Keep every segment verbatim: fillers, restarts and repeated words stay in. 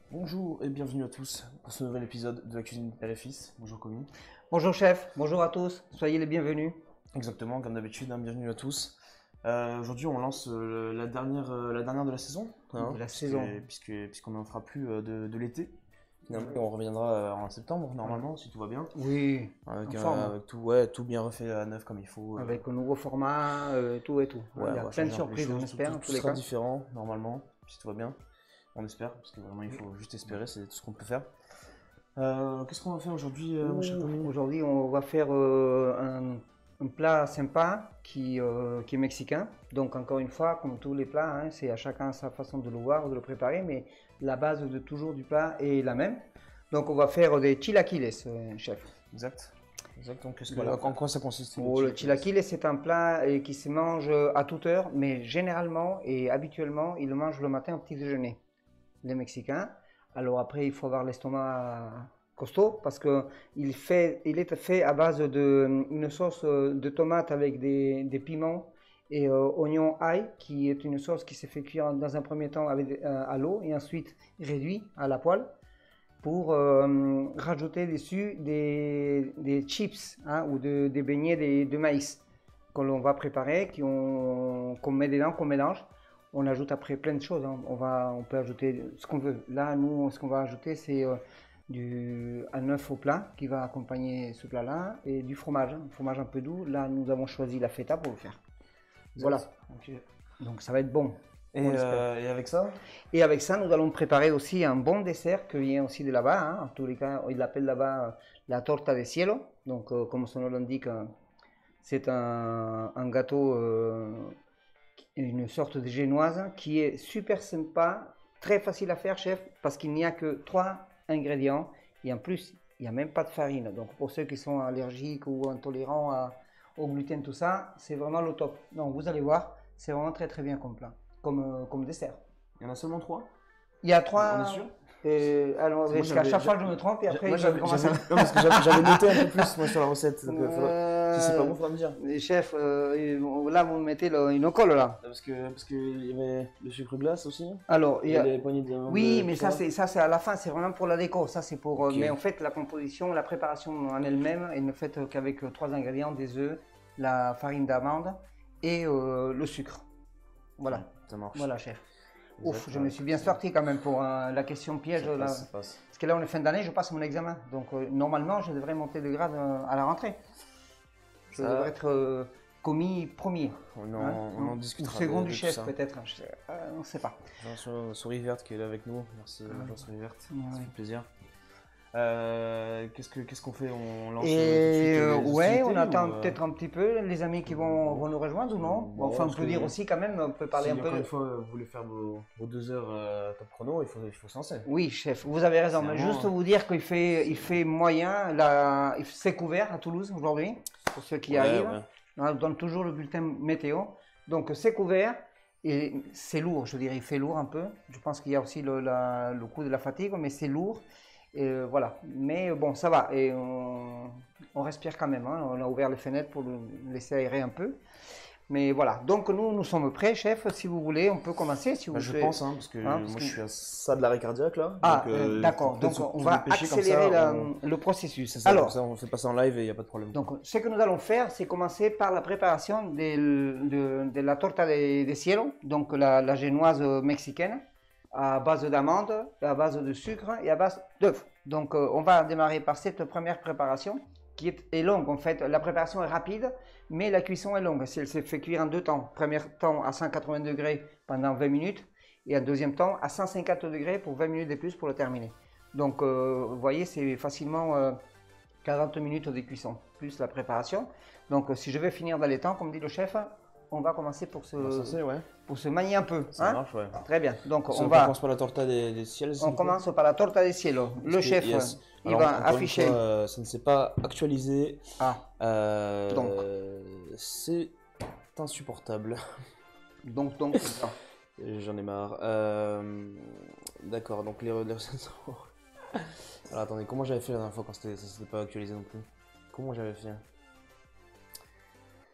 Bonjour et bienvenue à tous pour ce nouvel épisode de la cuisine père et fils. Bonjour Comi. Bonjour chef, bonjour à tous, soyez les bienvenus. Exactement, comme d'habitude, hein, bienvenue à tous. Euh, Aujourd'hui on lance euh, la, dernière, euh, la dernière de la saison. hein, De la puisque- saison. puisque- Puisqu'on n'en fera plus euh, de, de l'été. Finalement, on reviendra euh, en septembre normalement si tout va bien. Oui, Avec, en euh, forme. avec tout, ouais, tout bien refait à neuf comme il faut. euh, Avec un nouveau format, euh, tout et tout. ouais, Il y on a va plein de changer un peu les surprises, on choses, espère, tout, en tout tous les sera cas. différent normalement si tout va bien. On espère, parce que vraiment il faut juste espérer, c'est tout ce qu'on peut faire. Euh, Qu'est-ce qu'on va faire aujourd'hui, euh, mon cher Comi? Aujourd'hui, on va faire euh, un, un plat sympa qui, euh, qui est mexicain. Donc, encore une fois, comme tous les plats, hein, c'est à chacun sa façon de le voir, de le préparer, mais la base de toujours du plat est la même. Donc, on va faire des chilaquiles, euh, chef. Exact. Exact. Donc, qu'est-ce que, Voilà. en quoi ça consiste Oh, le chilaquiles, c'est un plat euh, qui se mange à toute heure, mais généralement et habituellement, ils le mangent le matin au petit déjeuner, les Mexicains. Alors après, il faut avoir l'estomac costaud parce que il fait, il est fait à base d'une sauce de tomate avec des, des piments et euh, oignons ail, qui est une sauce qui s'est fait cuire dans un premier temps avec, euh, à l'eau et ensuite réduit à la poêle pour euh, rajouter dessus des, des chips hein, ou de, des beignets de, de maïs que l'on va préparer, qu'on qu'on met dedans, qu'on mélange. On ajoute après plein de choses. Hein. On, va, on peut ajouter ce qu'on veut. Là, nous, ce qu'on va ajouter, c'est euh, du, un œuf au plat qui va accompagner ce plat-là et du fromage, hein, un fromage un peu doux. Là, nous avons choisi la feta pour le faire. Voilà. Ok. Donc, ça va être bon. Et, On espère. euh, et avec ça, Et avec ça, nous allons préparer aussi un bon dessert qui vient aussi de là-bas. Hein. En tous les cas, ils l'appellent là-bas euh, la torta de cielo. Donc, euh, comme son nom l'indique, euh, c'est un, un gâteau, euh, une sorte de génoise qui est super sympa, très facile à faire, chef, parce qu'il n'y a que trois ingrédients. Et en plus, il n'y a même pas de farine. Donc, pour ceux qui sont allergiques ou intolérants à- au gluten, tout ça, c'est vraiment le top. Donc, vous allez voir, c'est vraiment très très bien comme plat, comme, euh, comme dessert. il y en a seulement trois. Il y a trois. On est sûr? Euh, alors, Parce que moi, parce qu'à j'avais- chaque fois, j'a- je me trompe et après, Moi je j'avais, commence j'avais- à. non, parce que j'avais, j'avais noté un peu plus moi sur la recette. Donc, euh, faudra- si c'est pas bon, faudra me dire. Les chefs, euh, là, vous me mettez le- une colle là. Parce que parce que il y avait le sucre glace aussi. Alors, il Il y y a- a les poignées de. oui, de mais ça, piment. c'est ça, c'est à la fin, c'est vraiment pour la déco. Ça, c'est pour. euh, Ok. Mais en fait, la composition, la préparation en elle-même, elle ne fait qu'avec euh, trois ingrédients des œufs, la farine d'amande et euh, le sucre. Voilà, Ça marche. voilà, chef. Exact, Ouf, je ouais. me suis bien sorti quand même pour euh, la question piège. Ça là. passe, ça passe. Parce que là, on est fin d'année, je passe mon examen. Donc, euh, normalement, je devrais monter de grade euh, à la rentrée. Je Ça- devrais être euh, commis premier. On en, hein, on en ou discutera. second de- du de tout chef, ça. peut-être. Je sais- euh, on ne sait pas. Jean Souris Verte qui est là avec nous. Merci Jean Souris Verte. Ça Ouais. fait plaisir. Euh, qu'est-ce que qu'est-ce qu'on fait? On lance euh, tout de Et suite euh, les ouais, hostilités, on attend ou, euh, peut-être un petit peu les amis qui vont, vont nous rejoindre ou non. Bon, Enfin, on parce peut que- dire aussi quand même, on peut parler si un peu. encore de- une fois vous voulez faire vos, vos deux heures euh, top chrono, il faut il faut se lancer. Oui, chef, vous avez raison. C'est Mais vraiment- juste vous dire qu'il fait, il fait moyen, la... il- c'est couvert à Toulouse aujourd'hui, pour ceux qui Ouais, arrivent. ouais. On donne toujours le bulletin météo. Donc c'est couvert et c'est lourd, je dirais, il fait lourd un peu. Je pense qu'il y a aussi le, la- le coup de la fatigue, mais c'est lourd. Et euh, voilà. Mais bon, ça va. Et on, on respire quand même. hein. On a ouvert les fenêtres pour le laisser aérer un peu. Mais voilà. Donc nous, nous sommes prêts, chef. Si vous voulez, on peut commencer. Si vous Bah, je souhaitez. pense, hein, parce que Hein, moi parce que- je suis à ça de l'arrêt cardiaque là. Ah, donc, euh, euh, d'accord. peut-être Donc se- on se va dépêcher comme accélérer ça, la- on- le processus. C'est ça, Alors, comme ça on fait passer en live et il n'y a pas de problème. donc, ce que nous allons faire, c'est commencer par la préparation del- de, de la torta de, de cielo, donc la, la génoise mexicaine, à base d'amandes, à base de sucre et à base d'œufs. Donc, euh, on va démarrer par cette première préparation qui est, est longue. En fait, la préparation est rapide, mais la cuisson est longue. Elle se fait cuire en deux temps. Premier temps à cent quatre-vingts degrés pendant vingt minutes et un deuxième temps à cent cinquante degrés pour vingt minutes de plus pour le terminer. Donc, euh, vous voyez, c'est facilement euh, quarante minutes de cuisson, plus la préparation. Donc, euh, si je vais finir dans les temps, comme dit le chef, on va commencer pour se, On va se lancer, ouais. pour se manier un peu. Ça hein. marche, ouais. Très bien. Donc, Ça, on va, commence par la torta des, des ciels. on commence par la torta de cielo. Le chef, Yes. il Alors, va encore une afficher. fois, euh, ça ne s'est pas actualisé. Ah, Euh, Donc. C'est insupportable. donc, donc. non. J'en ai marre. Euh, D'accord, donc les, les recettes sont- Alors attendez, comment j'avais fait la dernière fois quand c'était- ça s'était pas actualisé non plus? Comment j'avais fait?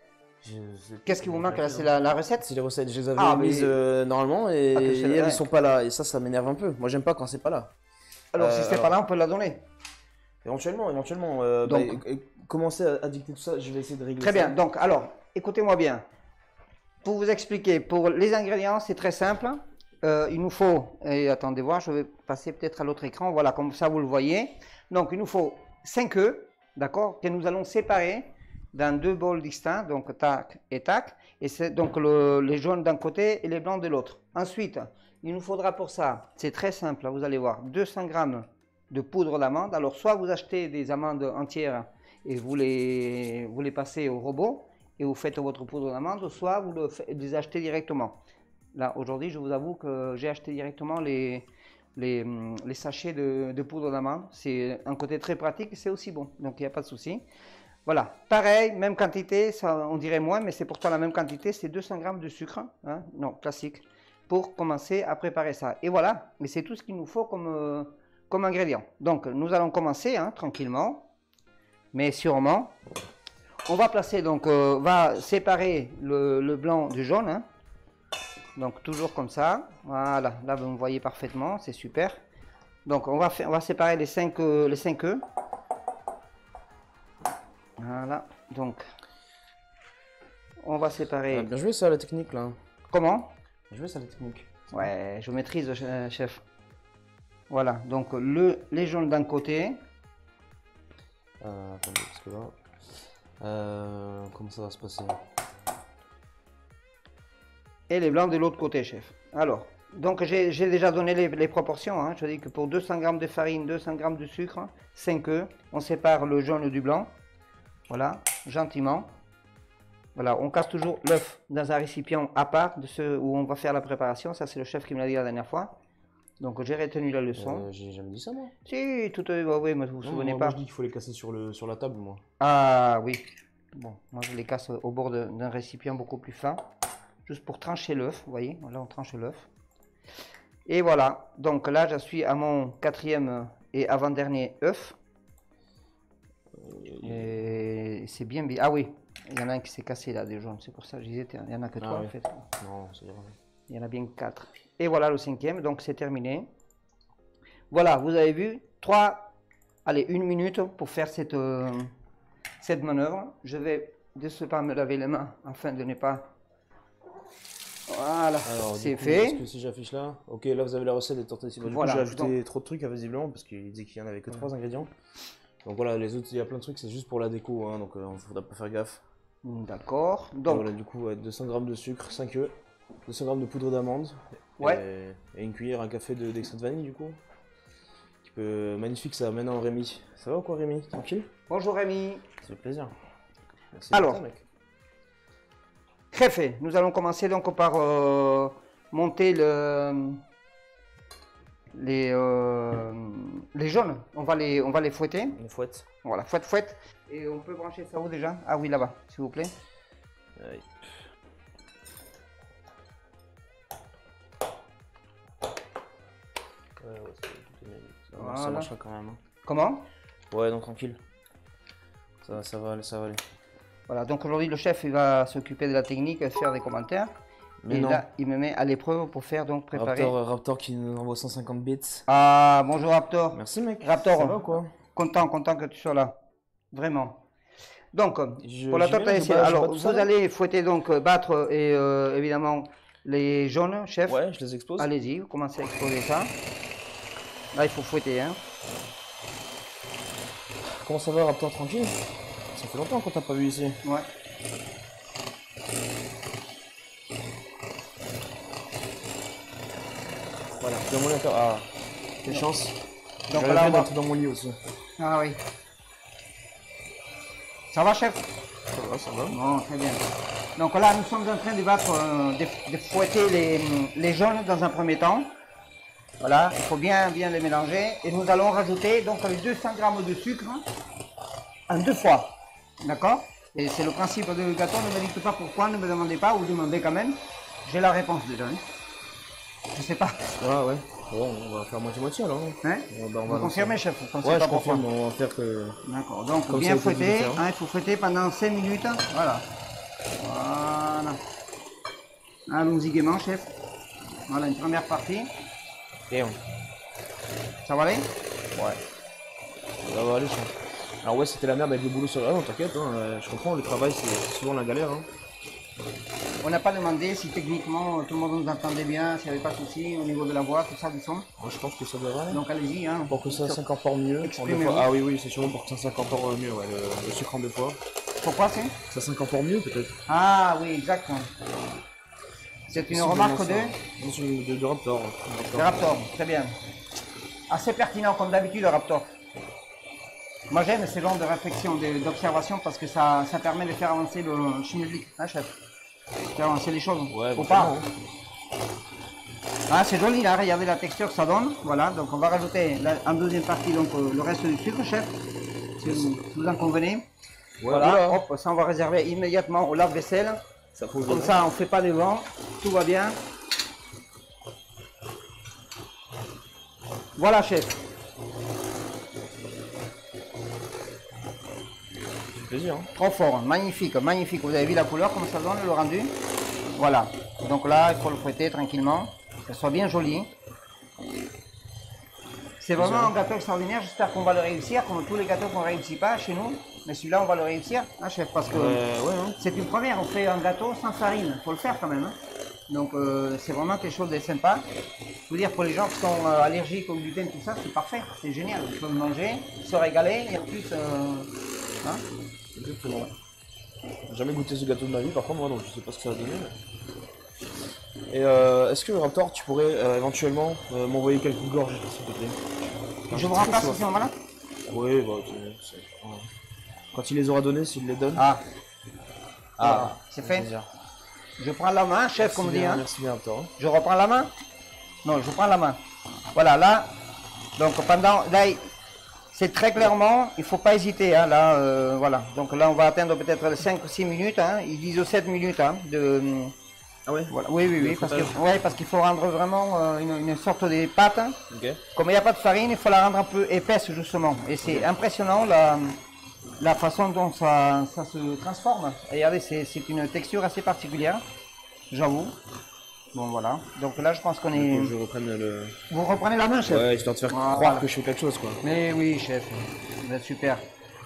Qu'est-ce qui vous manque là? C'est la, la recette? C'est les recettes, je les avais Ah, mises mais- euh, normalement et, Ah, que et c'est- elles ouais. sont pas là. Et ça, ça m'énerve un peu. Moi, j'aime pas quand c'est pas là. Alors, si Euh, c'est alors- pas là, on peut la donner. Éventuellement, éventuellement. Euh, bah, Donc- et- et commencer à, à dicter tout ça, je vais essayer de régler Très ça. bien. Donc, alors, écoutez-moi bien. Pour vous expliquer, pour les ingrédients, c'est très simple. Euh, il nous faut, et attendez voir, je vais passer peut-être à l'autre écran. Voilà, comme ça, vous le voyez. Donc, il nous faut cinq œufs, d'accord, que nous allons séparer dans deux bols distincts, donc tac et tac. Et c'est donc le- les jaunes d'un côté et les blancs de l'autre. Ensuite, il nous faudra pour ça, c'est très simple, vous allez voir, deux cents grammes de poudre d'amande. Alors, soit vous achetez des amandes entières et vous les, vous les passez au robot et vous faites votre poudre d'amande, soit vous le fa- les achetez directement. Là, aujourd'hui, je vous avoue que j'ai acheté directement les, les, hum, les sachets de, de poudre d'amande. C'est un côté très pratique et c'est aussi bon, donc il n'y a pas de souci. Voilà, pareil, même quantité, ça, on dirait moins, mais c'est pourtant la même quantité, c'est deux cents grammes de sucre, hein, non, classique, pour commencer à préparer ça. Et voilà, mais c'est tout ce qu'il nous faut comme, euh, comme ingrédient. Donc, nous allons commencer hein, tranquillement, mais sûrement. On va placer, donc, euh, va séparer le, le blanc du jaune, hein. Donc, toujours comme ça, voilà, là vous me voyez parfaitement, c'est super. Donc, on va, faire, on va séparer les cinq, euh, les cinq œufs. Voilà, donc on va séparer. Ah, bien joué ça la technique là. Comment? Bien joué ça la technique. Ouais, je maîtrise, euh, chef. Voilà, donc le, les jaunes d'un côté. Euh, attendez, parce que là. Euh, comment ça va se passer? Et les blancs de l'autre côté, chef. Alors, donc j'ai j'ai déjà donné les, les proportions. Hein. Je dis que pour deux cents grammes de farine, deux cents grammes de sucre, cinq œufs, on sépare le jaune du blanc. Voilà, gentiment. Voilà, on casse toujours l'œuf dans un récipient à part de ceux où on va faire la préparation. Ça, c'est le chef qui me l'a dit la dernière fois. Donc, j'ai retenu la leçon. Euh, J'ai jamais dit ça moi. Si, tout est... bah oui, mais vous vous Non, souvenez moi, pas. moi, je dis qu'il faut les casser sur, le, sur la table moi. Ah oui. Bon, moi je les casse au bord de- d'un récipient beaucoup plus fin. Juste pour trancher l'œuf, vous voyez. Là, on tranche l'œuf. Et voilà. Donc là, je suis à mon quatrième et avant-dernier œuf. Et c'est bien bien. Ah oui, il y en a un qui s'est cassé là, des jaunes. C'est pour ça que je disais, il y en a que Ah trois oui. en fait. Non, c'est grave. Il y en a bien quatre. Et voilà le cinquième, donc c'est terminé. Voilà, vous avez vu, trois, allez, une minute pour faire cette, euh, cette manœuvre. Je vais de ce pas me laver les mains afin de ne pas... Voilà, Alors, c'est du coup, fait. est-ce que si j'affiche là, ok, là vous avez la recette des tortillas. Bon, du Voilà, coup, j'ai ajouté donc- trop de trucs à visiblement parce qu'il disait qu'il y en avait que trois ingrédients. Donc voilà, les autres, il y a plein de trucs, c'est juste pour la déco, hein, donc il ne faudra pas faire gaffe. D'accord, Donc donc, voilà, du coup, ouais, deux cents grammes de sucre, cinq œufs, deux cents grammes de poudre d'amande, Ouais. et, et une cuillère à café de- d'extrait de, vanille, du coup. Qui peut... Magnifique ça, maintenant Rémi. Ça va ou quoi, Rémi? Tranquille? bonjour Rémi. Ça fait plaisir. Merci Alors. pour ça, mec. Très fait, nous allons commencer donc par euh, monter le, les, euh, les jaunes. On va les, on va les fouetter. Une fouette. Voilà, fouette, fouette. Et on peut brancher ça où déjà? Ah oui, là-bas, s'il vous plaît. Ouais. Ouais, ouais, c'est- tout est bien. Ça, Voilà. ça marchera quand même. hein. Comment? Ouais, donc tranquille. Ça, va- ça va aller, ça va aller. Voilà, donc aujourd'hui le chef il va s'occuper de la technique, et faire des commentaires. Mais et non. là, il me met à l'épreuve pour faire donc préparer. Raptor, Raptor qui nous envoie cent cinquante bits. Ah, bonjour Raptor. Merci mec. Raptor. Ça va ou quoi? Content, content que tu sois là. Vraiment. Donc, Je- pour la j'y vais, tortilla je ici, bats- je alors bats tout vous ça, là allez fouetter donc, euh, battre et euh, évidemment les jaunes, chef. Ouais, je les expose. Allez-y, vous commencez à exposer ça. Là, il faut fouetter, hein. Comment ça va, Raptor, tranquille? Ça fait longtemps qu'on t'a pas vu ici. Ouais. Voilà, dans mon lit encore. Ah, quelle chance. Donc J'aurais là, bien on va... d'être dans mon lit aussi. Ah oui. Ça va, chef? Ça va, ça va. Bon, très bien. Donc là, nous sommes en train de battre, euh, de, de fouetter les, les jaunes dans un premier temps. Voilà, il faut bien, bien les mélanger. Et nous allons rajouter donc les deux cents grammes de sucre en deux fois. D'accord? Et c'est le principe du gâteau. Ne me dites pas pourquoi, ne me demandez pas, ou demandez quand même. J'ai la réponse déjà. Hein. Je sais pas. Ah ouais. Bon, on va faire moitié-moitié alors. Hein? Bon, bah, on Vous va confirmez, lancer. chef? Vous ne Ouais, pas je pourquoi. confirme, on va faire que. D'accord, donc Comme bien ça a été dit de fouetter, faire. hein, il faut fouetter pendant cinq minutes, voilà. Voilà. Allons-y gaiement, chef. Voilà une première partie. Et on... Ça va aller? Ouais. Ça va aller, ça. Alors ouais, c'était la merde avec le boulot sur le... Ah non, t'inquiète, hein, euh, je comprends, le travail c'est souvent la galère. Hein. On n'a pas demandé si techniquement tout le monde nous entendait bien, s'il n'y avait pas de souci au niveau de la voix, tout ça, du son. Moi je pense que ça devrait aller. Donc allez-y. Hein. Pour que ça s'incorpore mieux. En deux fois. Ah oui, oui, c'est sûrement pour que ça s'incorpore mieux, ouais, le, le sucre en deux fois. Pourquoi c'est? Ça s'incorpore mieux peut-être. Ah oui, exactement. C'est une remarque de... de, de, de Raptor. De Raptor, très bien. Assez pertinent comme d'habitude le Raptor. Moi j'aime ce genre de réflexion, d'observation parce que ça, ça permet de faire avancer le schmilblick, hein chef? Faire avancer les choses. Ouais, faut pas. Hein. Ah c'est joli là, regardez la texture que ça donne. Voilà, donc on va rajouter la, en deuxième partie donc le reste du sucre, chef. Si vous, si vous en convenez. Ouais, voilà, voilà, hop, ça on va réserver immédiatement au lave-vaisselle. Comme bien. Ça on ne fait pas de vent, tout va bien. Voilà chef. Plaisir, hein. Trop fort, magnifique, magnifique. Vous avez vu la couleur, comme ça donne le rendu. Voilà. Donc là, il faut le fouetter tranquillement, que ça soit bien joli. C'est vraiment un gâteau extraordinaire. J'espère qu'on va le réussir, comme tous les gâteaux qu'on ne réussit pas chez nous. Mais celui-là, on va le réussir, hein, chef, parce que euh, ouais, hein. C'est une première. On fait un gâteau sans farine. Il faut le faire quand même. Hein. Donc euh, c'est vraiment quelque chose de sympa. Je veux dire, pour les gens qui sont euh, allergiques au gluten, tout ça, c'est parfait. C'est génial. Ils peuvent manger, se régaler et en plus. Euh, hein. Exactement. J'ai jamais goûté ce gâteau de ma vie, par contre, moi, donc je sais pas ce que ça va donner. Mais... Et euh, est-ce que Raptor, tu pourrais euh, éventuellement euh, m'envoyer quelques gorges, s'il te plaît? Enfin, je vous remplace à ce moment-là? Oui, bah, c'est... Quand il les aura donnés, s'il les donne. Ah, ah c'est fait. Plaisir. Je prends la main, chef, merci comme bien, dit. Hein. Merci bien, Raptor. Hein. Je reprends la main? Non, je prends la main. Voilà, là, donc pendant... Là, c'est très clairement, il ne faut pas hésiter, hein, là, euh, voilà. Donc là, on va atteindre peut-être cinq ou six minutes, hein. Ils disent sept minutes, hein, de... Ah ouais voilà. Oui, oui, oui, parce qu'il ouais, parce qu'il faut rendre vraiment euh, une, une sorte de pâte. Hein. Okay. Comme il n'y a pas de farine, il faut la rendre un peu épaisse, justement. Et c'est okay. Impressionnant, la, la façon dont ça, ça se transforme. Regardez, c'est une texture assez particulière, j'avoue. Bon voilà, donc là je pense qu'on est... Faut que je reprenne le... Vous reprenez la main, chef? Ouais, histoire de faire voilà. Croire que je fais quelque chose, quoi. Mais oui, chef, vous êtes super.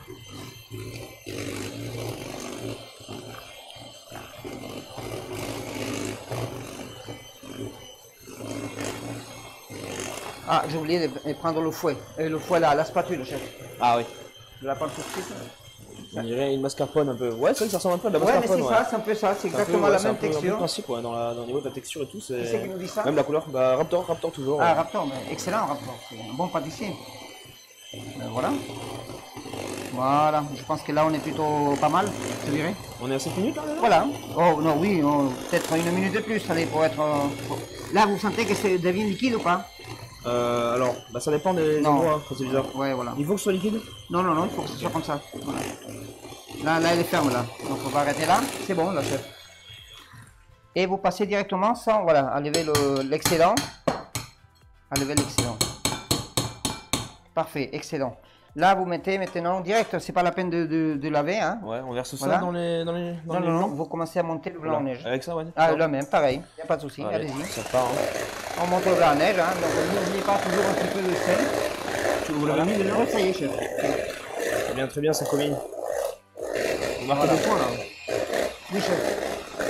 Ah, j'ai oublié de prendre le fouet. Et le fouet là, la spatule, chef. Ah oui. Je la prends tout de suite. On dirait une mascarpone un peu. Ouais, c'est vrai que ça ressemble un peu à de la ouais, mascarpone. Mais c'est ouais, ça, c'est un peu ça, c'est exactement peu, ouais, la même texture. C'est un peu le principe, ouais, dans, la, dans le niveau de la texture et tout. C'est qui, qui nous dit ça? Même la couleur. Bah, Raptor, Raptor toujours. Ah, ouais. Raptor, mais excellent Raptor. C'est un bon pâtissier. Ben, voilà. Voilà, je pense que là on est plutôt pas mal, je dirais. On est à cinq minutes là, là Voilà. Oh non, oui, oh, peut-être une minute de plus, allez, pour être... Euh... Là, vous sentez que ça devient liquide ou pas? Euh, alors, bah ça dépend des endroits, c'est bizarre. Ouais, voilà. Il faut que ce soit liquide? Non, non, non, il faut que ce soit comme ça. Voilà. Là, là, elle est ferme, là. Donc, on va arrêter là. C'est bon, là, chef. Et vous passez directement sans, voilà, à lever l'excédent. Le, à lever l'excédent. Parfait, excellent. Là, vous mettez maintenant direct, c'est pas la peine de, de, de laver. Hein. Ouais, on verse ça voilà. dans les. Dans les, dans non, les non, non, vous commencez à monter le blanc voilà. en neige. Avec ça, ouais. Ah, là même, pareil, il n'y a pas de souci, allez-y. Allez ça part. Hein. On monte le blanc en neige, hein. Donc n'oubliez pas toujours un petit peu de sel. Tu vous l'avez mis déjà? Oui, ça y est, chef. Très bien, très bien, ça commune. Vous marquez voilà. deux points là. Oui, chef.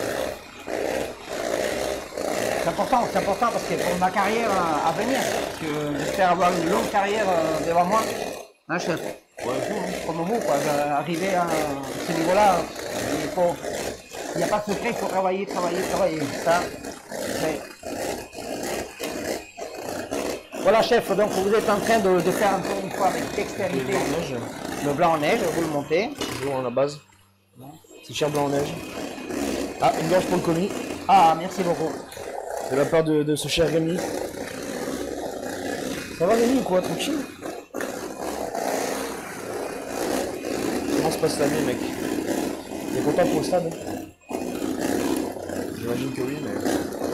C'est important, c'est important parce que pour ma carrière à, à venir, parce que j'espère avoir une longue carrière euh, devant moi. Hein, chef? Ouais, comme vous, quoi. Arriver à ce niveau-là, il faut... Il n'y a pas de secret, il faut travailler, travailler, travailler. Ça, voilà, chef, donc vous êtes en train de, de faire encore une fois avec dextérité le blanc en neige, vous le montez. Toujours en la base. C'est cher blanc en neige. Ah, une gorge pour le commis. Ah, merci beaucoup. De la part de, de ce cher Rémi. Ça va Rémi ou quoi? Tranquille? Comment se passe l'année, mec? T'es content pour le stade? J'imagine que oui, mais...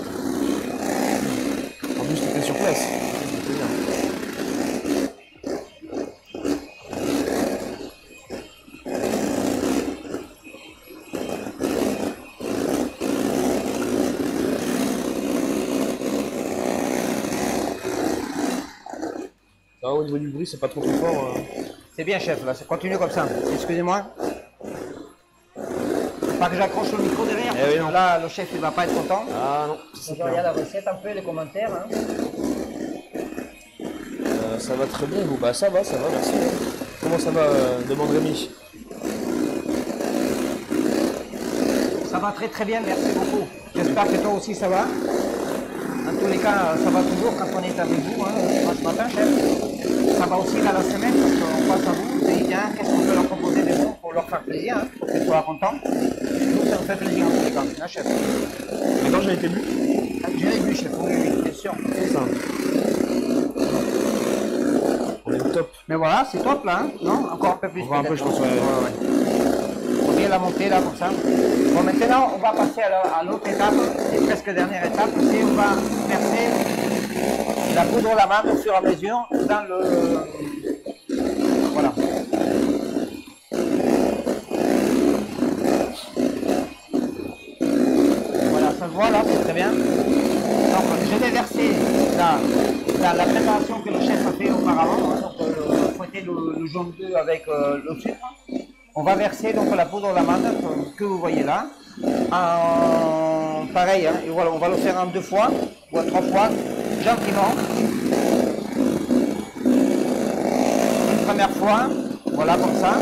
En plus, t'étais sur place. C'était bien. Ah, au niveau du bruit, c'est pas trop trop fort. euh. C'est bien, chef, là, ça continue comme ça. Excusez-moi. Pas que j'accroche le micro derrière, Eh parce oui, que non. là, le chef, il va pas être content. Ah non, Donc, c'est je regarde clair. la recette un peu, les commentaires. Hein. Euh, ça va très bien, vous. Bah ça va, ça va, merci. Comment ça va, euh, demande Rémi. Ça va très très bien, merci beaucoup. J'espère que toi aussi ça va. En tous les cas, ça va toujours quand on est avec vous, hein, ce matin, chef. Ça va aussi dans la semaine, parce qu'on passe à vous, vous dites, bien, qu'est-ce qu'on peut leur proposer de bon pour leur faire plaisir, hein, pour qu'ils soient contents. Nous, ça nous fait plaisir en tous les cas, hein, chef. Maintenant j'ai été bu. Je l'ai vu, chef, oui, oui, bien sûr. C'est ça. On est au top. Mais voilà, c'est top là, hein, non? Encore un peu plus. Encore un peu, je peut-être, pense, hein. ouais. Ouais, ouais. Faut bien la monter là, comme ça. Bon, maintenant, on va passer à la- à l'autre étape, et presque dernière étape, c'est on va verser la poudre à l'amande au fur et à mesure dans le... Voilà. Voilà, ça se voit là, c'est très bien. Donc, je vais verser là, dans la préparation que le chef a fait auparavant, hein, donc euh, fouetter le, le jaune d'œuf avec euh, le sucre. On va verser donc la poudre d'amande que, que vous voyez là. En pareil, hein, et voilà, on va le faire en deux fois ou en trois fois, gentiment. Une première fois, voilà comme ça.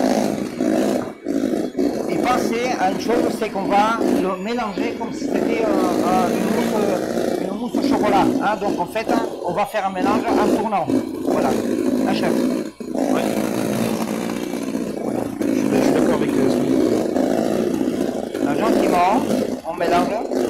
Et pensez à une chose, c'est qu'on va le mélanger comme si c'était euh, euh, une, mousse, une mousse au chocolat. Hein. Donc en fait, hein, on va faire un mélange en tournant. Voilà, un chef. Ouais. Je suis je suis d'accord avec euh, ce que vous dites. Là, gentiment, on mélange.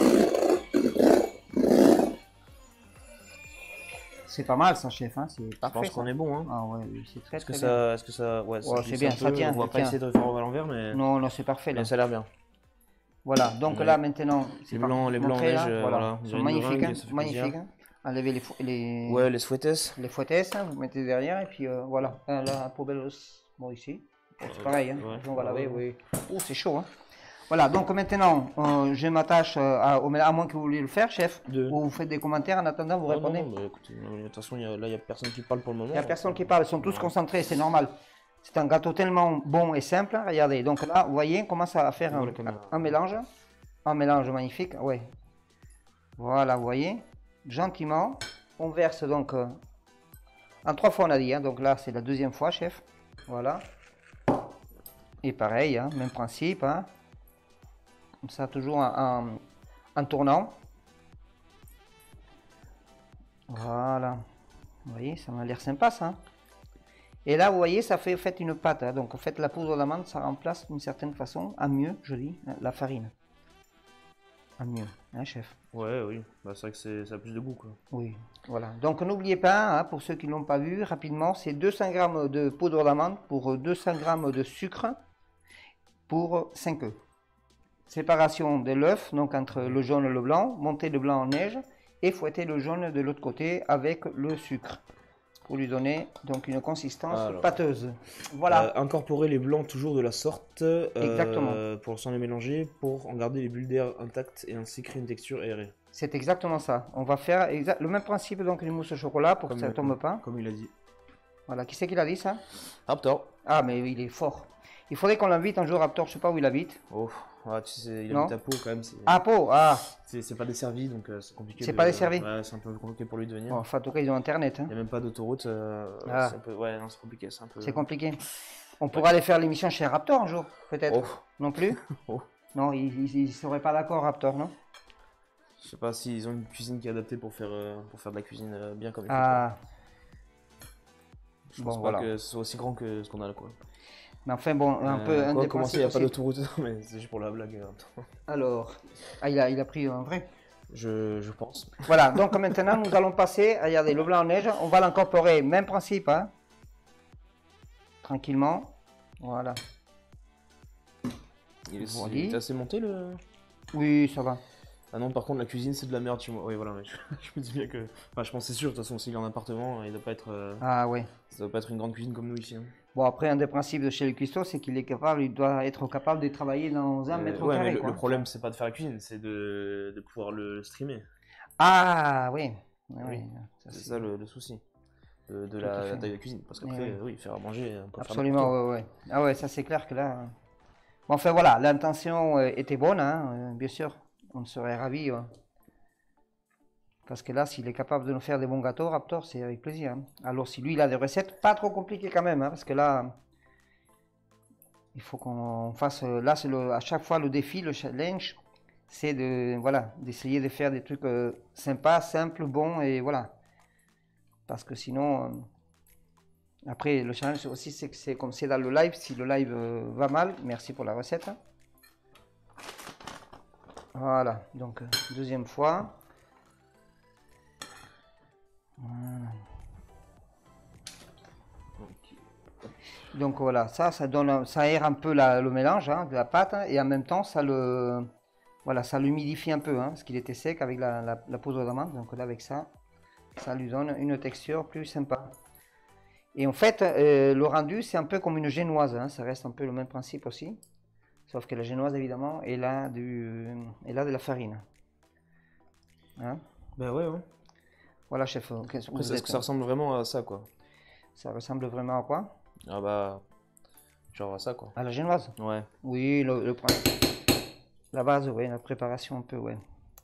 C'est pas mal ça, chef, hein, c'est Je parfait. pense qu'on ça. est bon, hein. Ah ouais, oui, c'est très Est-ce que très bien. ça, est-ce que ça, ouais, ça Ouais, glisse c'est bien, un ça peu. tient, On va ça pas tient. essayer de faire à l'envers, mais, Non, non, c'est parfait là. mais ça a l'air bien. Voilà, donc Ouais. là maintenant, c'est Les par- blancs, les blancs montré, neige, là, euh, voilà. voilà, Ils il y sont a une magnifiques, meringue, hein, ça fait magnifiques. plaisir. Hein. Enlevez les, fo- les, Ouais, les sweetesses. les fouettesses, hein, vous mettez derrière et puis euh, voilà. Ah, la poubelle, bon ici, Bon, c'est pareil, hein. Ouais. on va laver, Ouais. oui. Oh, c'est chaud, hein. Voilà, donc maintenant, euh, je m'attache euh, à, au mélange, à moins que vous vouliez le faire, chef, Deux. ou vous faites des commentaires en attendant, vous Ah, non, répondez. non, bah, écoutez, non, de toute façon, il y a- là, il n'y a personne qui parle pour le moment. Il n'y a donc, personne euh, qui parle, ils sont tous ouais. concentrés, c'est normal. C'est un gâteau tellement bon et simple, hein, regardez. Donc là, vous voyez, on commence à faire On voit un, la caméra. un mélange. Un mélange magnifique, ouais. Voilà, vous voyez. Gentiment, on verse donc euh, en trois fois on a dit, hein, donc là c'est la deuxième fois, chef. Voilà. Et pareil, hein, même principe. Hein. Comme ça, toujours en, en, en tournant. Voilà. Vous voyez, ça m'a l'air sympa ça. Hein. Et là, vous voyez, ça fait, fait une pâte. Hein. Donc, en fait, la poudre d'amande, ça remplace d'une certaine façon, à mieux, je dis, la farine. À mieux, hein, chef? Ouais, oui, bah, c'est vrai que c'est- ça a plus de goût, quoi. Oui, voilà. Donc, n'oubliez pas, hein, pour ceux qui ne l'ont pas vu, rapidement, c'est deux cents grammes de poudre d'amande pour deux cents grammes de sucre pour cinq œufs. Séparation de l'œuf, donc entre le jaune et le blanc, monter le blanc en neige et fouetter le jaune de l'autre côté avec le sucre pour lui donner donc une consistance Alors. pâteuse. Voilà. Euh, incorporer les blancs toujours de la sorte. euh, Exactement. Pour sans les mélanger, pour en garder les bulles d'air intactes et ainsi créer une texture aérée. C'est exactement ça. On va faire exa- le même principe donc du mousse au chocolat pour Comme que ça ne le- tombe pas. Comme il a dit. Voilà. Qui c'est qui l'a dit ça? Raptor. Ah, mais il est fort. Il faudrait qu'on l'invite un jour, Raptor. Je sais pas où il habite. Oh, ouais, tu sais, il Non. habite à Pau quand même. C'est Ah, Pau. Ah. c'est- c'est pas desservi, donc euh, c'est compliqué. C'est de- pas desservi. Ouais, c'est un peu compliqué pour lui de venir. Bon, enfin, en tout cas, ils ont Internet. Hein. Il n'y a même pas d'autoroute. euh, Ah. c'est un peu... Ouais, non, c'est compliqué. C'est un peu. C'est compliqué. On pourra aller faire l'émission chez Raptor un jour, peut-être. Oh, Non plus? oh. Non, ils ne seraient pas d'accord, Raptor, non? Je sais pas s'ils ont une cuisine qui est adaptée pour faire, euh, pour faire de la cuisine euh, bien comme il faut. Ah. Je bon, pense pas voilà. que ce soit aussi grand que ce qu'on a là, quoi. Mais enfin, bon, un Euh, peu un quoi, des comment ça, il n'y a principes pas aussi. d'autoroute? Mais c'est juste pour la blague. euh, Alors, ah, il a, il a pris un vrai. Je, je pense. Voilà, donc maintenant, nous allons passer, regardez, le blanc en neige, on va l'incorporer, même principe, hein. Tranquillement. Voilà. Il est, Voilà. il est assez monté le. Oui, ça va. Ah non, par contre, la cuisine c'est de la merde chez moi. Oui, voilà, mais je, je me dis bien que. Enfin, je pense c'est sûr, de toute façon, s'il est en appartement, il doit pas être. euh, Ah ouais. Ça doit pas être une grande cuisine comme nous ici. Hein. Bon, après, un des principes de chez le cuistot, c'est qu'il est capable, il doit être capable de travailler dans un Euh, mètre ouais, mais carré, le, quoi. le problème, c'est pas de faire la cuisine, c'est de, de pouvoir le streamer. Ah oui. Ouais, Oui. ouais, ça, C'est c'est- ça le, le souci. de, de Tout à la, fait. la taille de cuisine. Parce qu'après, Oui, oui. euh, oui, faire à manger, on peut Absolument, faire ouais, ouais. Ah ouais, ça c'est clair que là... Bon, enfin voilà, l'intention euh, était bonne, hein, euh, bien sûr. On serait ravis. Ouais. Parce que là, s'il est capable de nous faire des bons gâteaux, Raptor, c'est avec plaisir. Hein. Alors si lui, il a des recettes pas trop compliquées quand même, hein, parce que là, il faut qu'on fasse... euh, Là, c'est le, à chaque fois le défi, le challenge, c'est de, voilà, d'essayer de faire des trucs euh, sympas, simples, bons, et voilà. Parce que sinon... euh, Après, le challenge aussi, c'est que c'est comme c'est dans le live. Si le live euh, va mal, merci pour la recette. Voilà, donc euh, deuxième fois. Voilà. Donc voilà, ça, ça donne, un- ça aère un peu la- le mélange hein, de la pâte hein, et en même temps, ça le, voilà, ça l'humidifie un peu, hein, parce qu'il était sec avec la, la, la poudre d'amande. Donc là, avec ça, ça lui donne une texture plus sympa. Et en fait, euh, le rendu, c'est un peu comme une génoise, hein, ça reste un peu le même principe aussi. Sauf que la génoise, évidemment, elle a, du, elle a de la farine. Hein? Ben ouais, ouais. Voilà, chef. qu'est-ce que Après, vous ça, êtes, ça hein ressemble vraiment à ça, quoi. Ça ressemble vraiment à quoi? Ah bah, genre à ça, quoi. À la génoise? Ouais. Oui, le, le principe. La base, oui, la préparation un peu, ouais.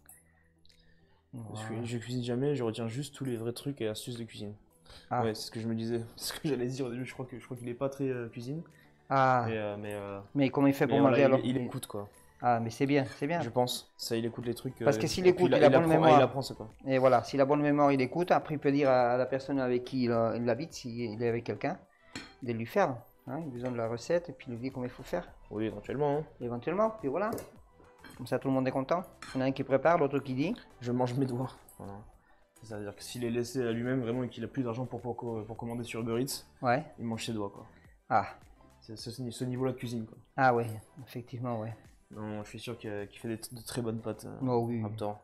Je, Voilà. je cuisine jamais, je retiens juste tous les vrais trucs et astuces de cuisine. Ah. Ouais, c'est ce que je me disais. C'est ce que j'allais dire au début, je crois que je crois qu'il est pas très euh, cuisine. Ah, Mais, euh, mais, euh, mais comment il fait mais pour voilà, manger il, alors? il écoute, quoi. Ah, mais c'est bien, c'est bien. Je pense. Ça, il écoute les trucs. Parce euh, que s'il et puis écoute, il a bonne apprend, mémoire. il apprend, c'est quoi. Et voilà, s'il a bonne mémoire, il écoute. Après, il peut dire à la personne avec qui il, euh, il habite, s'il est avec quelqu'un, de lui faire. Hein, il lui donne la recette et puis il lui dit comment il faut faire, Oui, éventuellement. Hein. éventuellement. Puis voilà. Comme ça, tout le monde est content. Il y en a un qui prépare, l'autre qui dit. Je mange mes doigts. Voilà. C'est-à-dire que s'il est laissé à lui-même vraiment et qu'il a plus d'argent pour, pour, pour commander sur Uber Eats, Ouais. il mange ses doigts, quoi. Ah. C'est ce, ce niveau-là de cuisine, quoi. Ah ouais, effectivement, ouais. Non, je suis sûr qu'il qu'il fait des, de très bonnes pâtes. Euh, Oh oui. Raptor.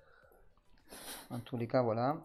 En tous les cas, voilà.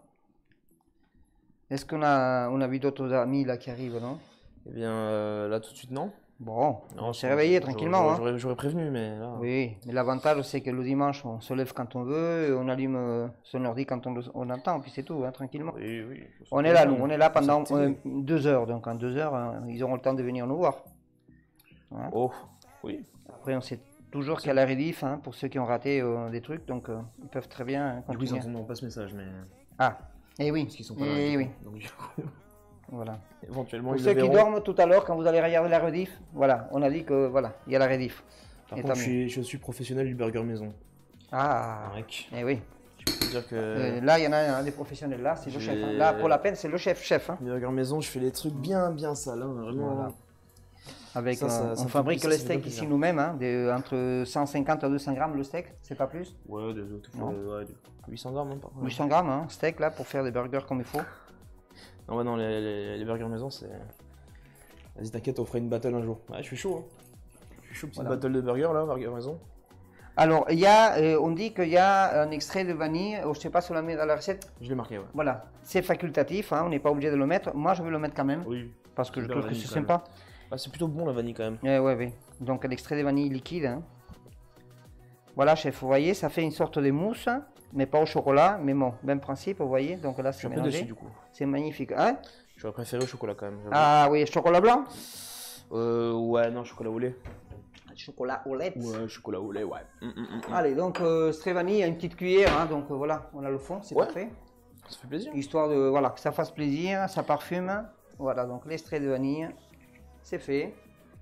Est-ce qu'on a, on a vu d'autres amis là qui arrivent, non? Eh bien, euh, là tout de suite, non. Bon, Non, on s'est j'aurais- réveillé j'aurais- tranquillement. J'aurais Hein. j'aurais- j'aurais prévenu, mais là. Oui, mais l'avantage c'est que le dimanche on se lève quand on veut, et on allume euh, son ordi quand on, le- on entend, puis c'est tout, hein, tranquillement. Oui, oui. On est là, nous, on est là Faut pendant s'activer. euh, deux heures, donc en deux heures, hein, ils auront le temps de venir nous voir. Hein. Oh, oui. Après, on sait toujours qu'il y a la rediff, hein, pour ceux qui ont raté euh, des trucs, donc euh, ils peuvent très bien hein, Du coup, ils continuer. n'entendront pas ce message, mais. Ah, et oui, Parce qu'ils sont pas là. et du oui, coup. Donc, du coup, voilà. éventuellement, Pour ils ceux le qui verront. dorment tout à l'heure, quand vous allez regarder la rediff, voilà, on a dit que voilà, il y a la rediff. Par Et contre, tant je suis, je suis professionnel du burger maison. Ah, Mec, et oui. je peux te dire que. Euh, là, il y en a un des professionnels, là, c'est le j'ai- chef. hein. Là, pour la peine, c'est le chef-chef. Hein. Le burger maison, je fais des trucs bien, bien sales, hein, vraiment. Voilà. Avec, Ça, ça- euh, ça on me fait fabrique plaisir, les ça me fait steaks plaisir. ici nous-mêmes, hein, de- entre cent cinquante à deux cents grammes le steak, c'est pas plus. Ouais, des, tout Non. fait, ouais, des huit cents grammes, même pas. huit cents grammes, hein, steak là, pour faire des burgers comme il faut. Non, ouais, non, les, les, les burgers maison, c'est. Vas-y, t'inquiète, on fera une battle un jour. Ouais, je suis chaud. Hein. Je suis chaud, petite Voilà. battle de burger là, burger maison. Alors, il y a, euh, on dit qu'il y a un extrait de vanille, oh, je sais pas si on l'a mis dans la recette. Je l'ai marqué, ouais. Voilà, c'est facultatif, hein, on n'est pas obligé de le mettre. Moi, je vais le mettre quand même, Oui. parce que je Super trouve que vanille, c'est quand même. sympa. Ah, c'est plutôt bon la vanille quand même. Ouais, ouais, ouais. Donc, l'extrait de vanille liquide. Hein. Voilà, chef, vous voyez, ça fait une sorte de mousse, mais pas au chocolat, mais bon, même principe, vous voyez. Donc là, Je suis c'est un peu mélangé. déçu du coup. C'est magnifique. Hein? J'aurais préféré au chocolat quand même. j'avoue. Ah oui, chocolat blanc? Euh, ouais, non, chocolat au lait. Chocolat au lait. Ouais, chocolat au lait, ouais. Hum, hum, hum, hum. Allez, donc euh, extrait vanille, une petite cuillère, hein, donc euh, voilà, on a le fond, c'est Ouais. parfait. Ça fait plaisir. Histoire de, voilà, que ça fasse plaisir, ça parfume. Voilà, donc l'extrait de vanille, c'est fait.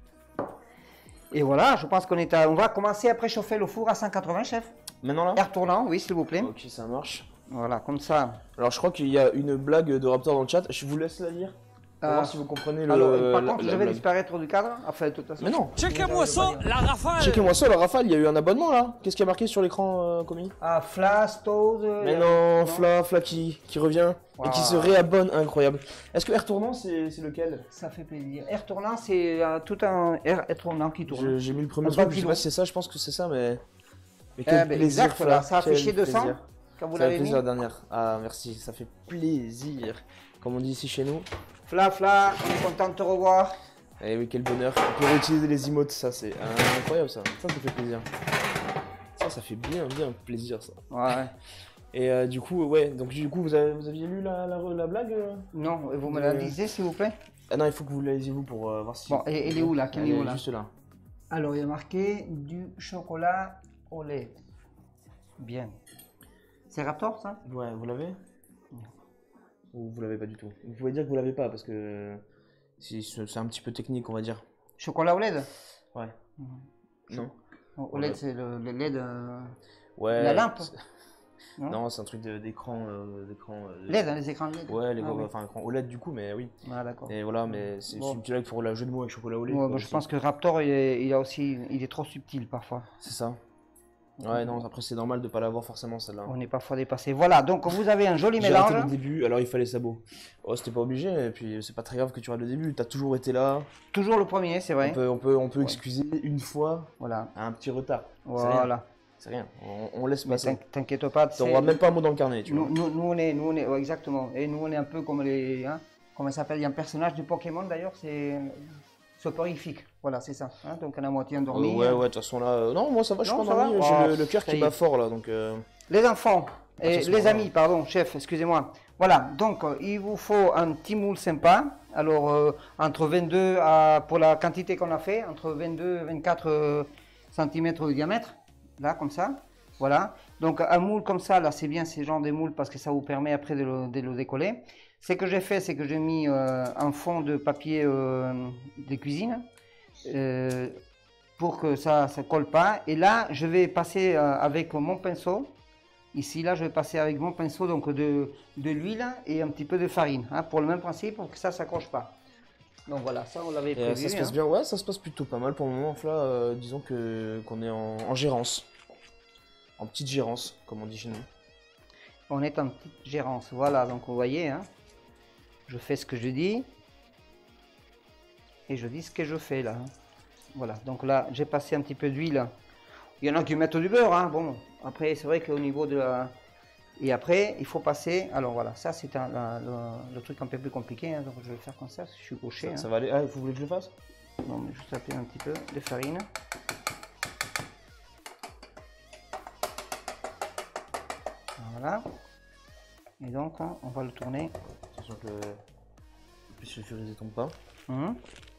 Et voilà, je pense qu'on est à... On va commencer à préchauffer le four à cent quatre-vingts, chef. Maintenant là Air tournant, oui, s'il vous plaît. Ok, ça marche. Voilà, comme ça. Alors je crois qu'il y a une blague de Raptor dans le chat. Je vous laisse la lire. Pour Euh, voir si vous comprenez le. Alors, par la- contre, la je vais blague. disparaître du cadre. Enfin, de toute façon. Mais non. Checkez-moi ça, la rafale. Checkez-moi ça, la rafale. Il y a eu un abonnement là. Qu'est-ce qui a marqué sur l'écran, euh, commis? Ah, Flash, Toad. euh, Mais y a- non, Fla, Fla qui, qui revient et qui Wow. se réabonne, incroyable. Est-ce que Air Tournant c'est c'est lequel? Ça fait plaisir. Air tournant, c'est euh, tout un air air tournant qui tourne. Je- J'ai mis le premier Un truc, je sais papillon. pas si c'est ça, je pense que c'est ça, mais. Mais Eh quel ben, plaisir, exact, Fla, voilà, ça a quel affiché deux cents plaisir. quand vous Ça fait l'avez mis. plaisir la dernière. Ah merci, ça fait plaisir. Comme on dit ici chez nous. Fla, Fla, on est content de te revoir. Eh oui, quel bonheur. On peut réutiliser les emotes, ça c'est incroyable ça. Ça, ça fait plaisir. Ça, ça fait bien, bien plaisir ça. Ouais. Et euh, du coup, ouais, donc du coup, vous, avez, vous aviez lu la, la, la blague euh Non, vous me de- la disiez s'il vous plaît. Ah non, il faut que vous la lisiez vous pour euh, voir si... Bon, et- elle est où là? Quelle Elle est est où là? juste là. Alors, il y a marqué du chocolat au lait. Bien. C'est Raptor ça? Ouais, vous l'avez? Ou vous l'avez pas du tout? Vous pouvez dire que vous l'avez pas parce que c'est c'est un petit peu technique, on va dire. Chocolat au lait? Ouais. Non? Au Ouais. lait, c'est le, le lait de... Ouais. La lampe? c'est- Non, Non, c'est un truc de- d'écran. euh, d'écran euh, de- L E D, hein, les écrans L E D. Ouais, les Ah, gros, oui. enfin, écran O L E D du coup, mais oui. Ah, d'accord. Et voilà, mais c'est Bon. c'est une petite blague pour le jeu de mots avec chocolat au lait. Ouais, quoi, bah, je aussi. pense que Raptor, il est, il a aussi, il est trop subtil parfois. C'est ça. Ouais, non, après c'est normal de pas l'avoir forcément celle-là. On est parfois dépassé. Voilà, donc vous avez un joli J'ai raté mélange. le début, alors il fallait sabot. Oh, c'était pas obligé, et puis c'est pas très grave que tu rates le début, t'as toujours été là. Toujours le premier, c'est vrai. On peut, on peut, on peut Ouais. excuser une fois Voilà. un petit retard. C'est rien, Voilà. c'est rien. On, on laisse Mais passer. t'in- t'inquiète pas. c'est- T'auras même pas un mot dans le carnet, tu vois. Nous, nous, nous, on est, nous, on est, ouais, exactement. Et nous, on est un peu comme les, hein, comment ça s'appelle? Il y a un personnage du Pokémon d'ailleurs, c'est soporifique. Voilà, c'est ça. Hein, donc on a moitié Euh, endormi. ouais, ouais, de toute façon là. euh, Non, moi ça va, je suis Non, pas ça va endormi, Oh, j'ai le, le cœur ça qui y bat est. fort là, donc. euh, Les enfants et partir de ce les moment-là. amis, pardon, chef, excusez-moi. Voilà, donc euh, il vous faut un petit moule sympa. Alors, euh, entre vingt-deux à, pour la quantité qu'on a fait, entre vingt-deux et vingt-quatre centimètres de diamètre, là, comme ça. Voilà. Donc, un moule comme ça, là, c'est bien ces genres de moules parce que ça vous permet après de le, de le décoller. Ce que j'ai fait, c'est que j'ai mis euh, un fond de papier euh, de cuisine. euh, pour que ça ne colle pas. Et là, je vais passer euh, avec mon pinceau. Ici, là, je vais passer avec mon pinceau donc de, de l'huile et un petit peu de farine. Hein, pour le même principe, pour que ça ne s'accroche pas. Donc voilà, ça, on l'avait et, euh, prévu. ça se passe hein. bien, ouais, ça se passe plutôt pas mal pour le moment. Là, euh, disons que qu'on est en, en gérance. En petite gérance, comme on dit chez nous. On est en petite gérance. Voilà, donc vous voyez, hein, je fais ce que je dis. Et je dis ce que je fais là. hein. Voilà, donc là, j'ai passé un petit peu d'huile. Il y en a qui mettent du beurre, hein. Bon, après, c'est vrai qu'au niveau de la... Et après, il faut passer... Alors voilà, ça, c'est un- la- le, le truc un peu plus compliqué, hein, donc je vais le faire comme ça, je suis gaucher. Ça, hein. ça va aller. Ah, vous voulez que je le fasse? Non, mais juste appeler un petit peu de farine. Voilà. Et donc, hein, on va le tourner. Attention que le plus sulfurisé tombe pas. Hum.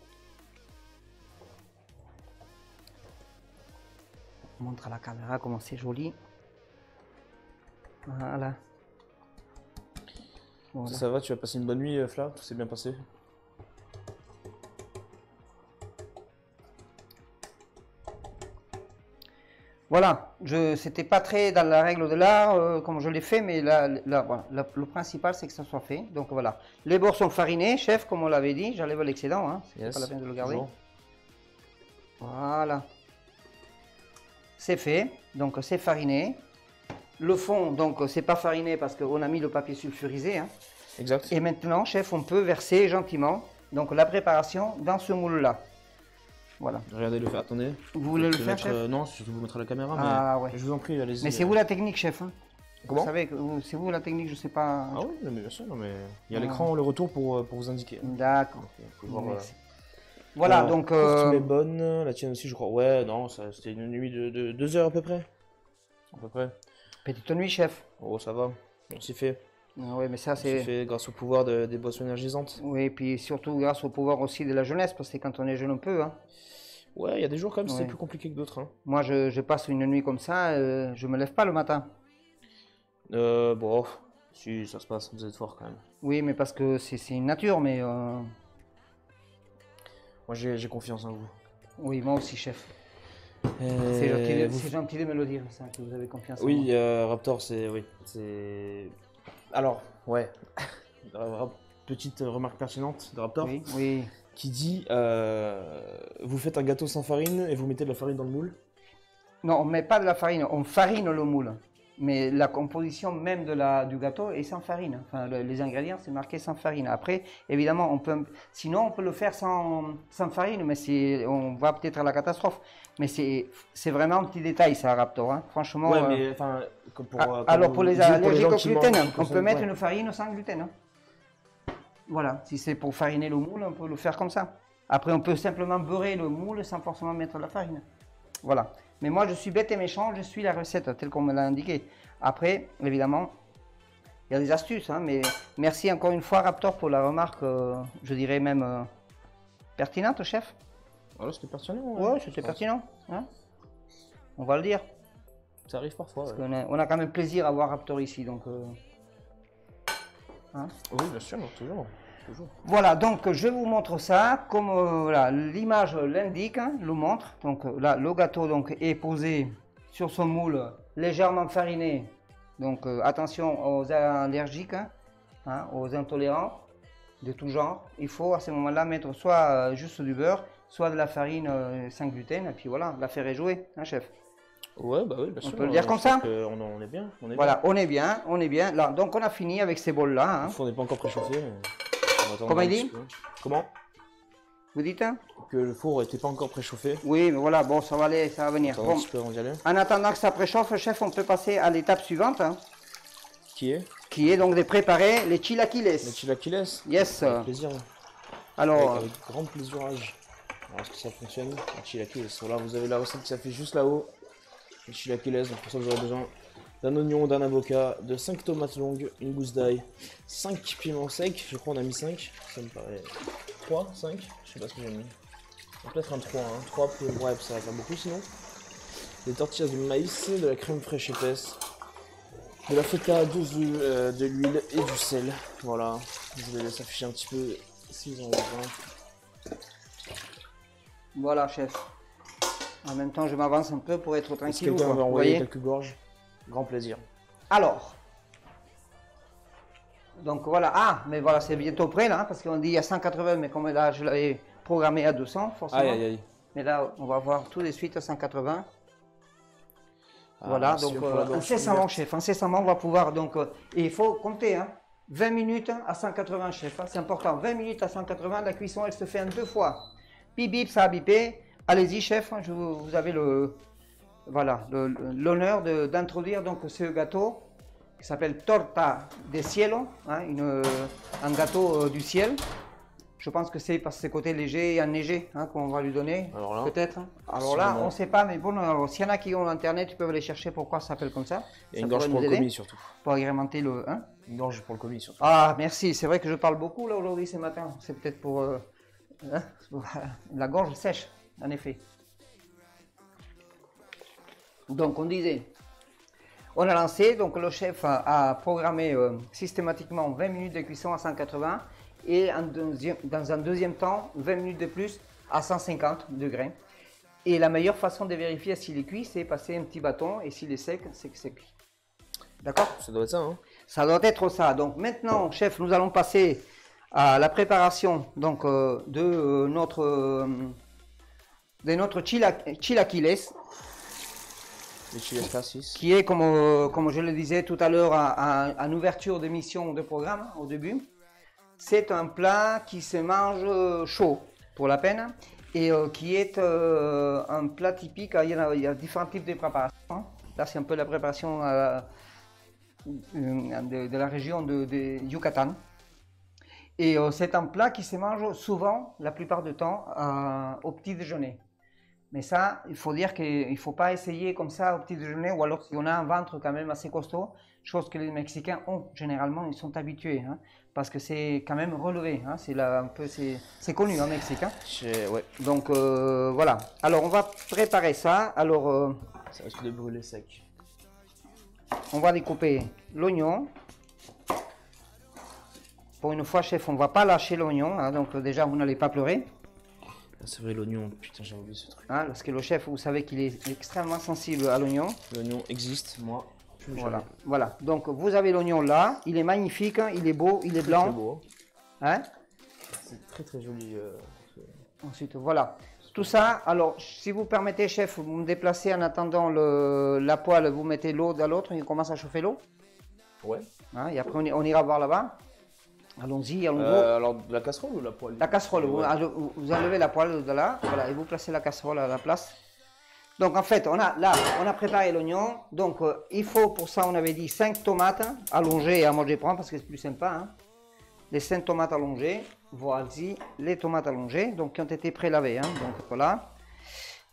On montre à la caméra comment c'est joli. Voilà. Voilà. Ça, ça va, tu vas passer une bonne nuit, euh, Fla? Tout s'est bien passé? Voilà, je c'était pas très dans la règle de l'art euh, comme je l'ai fait, mais là, là, voilà, la- le principal c'est que ça soit fait. Donc voilà, les bords sont farinés, chef, comme on l'avait dit. J'enlève l'excédent, hein, c'est Yes, pas la peine de le garder. toujours. Voilà, c'est fait. Donc c'est fariné. Le fond, donc c'est pas fariné parce qu'on a mis le papier sulfurisé. hein. Exact. Et maintenant, chef, on peut verser gentiment donc la préparation dans ce moule-là. Voilà. Regardez le faire, attendez. Vous voulez le Je vais faire, mettre, chef euh, Non, surtout vous mettre à la caméra, mais Ah ouais. je vous en prie, allez-y. Mais c'est euh. vous la technique, chef. hein. Comment? Vous savez que vous- c'est vous la technique, je sais pas. Ah oui, non, mais bien sûr, non, mais il y a Ah. l'écran, le retour pour, euh, pour vous indiquer. D'accord. Donc, euh, vous pouvez voir, euh, Merci. Voilà, euh, donc courte euh, mais bonne, la tienne aussi, je crois. Ouais, non, ça- c'était une nuit de, de deux heures à peu près. À peu près. petite nuit, chef. Oh, ça va, on s'y fait. Ah oui, mais ça On s'y c'est. fait grâce au pouvoir de- des boissons énergisantes. Oui, et puis surtout grâce au pouvoir aussi de la jeunesse, parce que quand on est jeune, on peut. Hein. Ouais, il y a des jours quand même, c'est Ouais. plus compliqué que d'autres. Hein. Moi, je, je passe une nuit comme ça, euh, je me lève pas le matin. Euh, bon, si, ça se passe, vous êtes fort quand même. Oui, mais parce que c'est c'est une nature, mais euh, Moi, j'ai j'ai confiance en vous. oui, moi aussi, chef. Euh, C'est gentil, de- vous- c'est gentil de me le dire, ça, que vous avez confiance en Oui, moi. euh, Raptor, c'est. Oui, c'est. Alors, ouais. Euh, Petite remarque pertinente de Raptor Oui, oui. qui dit euh, vous faites un gâteau sans farine et vous mettez de la farine dans le moule. Non, on met pas de la farine, on farine le moule. Mais la composition même de la, du gâteau est sans farine. Enfin, le- les ingrédients, c'est marqué sans farine. Après, évidemment, on peut, sinon on peut le faire sans, sans farine, mais c'est, on va peut-être à la catastrophe. Mais c'est, c'est vraiment un petit détail, ça, Raptor. hein. Franchement. Ouais, euh, mais enfin, comme pour. ah, euh, comme alors vous pour les disiez, allergiques gens au qui gluten, mangent- qui on peut consomment- mettre ouais. une farine sans gluten. hein. Voilà, si c'est pour fariner le moule, on peut le faire comme ça. Après, on peut simplement beurrer le moule sans forcément mettre de la farine. Voilà. Mais moi, je suis bête et méchant, je suis la recette telle qu'on me l'a indiqué. Après, évidemment, il y a des astuces, hein, mais merci encore une fois, Raptor, pour la remarque, euh, je dirais même euh, pertinente, chef. Alors, c'était pertinent. Ouais, c'était pertinent. Hein, on va le dire. Ça arrive parfois. Parce Ouais. qu'on a, on a quand même plaisir à voir Raptor ici. Donc, euh, hein. Oui, bien sûr, toujours. toujours. Voilà, donc je vous montre ça. Comme euh, voilà, l'image l'indique, hein, le montre. Donc là, le gâteau donc, est posé sur son moule légèrement fariné. Donc euh, attention aux allergiques, hein, hein, aux intolérants de tout genre. Il faut à ce moment-là mettre soit euh, juste du beurre, soit de la farine euh, sans gluten. Et puis voilà, l'affaire est jouée, hein, chef. Ouais, bah oui, bien sûr. On peut le dire comme ça. On, on est bien. On est Voilà, bien. on est bien, on est bien. Là, donc on a fini avec ces bols-là. Hein. Le four n'est pas encore préchauffé. On va attendre Comment un il petit dit peu. Comment Vous dites hein? Que le four n'était pas encore préchauffé. Oui, mais voilà, bon, ça va aller, ça va venir. Attends Bon. un petit peu avant d'y aller. En attendant que ça préchauffe, chef, on peut passer à l'étape suivante, hein, Qui est qui est donc de préparer les chilaquiles. Le chilaquiles. Yes. Avec plaisir. Alors, Avec, avec grand plaisirage. Alors, est-ce que ça fonctionne? Le chilaquiles. Là, vous avez la recette qui s'affiche juste là-haut. Le chilaquiles. Donc, pour ça, vous aurez besoin d'un oignon, d'un avocat, de cinq tomates longues, une gousse d'ail, cinq piments secs. Je crois qu'on a mis cinq. Ça me paraît. trois, cinq. Je sais pas ce que j'ai mis. Peut-être un trois. Hein. trois pour. Ouais, ça va pas beaucoup sinon. Des tortillas de maïs, de la crème fraîche épaisse, de la feta, de, euh, de l'huile et du sel. Voilà. Je vais laisser afficher un petit peu s'ils ont besoin. voilà, chef. En même temps, je m'avance un peu pour être Est-ce que tranquille. quelqu'un quoi, veut vous envoyer voyez. quelques gorges? Grand plaisir. Alors, donc voilà. Ah, mais voilà, c'est bientôt prêt là, hein, parce qu'on dit à cent quatre-vingts, mais comme là, je l'avais programmé à deux cents, forcément. Aïe aïe aïe. Mais là, on va voir tout de suite à cent quatre-vingts. Ah, Voilà, merci donc pour la euh, gorge incessamment, ouverte. chef, incessamment, on va pouvoir donc. euh, et il faut compter, hein, vingt minutes à cent quatre-vingts, chef, hein, c'est important. vingt minutes à cent quatre-vingts, la cuisson, elle se fait en deux fois. Bip bip, ça a bipé. Allez-y, chef, hein, je, vous vous avez le. Voilà, le- l'honneur de- d'introduire donc ce gâteau qui s'appelle Torta de Cielo, hein, une, euh, un gâteau euh, du ciel. Je pense que c'est parce que c'est côté léger et enneigé hein, qu'on va lui donner, Alors là, peut-être. Alors là, sûrement. on ne sait pas, mais bon, alors, s'il y en a qui ont l'internet, ils peuvent aller chercher pourquoi ça s'appelle comme ça. il y a Ça une gorge pourrait pour nous le aider commis surtout. pour agrémenter le. Hein. Une gorge pour le commis surtout. Ah, merci, c'est vrai que je parle beaucoup là aujourd'hui ce matin. C'est peut-être pour euh, hein, la gorge sèche, en effet. Donc, on disait, on a lancé, donc le chef a, a programmé euh, systématiquement vingt minutes de cuisson à cent quatre-vingts et en deuxième, dans un deuxième temps, vingt minutes de plus à cent cinquante degrés. Et la meilleure façon de vérifier s'il est cuit, c'est passer un petit bâton et s'il est sec, c'est que c'est cuit. D'accord? Ça doit être ça, hein. Ça doit être ça. Donc maintenant, chef, nous allons passer à la préparation donc, euh, de, euh, notre, euh, de notre chila- chilaquiles, Les chiles cassis. qui est, comme, euh, comme je le disais tout à l'heure à- à- en ouverture d'émission de programme, au début, c'est un plat qui se mange euh, chaud, pour la peine, et euh, qui est euh, un plat typique. Il y, en a, il y a différents types de préparation. hein. Là, c'est un peu la préparation euh, de, de la région de, de Yucatan. Et euh, c'est un plat qui se mange souvent, la plupart du temps, euh, au petit déjeuner. Mais ça, il faut dire qu'il ne faut pas essayer comme ça au petit déjeuner, ou alors si on a un ventre quand même assez costaud, chose que les Mexicains ont généralement, ils sont habitués, hein, parce que c'est quand même relevé, hein, c'est là un peu, c'est c'est connu en Mexique. Hein. J'ai- Ouais, Donc euh, voilà. Alors on va préparer ça. Alors euh, ça risque de brûler sec. on va découper l'oignon. Pour une fois, chef, on ne va pas lâcher l'oignon, hein, donc euh, déjà vous n'allez pas pleurer. Ah, c'est vrai, l'oignon, putain, j'ai oublié ce truc. Hein, parce que le chef, vous savez qu'il est extrêmement sensible à l'oignon. L'oignon existe, moi. Plus Voilà, jamais. voilà. Donc vous avez l'oignon là, il est magnifique, hein, il est beau, il est Très blanc. beau, Hein. hein. C'est très très joli. euh, ce- Ensuite, voilà. Tout ça, alors si vous permettez, chef, vous me déplacez en attendant le, la poêle, vous mettez l'eau dans l'autre, il commence à chauffer l'eau. Ouais. Hein, et après on, y- on ira voir là-bas. Allons-y, allons-y. Euh, alors, de la casserole ou la poêle? La casserole, vous, Ouais. vous- vous enlevez la poêle de là, voilà, et vous placez la casserole à la place. Donc en fait, on a là, on a préparé l'oignon. Donc euh, il faut pour ça, on avait dit cinq tomates allongées, à moi je les prends parce que c'est plus sympa. Hein. Les cinq tomates allongées, voici les tomates allongées, donc qui ont été prélavées. Hein, donc voilà.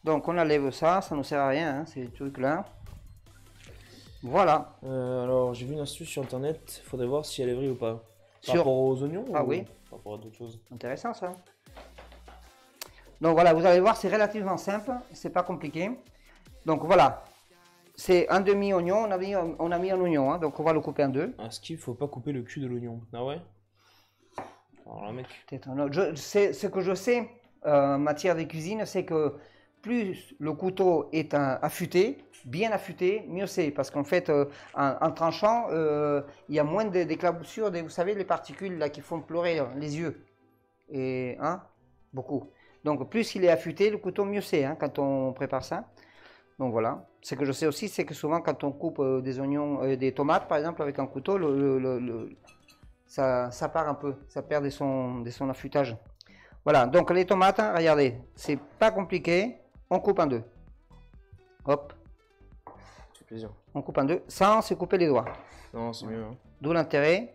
Donc on enlève ça, ça ne sert à rien, hein, ces trucs-là. Voilà. Euh, alors, j'ai vu une astuce sur internet, il faudrait voir si elle est vraie ou pas. Par Sur... rapport aux oignons Ah ou oui. par rapport à d'autres choses? Intéressant ça. Donc voilà, vous allez voir, c'est relativement simple, c'est pas compliqué. Donc voilà, c'est un demi-oignon, on a mis, on a mis un oignon, hein, donc on va le couper en deux. Est-ce qu'il faut pas couper le cul de l'oignon? Ah ouais? Alors là, mec. Peut-être un autre. Je, c'est, ce que je sais euh, en matière de cuisine, c'est que plus le couteau est un, affûté, bien affûté, mieux c'est. Parce qu'en fait, euh, en, en tranchant, euh, il y a moins de- d'éclaboussures, de, vous savez, les particules là qui font pleurer euh, les yeux. Et, hein, beaucoup. Donc plus il est affûté, le couteau, mieux c'est hein, quand on prépare ça. Donc voilà. Ce que je sais aussi, c'est que souvent quand on coupe euh, des oignons, euh, des tomates par exemple avec un couteau, le, le- le- le- ça, ça part un peu, ça perd de son, de son affûtage. Voilà, donc les tomates, hein, regardez, c'est pas compliqué, on coupe en deux. Hop, Ça fait plaisir. on coupe en deux, sans se couper les doigts. Non, c'est mieux. Hein. D'où l'intérêt.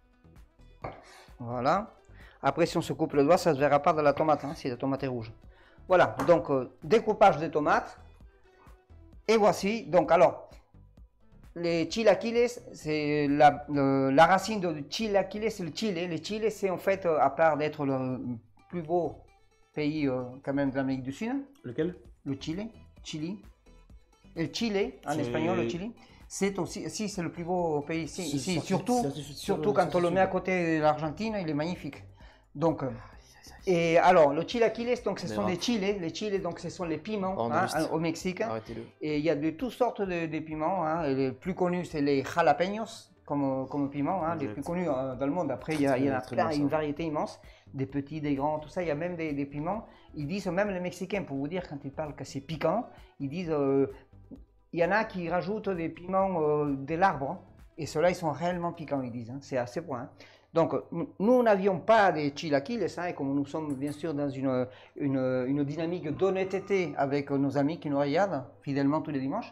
Voilà. Après, si on se coupe le doigt, ça ne se verra pas dans la tomate, hein, si la tomate est rouge. Voilà, donc euh, découpage des tomates. Et voici, donc alors, les chilaquiles, c'est la, le- la racine de chilaquiles, c'est le chile. Le chile, c'est en fait, euh, à part d'être le plus beau pays euh, quand même de l'Amérique du Sud, Lequel? le Chili, Chili, le Chile, en C'est- espagnol, le Chili, c'est aussi, si c'est le plus beau pays ici, C'est ici. certi- surtout, certifié- surtout quand on le met à côté de l'Argentine, il est magnifique. Donc, euh, et alors, le chilaquiles, donc ce Mais sont grave. des chiles, les chiles, donc ce sont les piments Oh, hein, triste. au Mexique. Arrêtez-le. Et il y a de toutes sortes de, de piments. Hein. Et les plus connus, c'est les jalapeños comme, comme piments, hein, les Exact. plus connus euh, dans le monde. Après, il y, a, il y en a Très plein, bon, ça. une variété immense, des petits, des grands, tout ça. Il y a même des, des piments. Ils disent, même les Mexicains, pour vous dire, quand ils parlent que c'est piquant, ils disent, euh, il y en a qui rajoutent des piments euh, de l'arbre. Hein. Et ceux-là, ils sont réellement piquants, ils disent. Hein. C'est à ce point. Hein. Donc, nous n'avions pas des chilaquiles, hein, et comme nous sommes bien sûr dans une, une, une dynamique d'honnêteté avec nos amis qui nous regardent fidèlement tous les dimanches,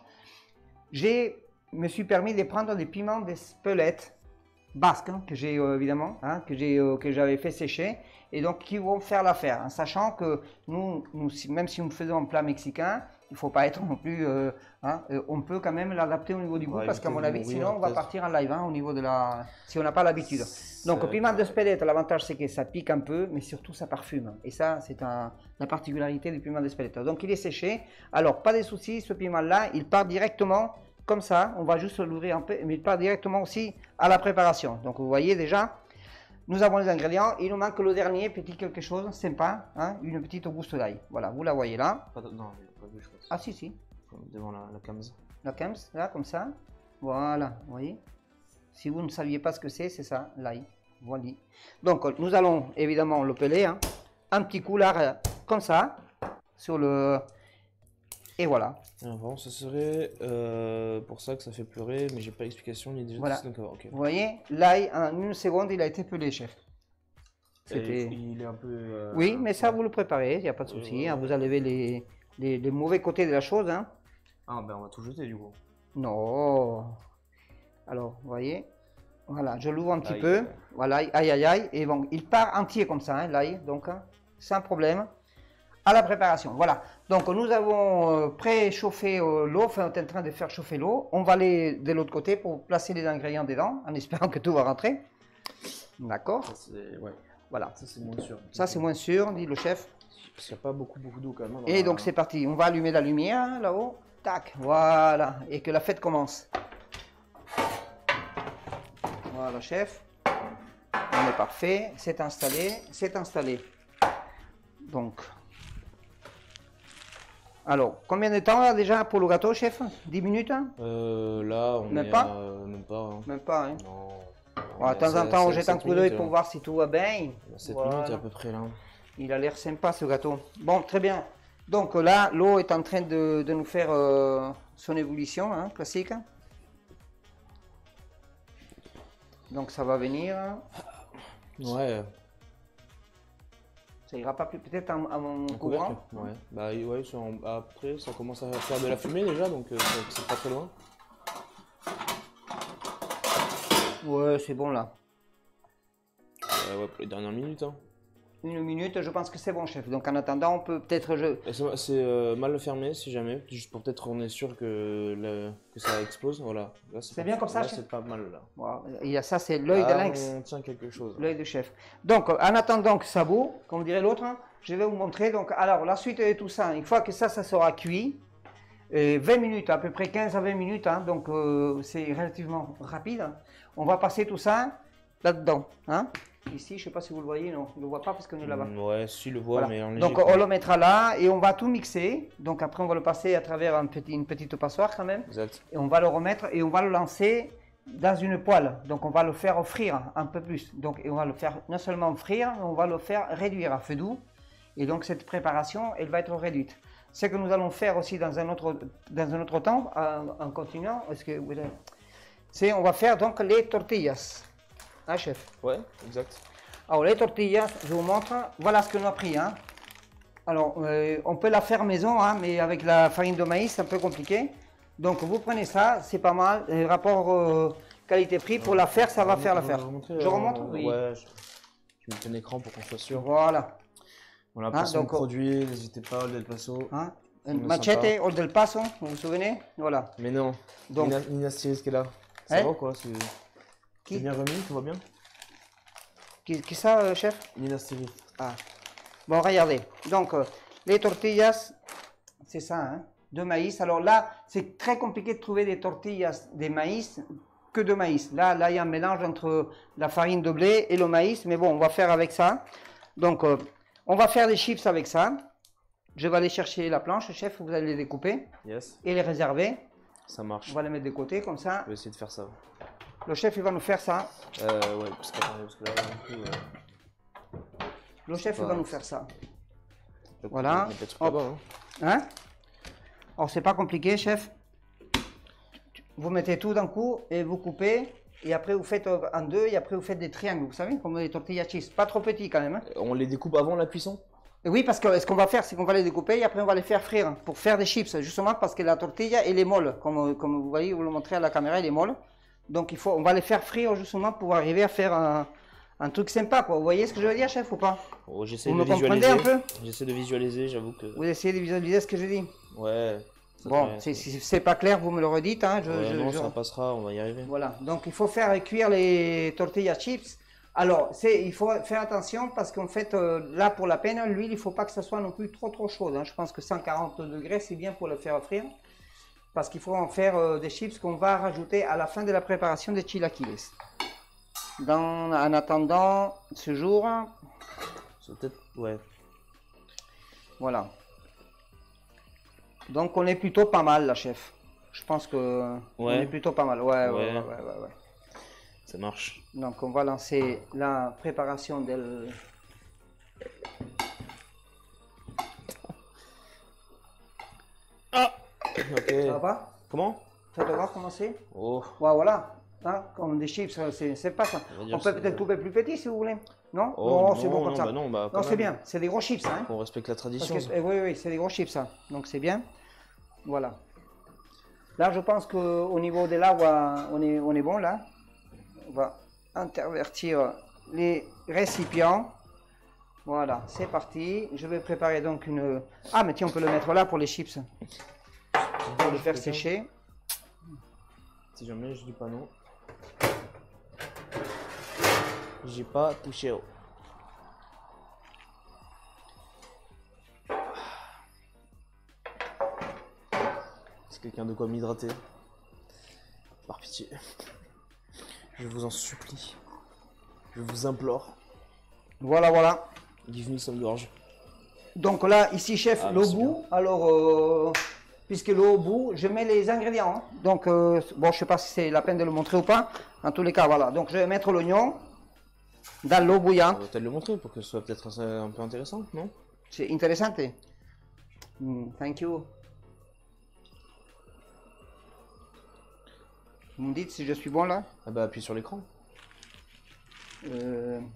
je me suis permis de prendre des piments d'Espelette basques, hein, que j'ai euh, évidemment, hein, que j'ai, euh, que j'avais fait sécher, et donc qui vont faire l'affaire, hein, sachant que nous, nous, si- même si nous faisons un plat mexicain, il ne faut pas être non plus, euh, hein, euh, on peut quand même l'adapter au niveau du goût, Ouais, parce qu'à éviter mon de avis, mourir, sinon on va peut-être. partir en live hein, au niveau de la, si on n'a pas l'habitude. Donc, C'est- piment d'Espelette, l'avantage c'est que ça pique un peu, mais surtout ça parfume. Et ça, c'est un- la particularité du piment d'Espelette. Donc, il est séché. Alors, pas de soucis, ce piment-là, il part directement comme ça. On va juste l'ouvrir un peu, mais il part directement aussi à la préparation. Donc, vous voyez déjà, nous avons les ingrédients. Il nous manque le dernier petit quelque chose sympa, hein, une petite gousse d'ail. Voilà, vous la voyez là. Pas de- Non, il a pas vu, je pense. Ah, si, si. Devant la, la cams. La Kems, là, comme ça. Voilà, vous voyez. Si vous ne saviez pas ce que c'est, c'est ça, l'ail. Voilà. Donc, nous allons évidemment le peler. Hein. Un petit coup là, euh, comme ça, sur le... Et voilà. Alors, vraiment, ce serait euh, pour ça que ça fait pleurer, mais j'ai pas l'explication ni déjà. Voilà. D'accord, ok. Vous voyez, l'ail, en une seconde, il a été pelé, chef. Et C'était... il est un peu. euh, Oui, mais ça, ouais. vous le préparez, il n'y a pas de Ouais, souci. ouais, hein. ouais. Vous enlevez les, les, les mauvais côtés de la chose. Hein. Ah, ben on va tout jeter du coup. Non. Alors, vous voyez. Voilà, je l'ouvre un petit Aïe, peu. aïe. Voilà, aïe aïe aïe. Et bon, il part entier comme ça, hein, l'ail, donc, hein, sans problème. À la préparation, voilà. Donc, nous avons euh, préchauffé euh, l'eau, enfin, on est en train de faire chauffer l'eau. On va aller de l'autre côté pour placer les ingrédients dedans, en espérant que tout va rentrer. D'accord. Ça, c'est. Ouais. Voilà. Ça, c'est moins sûr. Ça, c'est moins sûr, dit le chef. Parce qu'il n'y a pas beaucoup, beaucoup d'eau quand même. hein, dans Et la- donc, c'est parti. On va allumer la lumière, hein, là-haut. Tac, voilà. Et que la fête commence. Voilà, chef. On est parfait. C'est installé. C'est installé. Donc. Alors, combien de temps là déjà pour le gâteau, chef? dix minutes hein? Euh, là, on Même est pas à- euh, Même pas. hein. Même pas, hein? Non. Bon, de temps en temps, on jette un coup d'œil pour voir si tout va bien. sept Voilà. minutes à peu près là. Il a l'air sympa ce gâteau. Bon, très bien. Donc là, l'eau est en train de, de nous faire euh, son ébullition, hein, classique. Donc ça va venir. Ouais. Ça ira pas plus peut-être en, en Un courant. couvercle. Ouais. Bah ouais, c'est en- après ça commence à faire de la fumée déjà, donc euh, c'est c'est pas très loin. Ouais, c'est bon là. Euh, ouais, pour les dernières minutes. Hein. une minute, je pense que c'est bon, chef. Donc en attendant, on peut peut-être... Je... Et C'est c'est, euh, mal fermé si jamais, juste pour peut-être qu'on est sûr que, le- que ça explose. Voilà. Là, C'est pas- bien comme ça, là, chef c'est pas mal là. Voilà. Il y a ça, c'est l'œil de Là, lynx. on tient quelque chose. L'œil de chef. Donc, en attendant que ça bout, comme dirait l'autre, hein, je vais vous montrer. Donc, alors, la suite de tout ça, une fois que ça, ça sera cuit, euh, vingt minutes, à peu près quinze à vingt minutes, hein, donc euh, c'est relativement rapide. Hein. On va passer tout ça là-dedans. Hein. Ici, je ne sais pas si vous le voyez, non, je ne le vois pas parce qu'on est là-bas. Mm, ouais, si le voit, Voilà. mais en léger. Donc, quoi. on le mettra là et on va tout mixer. Donc, après, on va le passer à travers un petit, une petite passoire quand même. Exact. Et on va le remettre et on va le lancer dans une poêle. Donc on va le faire frire un peu plus. Donc et on va le faire non seulement frire, mais on va le faire réduire à feu doux. Et donc cette préparation, elle va être réduite. Ce que nous allons faire aussi dans un autre, dans un autre temps, en, en continuant, est-ce que vous avez- c'est on va faire donc les tortillas. Hein, chef? Ouais, exact. Alors les tortillas, je vous montre. Voilà ce que l'on a pris. Hein. Alors euh, on peut la faire maison, hein, mais avec la farine de maïs, c'est un peu compliqué. Donc vous prenez ça, c'est pas mal. Le rapport euh, qualité-prix pour la faire, ça va faire l'affaire. Je remonte? Oui. Ouais, je, je mets un écran pour qu'on soit sûr. Voilà. Voilà, Ah, placement de donc, oh. produit, n'hésitez pas, Del Paso. Hein? me Machete, sympa. Old del Paso, vous vous souvenez? Voilà. Mais non, Donc- Nina, Nina Styris qui est là. Ça Hein va quoi? C'est Qui? c'est bien remis, tout va bien? Qui, qui ça, euh, chef? Nina Styris. Ah. Bon, regardez. Donc, euh, les tortillas, c'est ça, hein, de maïs. Alors là, c'est très compliqué de trouver des tortillas de maïs que de maïs. Là, là, il y a un mélange entre la farine de blé et le maïs. Mais bon, on va faire avec ça. Donc, euh, on va faire des chips avec ça. Je vais aller chercher la planche, chef. Vous allez les découper Yes, et les réserver. ça marche. On va les mettre de côté, comme ça. Je vais essayer de faire ça. Le chef, il va nous faire ça. Euh, ouais, parce que, attendez, parce que là, un coup, euh, Le chef, il pas- va nous faire ça. le- Voilà. il y a des trucs Hop. là-bas, hein. Hein? Alors, c'est pas compliqué, chef. Vous mettez tout d'un coup et vous coupez. Et après, vous faites euh, en deux et après, vous faites des triangles. Vous savez, comme les tortillas chips. Pas trop petits quand même. Hein? On les découpe avant la cuisson? Et oui, parce que ce qu'on va faire, c'est qu'on va les découper et après, on va les faire frire hein, pour faire des chips. Justement parce que la tortilla, elle est molle. Comme, comme vous voyez, vous le montrez à la caméra, elle est molle. Donc, il faut, on va les faire frire justement pour arriver à faire un, un truc sympa. Quoi. Vous voyez ce que je veux dire, chef, ou pas? Oh, j'essaie Vous de me comprenez visualiser. un peu? J'essaie de visualiser, j'avoue que. Vous essayez de visualiser ce que je dis? Ouais. ça Bon, devrait- c'est- si c'est pas clair, vous me le redites. Hein, je, Ouais, je- non, je- ça passera, on va y arriver. Voilà, donc il faut faire cuire les tortillas chips. Alors, c'est, il faut faire attention parce qu'en fait, euh, là pour la peine, l'huile, il ne faut pas que ça soit non plus trop trop chaude. Hein. Je pense que cent quarante degrés, c'est bien pour le faire frire. Parce qu'il faut en faire euh, des chips qu'on va rajouter à la fin de la préparation des chilaquiles. Dans, en attendant ce jour, C'est peut-être. Ouais. voilà. Donc on est plutôt pas mal là, chef. Je pense que on Ouais. est plutôt pas mal. Ouais, ouais, Ouais. ouais, ouais, ouais, ouais. Ça marche. Donc on va lancer la préparation del... Ok. Ça va pas? Comment? Ça doit voir comment c'est? Oh. Ouais, voilà. Hein, comme des chips, c'est c'est pas ça. On va dire On peut c'est- peut-être couper plus petit si vous voulez. Non? Oh, non, c'est bon non, comme ça. bah non, bah, quand non, c'est même. bien. C'est des gros chips, hein. On respecte la Parce tradition. que- eh oui, oui, c'est des gros chips, ça. Donc c'est bien. Voilà. Là, je pense qu'au niveau de l'agua, on est, on est bon là. On va intervertir les récipients. Voilà, c'est parti. Je vais préparer donc une... Ah, mais tiens, on peut le mettre là pour les chips. Pour le faire sécher. Si jamais je dis pas non. J'ai pas touché au. C'est quelqu'un de quoi m'hydrater. Par pitié. Je vous en supplie. Je vous implore. Voilà, voilà. Give me some gorge. Donc là, ici, chef, Ah, l'eau merci bout. Alors, euh, puisque l'eau au bout, je mets les ingrédients. hein. Donc, euh, bon, je sais pas si c'est la peine de le montrer ou pas. En tous les cas, voilà. Donc, je vais mettre l'oignon dans l'eau On bouillante. va peut-être le montrer pour que ce soit peut-être un peu intéressant, non? C'est intéressant. Mm, thank you. Vous me dites si je suis bon là? Ah bah appuie sur l'écran. Euh,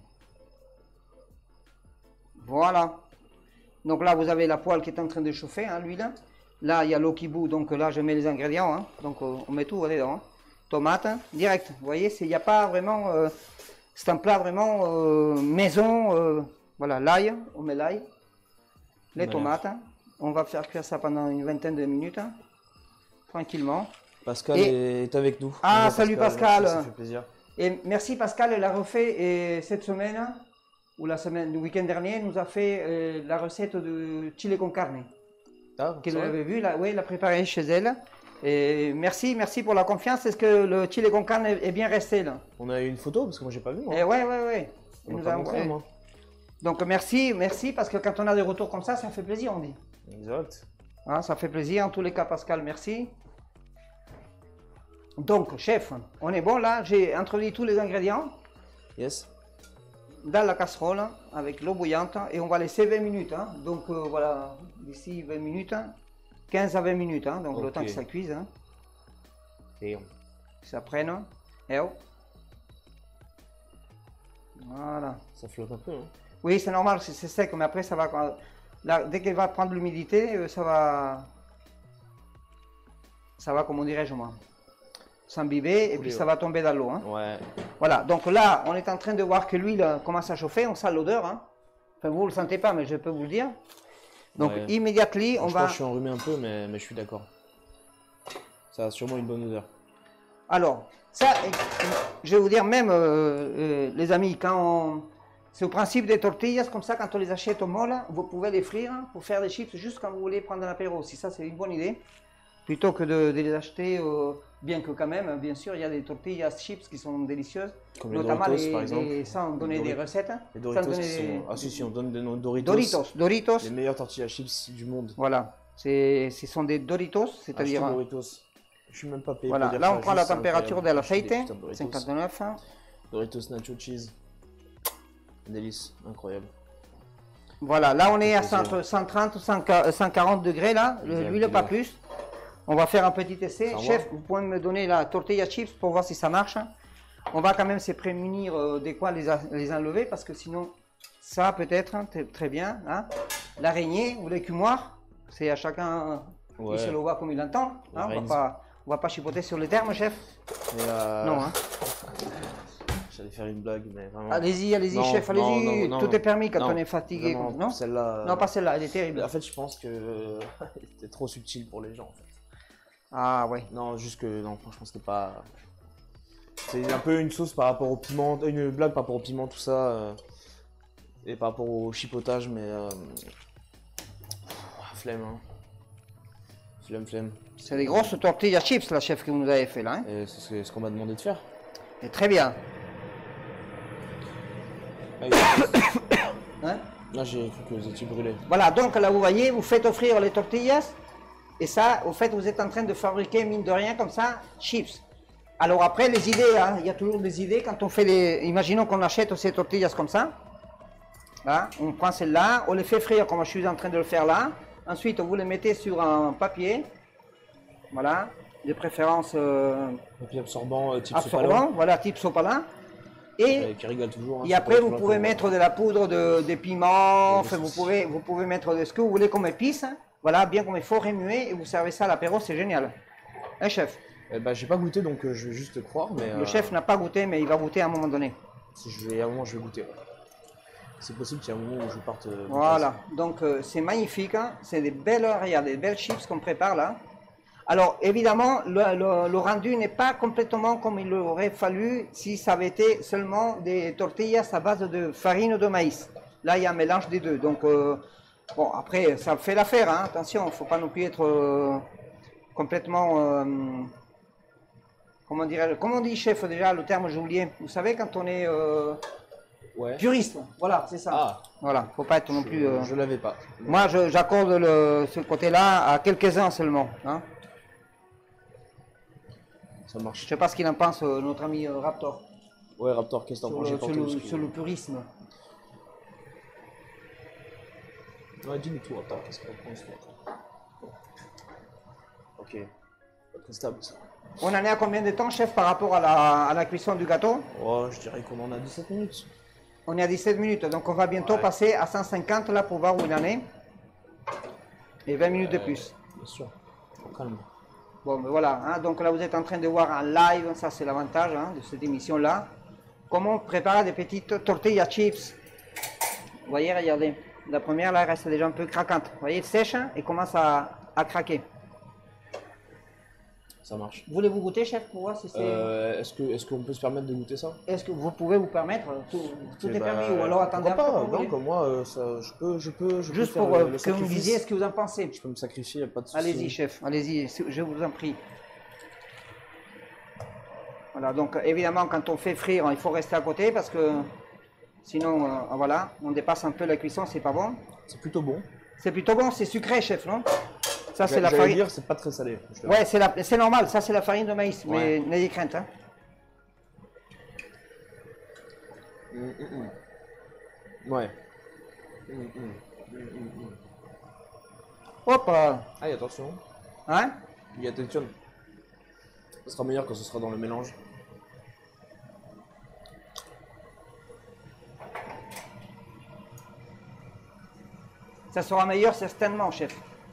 Voilà. Donc là, vous avez la poêle qui est en train de chauffer, hein, l'huile. Là, il y a l'eau qui bout, donc là, je mets les ingrédients. hein. Donc, euh, on met tout dedans. hein. Tomate, hein, direct. Vous voyez, il n'y a pas vraiment... euh, c'est un plat vraiment euh, maison, euh, Voilà, l'ail, on met l'ail, les Voilà. tomates. On va faire cuire ça pendant une vingtaine de minutes, hein, tranquillement. Pascal Et- est avec nous. Ah, Bonjour, salut Pascal. merci, ça fait plaisir. Et merci Pascal, elle a refait et cette semaine, ou la semaine, le week-end dernier, nous a fait euh, la recette de chili con carne. Ah, Qu'elle c'est vrai avait vu, là, oui, elle a préparé chez elle. Et merci, merci pour la confiance. Est-ce que le chili con carne est est bien resté là? On a eu une photo parce que moi j'ai pas vu. Moi. Et ouais, ouais, ouais. On Il m'a nous pas a montré, envoyé. moi. Donc merci, merci, parce que quand on a des retours comme ça, ça fait plaisir, on dit. Exact. Hein, ça fait plaisir, en tous les cas, Pascal, merci. Donc, chef, on est bon là. J'ai introduit tous les ingrédients Yes. dans la casserole avec l'eau bouillante et on va laisser vingt minutes. Hein. Donc euh, voilà, d'ici vingt minutes, quinze à vingt minutes, hein, donc le Ok. temps que ça cuise, hein, Et on... que ça prenne. Et oh. Voilà. ça flotte un peu. Hein. Oui, c'est normal, c'est c'est sec, mais après ça va. Là, dès qu'elle va prendre l'humidité, euh, ça va. Ça va, comment dirais-je moi, s'imbiber et Couler, puis ouais. ça va tomber dans l'eau. Hein. Ouais. Voilà, donc là, on est en train de voir que l'huile commence à chauffer, on sent l'odeur. Hein. Enfin, vous ne le sentez pas, mais je peux vous le dire. Donc, Ouais. immédiatement, on je va. pense que je suis enrhumé un peu, mais, mais je suis d'accord. Ça a sûrement une bonne odeur. Alors, ça, euh, je vais vous dire, même, euh, euh, les amis, quand on. C'est au principe des tortillas, comme ça, quand on les achète au mall, vous pouvez les frire pour faire des chips juste quand vous voulez prendre un apéro. Si ça, c'est une bonne idée. Plutôt que de, de les acheter, euh, bien que quand même, bien sûr, il y a des tortillas chips qui sont délicieuses. Comme les Notamment Doritos, les, par exemple. les- sans donner Les des Doritos. recettes. Les sans Doritos donner qui des- sont... Ah si, si, on donne des noms Doritos. Doritos, Doritos. Les meilleures tortillas chips du monde. Voilà, c'est- ce sont des Doritos, Achetez c'est-à-dire. Doritos. Je suis même pas payé Voilà, pour dire là ça, on prend juste la c'est température de incroyable. Acheter des l'aceite, putains de Doritos. cinquante-neuf. Doritos nacho cheese. Délice, incroyable. Voilà, là on est à Plaisir. cent- cent trente, cent quarante degrés là, le- Exact, l'huile pas exact. plus. On va faire un petit essai. Ça Chef, va. vous pouvez me donner la tortilla chips pour voir si ça marche. On va quand même se prémunir euh, des quoi les, a- les enlever parce que sinon, ça peut-être, hein, t- très bien. Hein. L'araignée ou l'écumoire, c'est à chacun, Ouais. il se le voit comme il l'entend. La Hein, on reine. va pas, on va pas chipoter sur les termes, chef. Et euh, Non, hein. J'allais faire une blague, mais vraiment. Allez-y, allez-y, Non, chef, non, allez-y. non, non, Tout non. est permis quand Non, on est fatigué. Vraiment, Non, celle-là. non, pas celle-là, elle est terrible. En fait, je pense que c'était trop subtil pour les gens. En fait. Ah ouais. Non, juste que non, franchement, c'était pas. C'est un peu une sauce par rapport au piment, une blague par rapport au piment, tout ça, euh, et par rapport au chipotage, mais euh... flemme, hein. Flemme, flemme. C'est des grosses tortillas chips, la chef, que vous nous avez fait là. Hein. Et c'est ce que- ce qu'on m'a demandé de faire. Et très bien. Ah, oui. Hein. Là, j'ai cru que vous étiez brûlé. Voilà, donc là vous voyez, vous faites offrir les tortillas. Et ça, au fait, vous êtes en train de fabriquer, mine de rien, comme ça, chips. Alors après, les idées, hein, il y a toujours des idées quand on fait les... Imaginons qu'on achète ces tortillas comme ça. Là, on prend celle-là, on les fait frire comme je suis en train de le faire là. Ensuite, vous les mettez sur un papier. Voilà, de préférence euh, Papier absorbant, euh, type absorbant, sopalin, voilà, type sopalin. Et, euh, qui rigole toujours. hein, et c'est après, pas vous tout là pouvez pour- mettre de la poudre de, de piment, Ouais, enfin, c'est- vous pouvez, vous pouvez mettre de ce que vous voulez comme épice. Voilà, bien comme il faut remuer et vous servez ça à l'apéro, c'est génial. Hein, chef? Eh ben, j'ai pas goûté, donc euh, je vais juste croire, mais. Le euh, chef n'a pas goûté, mais il va goûter à un moment donné. Si je vais, à un moment, je vais goûter. ouais. C'est possible qu'il y ait un moment où je parte. euh, de Voilà, donc euh, c'est magnifique, hein. C'est des belles, regarde, des belles chips qu'on prépare là. Alors évidemment, le, le- le rendu n'est pas complètement comme il aurait fallu si ça avait été seulement des tortillas à base de farine de maïs. Là, il y a un mélange des deux. Donc, euh, bon, après, ça fait l'affaire, hein. Attention, il ne faut pas non plus être euh, complètement... euh, comment dirais-je, comment on dit, chef, déjà, le terme, j'ai oublié. Vous savez, quand on est euh, Ouais. puriste, voilà, c'est ça. Ah, Voilà, faut pas être non plus... euh, je, je l'avais pas. Moi, je- j'accorde le- ce côté-là à quelques-uns seulement. Hein. Ça Je marche. sais pas ce qu'il en pense, euh, notre ami euh, Raptor, Ouais, Raptor, qu'est-ce que t'en sur penses? le, J'ai pas sur entendu le- ce sur que- le purisme. Ouais, dis-nous tout, Raptor, qu'est-ce que t'en penses, toi? Ok. Pas très stable, ça. On en est à combien de temps, chef, par rapport à la, à la cuisson du gâteau? Oh, je dirais qu'on en a dix-sept minutes. On est à dix-sept minutes, donc on va bientôt Ouais. passer à cent cinquante là pour voir où il en est. Et vingt minutes de plus. Bien sûr. Au calme. Bon, ben voilà, hein, donc là vous êtes en train de voir en live, ça c'est l'avantage hein, de cette émission-là, comment on prépare des petites tortillas chips. Vous voyez, regardez. La première, là, elle reste déjà un peu craquante. Vous voyez, elle sèche hein, et commence à, à craquer. Ça marche. Voulez-vous goûter, chef, pour voir si c'est... Euh, est-ce que, est-ce qu'on peut se permettre de goûter ça? Est-ce que vous pouvez vous permettre? Tout, tout Eh est bah, permis, ou alors attendez un peu. pourquoi pas, quand vous non, voulez. comme moi, euh, ça, je peux, je peux, je peux Juste faire pour le- euh, le que vous me sacrifice. disiez ce que vous en pensez. Je peux me sacrifier, y a pas de souci. Allez-y, chef, allez-y, je vous en prie. Voilà, donc évidemment, quand on fait frire, il faut rester à côté parce que sinon, euh, voilà, on dépasse un peu la cuisson, c'est pas bon. C'est plutôt bon. C'est plutôt bon, c'est sucré, chef, non? Ça, c'est la J'allais farine. dire, c'est pas très salé. je Ouais, c'est la- c'est normal, ça, c'est la farine de maïs, mais Ouais. n'ayez crainte. Hein. Mm, mm, mm. Ouais. Mm, mm, mm, mm, mm. Hop, euh, Aïe, attention. hein? Il y a attention. Ce sera meilleur quand ce sera dans le mélange. Ça sera meilleur certainement, chef.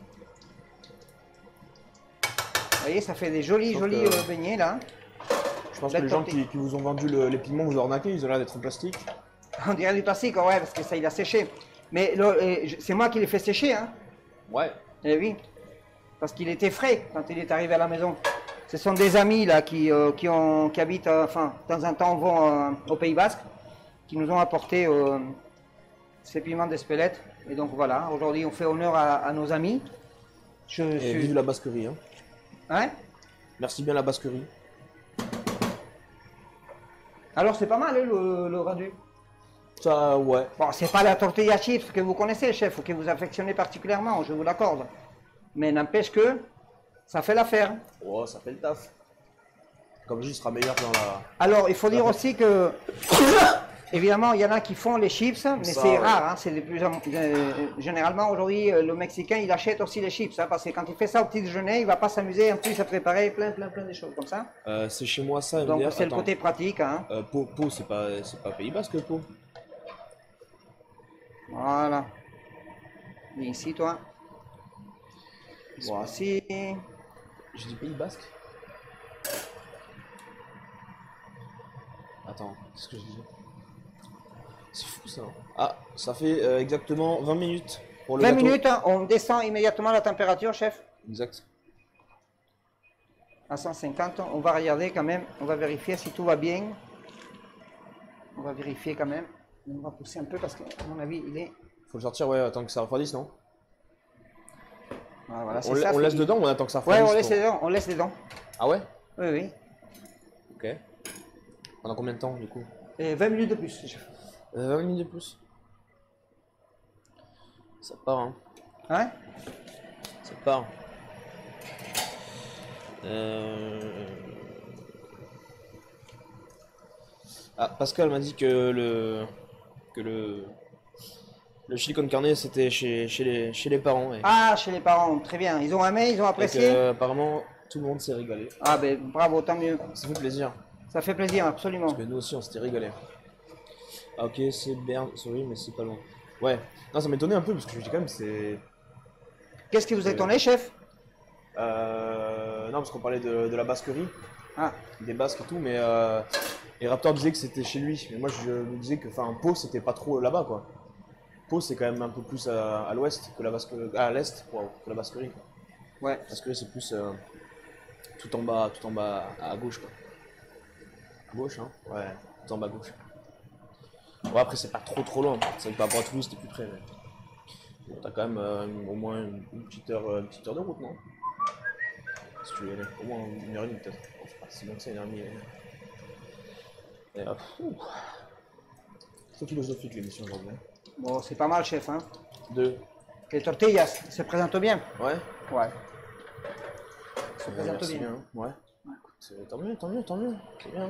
Vous voyez, ça fait des jolis, Donc, jolis euh, euh, beignets, là. Je pense Belle que les gens tortille. qui, qui vous ont vendu le- les piments vous ont arnaqué, ils ont l'air d'être en plastique. On dirait du plastique, ouais, parce que ça, il a séché. Mais le- euh, je- c'est moi qui l'ai fait sécher, hein. Ouais. Eh oui, parce qu'il était frais quand il est arrivé à la maison. Ce sont des amis là qui, euh, qui, ont, qui habitent, euh, enfin, de temps en temps vont euh, au Pays Basque, qui nous ont apporté euh, ces piments d'Espelette. Et donc voilà, aujourd'hui on fait honneur à, à nos amis. Je Et suis... vive la basquerie. Hein. Hein? Merci bien la basquerie. Alors c'est pas mal hein, le, le rendu. Ça, ouais. Bon, c'est pas la tortilla chips que vous connaissez, chef, ou que vous affectionnez particulièrement, je vous l'accorde. Mais n'empêche que ça fait l'affaire. Oh, ça fait le taf. Comme je dis, il sera meilleur dans la... Alors, il faut dire aussi que, évidemment, il y en a qui font les chips, mais Ça, c'est ouais. rare. Hein, c'est de plus en- euh, généralement, aujourd'hui, euh, le Mexicain, il achète aussi les chips, hein, parce que quand il fait ça au petit déjeuner, il va pas s'amuser en plus à préparer plein, plein, plein de choses comme ça. Euh, c'est chez moi ça. Donc, M D R. c'est le Attends. côté pratique. Hein. Euh, Pau, Pau, c'est pas, c'est pas Pays Basque, Pau. Voilà. Viens ici, toi. Voici. J'ai dit Pays Basque. Attends, qu'est-ce que je dis? C'est fou ça. Ah, ça fait euh, exactement vingt minutes pour le vingt gâteau. minutes, hein, on descend immédiatement la température, chef. Exact. À cent cinquante, on va regarder quand même, on va vérifier si tout va bien. On va vérifier quand même. On va pousser un peu parce qu'à mon avis, il est... Faut le sortir, ouais, attends que ça refroidisse, non? Ah, voilà, c'est On, la- ça, on c'est laisse qu'il- dedans ou on attend que ça Ouais, refroidisse? on laisse pour- les dents, on laisse les dents. Ah ouais? Oui, oui. Ok. Pendant combien de temps, du coup? Et vingt minutes de plus, chef. euh, vingt minutes de plus. Ça part, hein. Hein? Ça part. Euh... Ah, Pascal m'a dit que le que le le chili con carne c'était chez, chez les chez les parents et, Ah, chez les parents, très bien. Ils ont aimé, ils ont et apprécié. que, apparemment tout le monde s'est régalé. Ah ben bravo, tant mieux. Ça fait plaisir Ça fait plaisir, absolument. parce que nous aussi on s'était régalé. Ah ok, c'est Berne, sorry mais c'est pas loin. Ouais. Non, ça m'étonnait un peu parce que je me dis quand même c'est Qu'est-ce qui vous étonnait, chef? euh... non parce qu'on parlait de, de la basquerie. Ah, Des Basques et tout, mais euh, et Raptor disait que c'était chez lui, mais moi je me disais que enfin Pau c'était pas trop là-bas quoi. Pau c'est quand même un peu plus à, à l'ouest que la Basque, à l'est wow, que la Basquerie quoi. ouais. Parce que c'est plus euh, tout en bas, tout en bas à, à gauche quoi. À gauche hein, ouais, tout en bas à gauche. Bon après c'est pas trop trop loin, c'est vrai que par rapport à Toulouse c'était plus près. Mais... Bon, t'as quand même euh, au moins une, une petite heure, euh, une petite heure de route non? Si tu veux y aller, au moins une heure et demie peut-être. Bon, c'est pas si long que ça, une heure et demie. Et hop. Ouh. C'est philosophique l'émission aujourd'hui. hein. Bon, c'est pas mal, chef. Hein. Deux. Les tortillas se présentent bien. Ouais. Ouais. Ça présente bien. bien. Ouais. C'est- Tant mieux, tant mieux, tant mieux. C'est bien.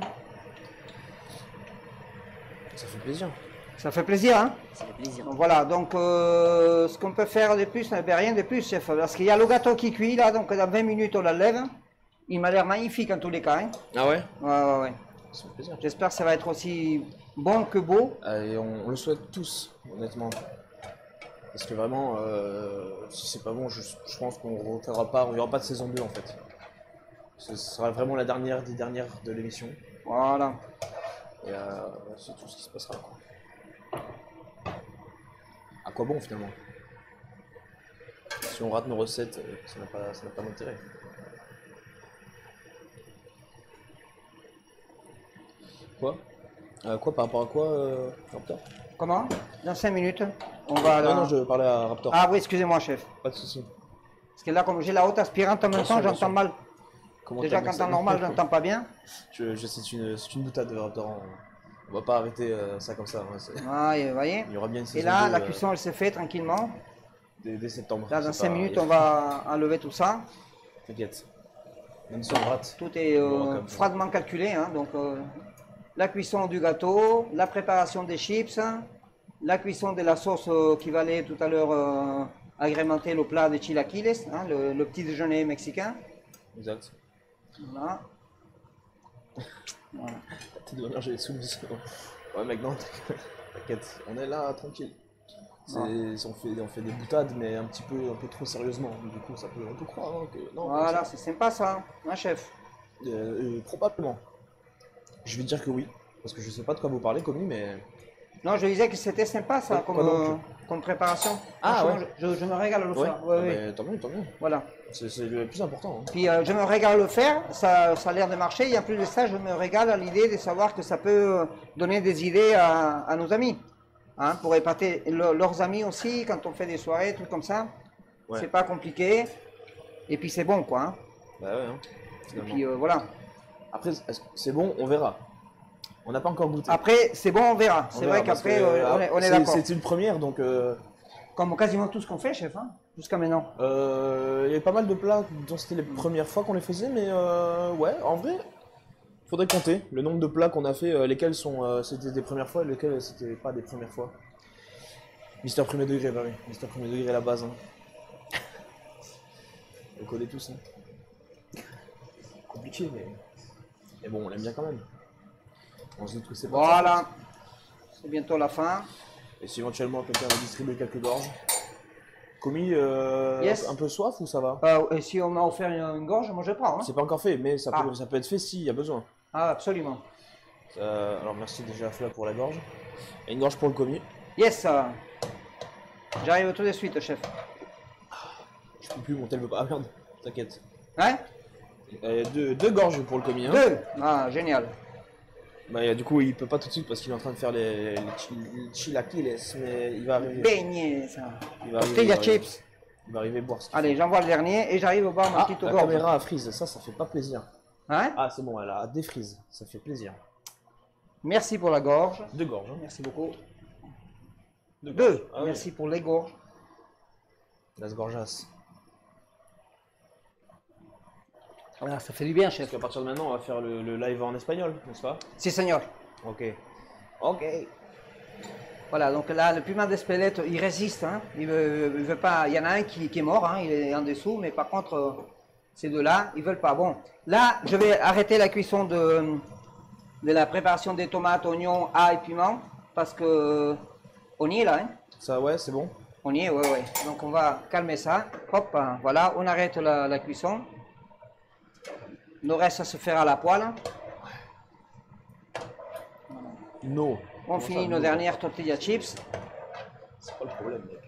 Ça fait plaisir. Ça fait plaisir, hein. Ça fait plaisir. Donc, voilà, donc euh, ce qu'on peut faire de plus, eh bien, rien de plus, chef. Parce qu'il y a le gâteau qui cuit là, donc dans vingt minutes on l'enlève. Il m'a l'air magnifique en tous les cas. Hein. Ah ouais? Ouais, ouais, ouais. Ça fait plaisir. J'espère que ça va être aussi bon que beau. Ah, et on, on le souhaite tous, honnêtement. Parce que vraiment, euh, si c'est pas bon, je, je pense qu'on ne refera pas, il n'y aura pas de saison deux en fait. Ce sera vraiment la dernière des dernières de l'émission. Voilà. Et euh, c'est tout ce qui se passera. Quoi. quoi bon finalement? Si on rate nos recettes, euh, ça n'a pas, ça n'a pas d'intérêt. Quoi? Euh, quoi par rapport à quoi, euh, Raptor? Comment? Dans cinq minutes, on va... Non, là- non, je parlais à Raptor. Ah oui, excusez-moi, chef. Pas de soucis. Parce que là, comme j'ai la haute aspirante en même Bien sûr, temps, bien j'entends sûr. mal. Comment Déjà, t'as mis quand ça en normal, j'entends pas bien. Je, je c'est une, c'est une boutade de Raptor. On, on va pas arrêter euh, ça comme ça. Hein, c'est- Ah, et vous voyez. il y aura bien une saison Et là, deux, la euh, cuisson, elle s'est faite tranquillement. dès, dès septembre. Là, dans C'est cinq pas- minutes, on va enlever tout ça. T'inquiète. Même si on rate. Tout est On aura quand euh, même- froidement calculé. Hein, donc, euh, la cuisson du gâteau, la préparation des chips, la cuisson de la sauce euh, qui va aller tout à l'heure euh, agrémenter le plat de chilaquiles, hein, le, le petit déjeuner mexicain. Exact. Voilà. Voilà. T'es de j'ai les sous Ouais, mec, non, t'inquiète. On est là, tranquille. C'est- On fait, on fait des boutades, mais un petit peu, un peu trop sérieusement. Du coup, ça peut, on peut croire hein, que. Non, Voilà, c'est sympa ça, hein, chef. Euh, euh, probablement. Je vais dire que oui, parce que je sais pas de quoi vous parlez, Commis, mais. Non, je disais que c'était sympa ça, Quoi- comme, quoi donc euh, comme préparation. Ah, Franchement, ouais. je, je me régale à le Ouais. faire. Ouais, Ah, ouais. mais tant mieux, tant mieux. Voilà. C'est c'est le plus important. hein. Puis euh, je me régale à le faire, ça, ça a l'air de marcher. Et en plus de ça, je me régale à l'idée de savoir que ça peut euh, donner des idées à, à nos amis. Hein, pour épater le- leurs amis aussi, quand on fait des soirées, tout comme ça. Ouais. C'est pas compliqué. Et puis c'est bon, quoi. Hein. Bah ouais, hein, Et finalement. puis euh, voilà. Après, est-ce que c'est bon, on verra. On n'a pas encore goûté. Après, c'est bon, on verra. On C'est verra, vrai parce qu'après, que, euh, on est, on est c'est- d'accord. C'est une première, donc. euh, Comme quasiment tout ce qu'on fait, chef, hein, jusqu'à maintenant. Euh, il y avait pas mal de plats dont c'était les premières fois qu'on les faisait, mais euh, ouais, en vrai, faudrait compter le nombre de plats qu'on a fait, euh, lesquels sont euh, c'était des premières fois et lesquels c'était pas des premières fois. Mister Premier Degré, bah oui, Mister Premier Degré à la base. Hein. On connaît tous. Hein. Compliqué, mais... mais bon, on l'aime bien quand même. On se dit que c'est pas Voilà. C'est bientôt la fin. Et si éventuellement quelqu'un va distribuer quelques gorges. Commis, euh, Yes. un peu soif ou ça va? Euh, et si on m'a offert une, une gorge, moi je prends. Hein. C'est pas encore fait, mais ça peut, Ah. ça peut être fait s'il y a besoin. Ah, absolument. Euh, alors merci déjà Fla pour la gorge. Et une gorge pour le commis. Yes. euh, J'arrive tout de suite, chef. Je peux plus monter le pas. Ah merde, t'inquiète. Hein? Euh, deux, deux gorges pour le commis. Hein. Deux. Ah, génial. Bah, euh, du coup, il peut pas tout de suite parce qu'il est en train de faire les, les, chi- les chilaquiles, mais il va arriver. Beignet, ça. Il va arriver, il Tortilla va arriver. chips. Il va arriver boire ce qu'il Allez, j'envoie le dernier et j'arrive au bar ma Ah, petite la gorge. caméra a freeze, ça, ça fait pas plaisir. Hein? Ah, c'est bon, elle a défreeze, ça fait plaisir. Merci pour la gorge. Deux gorges. Hein. Merci beaucoup. Deux. Deux. gorges. Ah, oui. Merci pour les gorges. Las gorjas. Voilà, ça fait du bien, Parce chef. qu'à partir de maintenant, on va faire le, le live en espagnol, n'est-ce pas? Si, señor. Ok. Ok. Voilà, donc là, le piment d'Espelette, il résiste. Hein. Il veut, il veut pas. Il y en a un qui, qui est mort, hein, il est en dessous, mais par contre, euh, ces deux-là, ils veulent pas. Bon, là, je vais arrêter la cuisson de, de la préparation des tomates, oignons, ail et piment, parce que euh, on y est là. Hein. Ça, ouais, c'est bon. On y est, ouais, ouais. Donc on va calmer ça. Hop, hein, voilà, on arrête la, la cuisson. Le reste, ça se fera à la poêle. No. On Comment finit ça, nos no? dernières tortilla chips. C'est pas le problème, mec.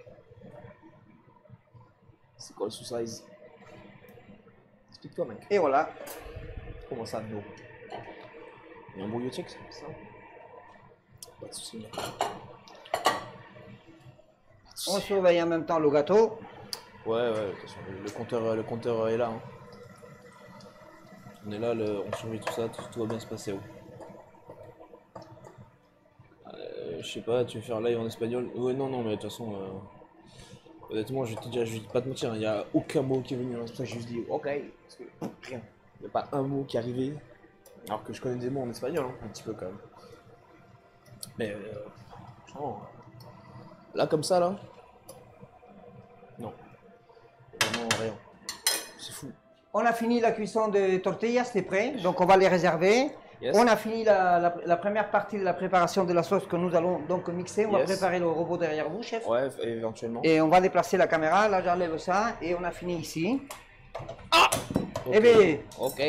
C'est quoi le sous-size? Explique-toi, mec. Et voilà. Comment ça, no? Il y a un brouillot check, c'est ça? Pas de soucis, mec. Pas de On soucis. surveille en même temps le gâteau. Ouais, ouais, de toute façon, le compteur, le compteur est là. Hein. On est là, le- on surveille tout ça, tout, tout va bien se passer. Oh. Euh, je sais pas, tu veux faire live en espagnol? Ouais, non, non, mais de toute façon, euh, honnêtement, je vais te dire, je vais pas te mentir, il n'y a aucun mot qui est venu. hein. C'est pour ça que je juste dit ok, parce que rien. Il n'y a pas un mot qui est arrivé. Alors que je connais des mots en espagnol, hein, un petit peu quand même. Mais, euh, franchement, là, comme ça, là, non. Vraiment rien. C'est fou. On a fini la cuisson des tortillas, c'est prêt. Donc on va les réserver. Yes. On a fini la, la- la première partie de la préparation de la sauce que nous allons donc mixer. On va Yes. préparer le robot derrière vous, chef. Ouais, éventuellement. Et on va déplacer la caméra. Là, j'enlève ça. Et on a fini ici. Ok. Eh bien, Ok.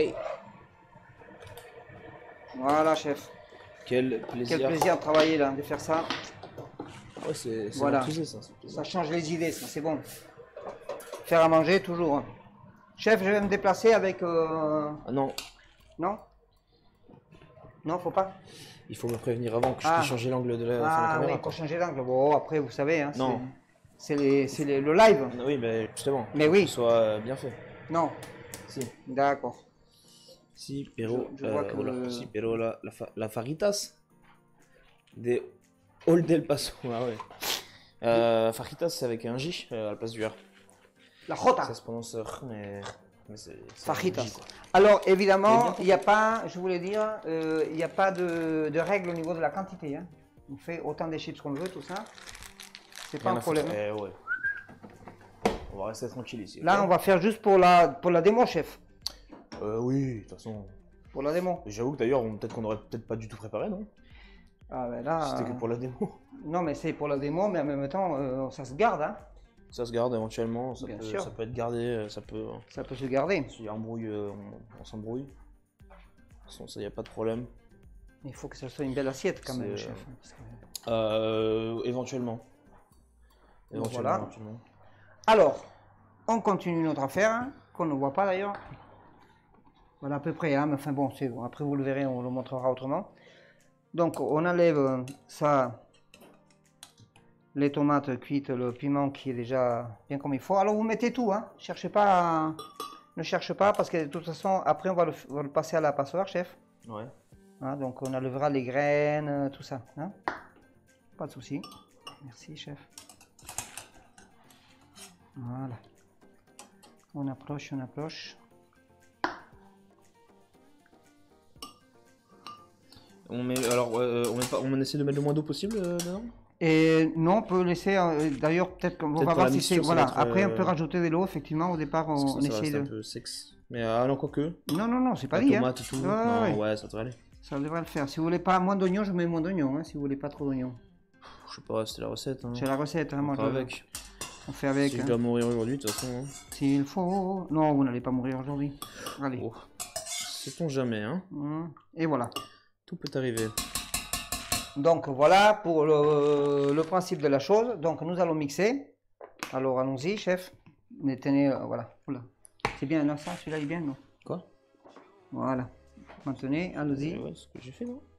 voilà, chef. Quel plaisir. Quel plaisir de travailler là, de faire ça. Ouais, c'est Voilà. maîtrisé, ça. c'est plaisant. Ça change les idées, ça, c'est bon. Faire à manger, toujours. hein. Chef, je vais me déplacer avec... euh, Ah non, Non Non, faut pas. il faut me prévenir avant que je Ah. puisse changer l'angle de la, enfin, la Ah caméra. oui, pour changer d'angle. Bon, après, vous savez, hein, Non. c'est c'est les- c'est les- le live. Ah oui, mais justement. Mais faut oui. Que ce soit euh, bien fait. Non, Si. d'accord. Si, pero, Je- je vois euh, que voilà, le- si, pero la, la, fa- la Faritas de Old del Paso. Ah ouais. Euh, Faritas, c'est avec un J euh, à la place du R. La jota. Ça se prononce R, mais, mais c'est. c'est Fajitas. un J, quoi. Alors, Vous évidemment, avez bien il n'y a pas, je voulais dire, euh, il n'y a pas de, de règle au niveau de la quantité. hein. On fait autant des chips qu'on veut, tout ça. C'est pas Rien un à problème. foutre. Eh ouais. On va rester tranquille ici. Là, ok on va faire juste pour la, pour la démo, chef. Euh, oui, de toute façon. Pour la démo. J'avoue que d'ailleurs, on- peut-être qu'on aurait peut-être pas du tout préparé, non Ah ben là, C'était que pour la démo. non mais c'est pour la démo, mais en même temps, euh, ça se garde. Hein. Ça se garde éventuellement, ça, Bien peut, sûr. ça peut être gardé, euh, ça peut. Ça peut se garder. S'il y a embrouille, euh, on, on s'embrouille. De toute façon, ça y a pas de problème. Il faut que ça soit une belle assiette quand C'est, même, euh, chef. hein, parce que- Euh, éventuellement. Éventuellement. Voilà. éventuellement. Alors, on continue notre affaire, hein, qu'on ne voit pas d'ailleurs. Voilà à peu près, hein, mais enfin bon, c'est bon. Après vous le verrez, on le montrera autrement. Donc on enlève euh, ça, les tomates cuites, le piment qui est déjà bien comme il faut. Alors vous mettez tout, hein. Cherchez pas, à- ne cherche pas parce que de toute façon après on va le, on va le passer à la passoire, chef. Ouais. Hein, donc on enlèvera les graines, euh, tout ça. hein. Pas de souci. Merci, chef. Voilà. On approche, on approche. On met, alors, euh, on, met pas, on essaie de mettre le moins d'eau possible euh, dedans. Et non, on peut laisser, euh, d'ailleurs, peut-être qu'on Peut-être va pour voir la si c'est. mixture, ça Voilà, va être, après on euh, peut rajouter de l'eau, effectivement, au départ on, Parce que on ça, ça essaye reste de. un peu sexe. Mais ah non, quoique. Non, non, non, c'est pas La dit. Hein. tomate et tout. Ouais, non, ouais. ouais, ça devrait aller. Ça devrait le faire. Si vous voulez pas moins d'oignons, je mets moins d'oignons, hein, si vous voulez pas trop d'oignons. Je sais pas, c'était la recette. Hein. C'est la recette, hein, On moi fera je- avec. on fait avec. Si je hein. dois mourir aujourd'hui, de toute façon. Hein. S'il faut. Non, vous n'allez pas mourir aujourd'hui. Allez. Oh. Sait-on jamais, hein. Hum, Et voilà. Tout peut arriver. Donc voilà pour le, le principe de la chose. Donc nous allons mixer. Alors allons-y, chef. Mais tenez, euh, voilà. Oula. C'est bien, là, ça, celui-là est bien, non? Quoi? Voilà. Maintenez, allons-y. Ouais, c'est ce que j'ai fait, non?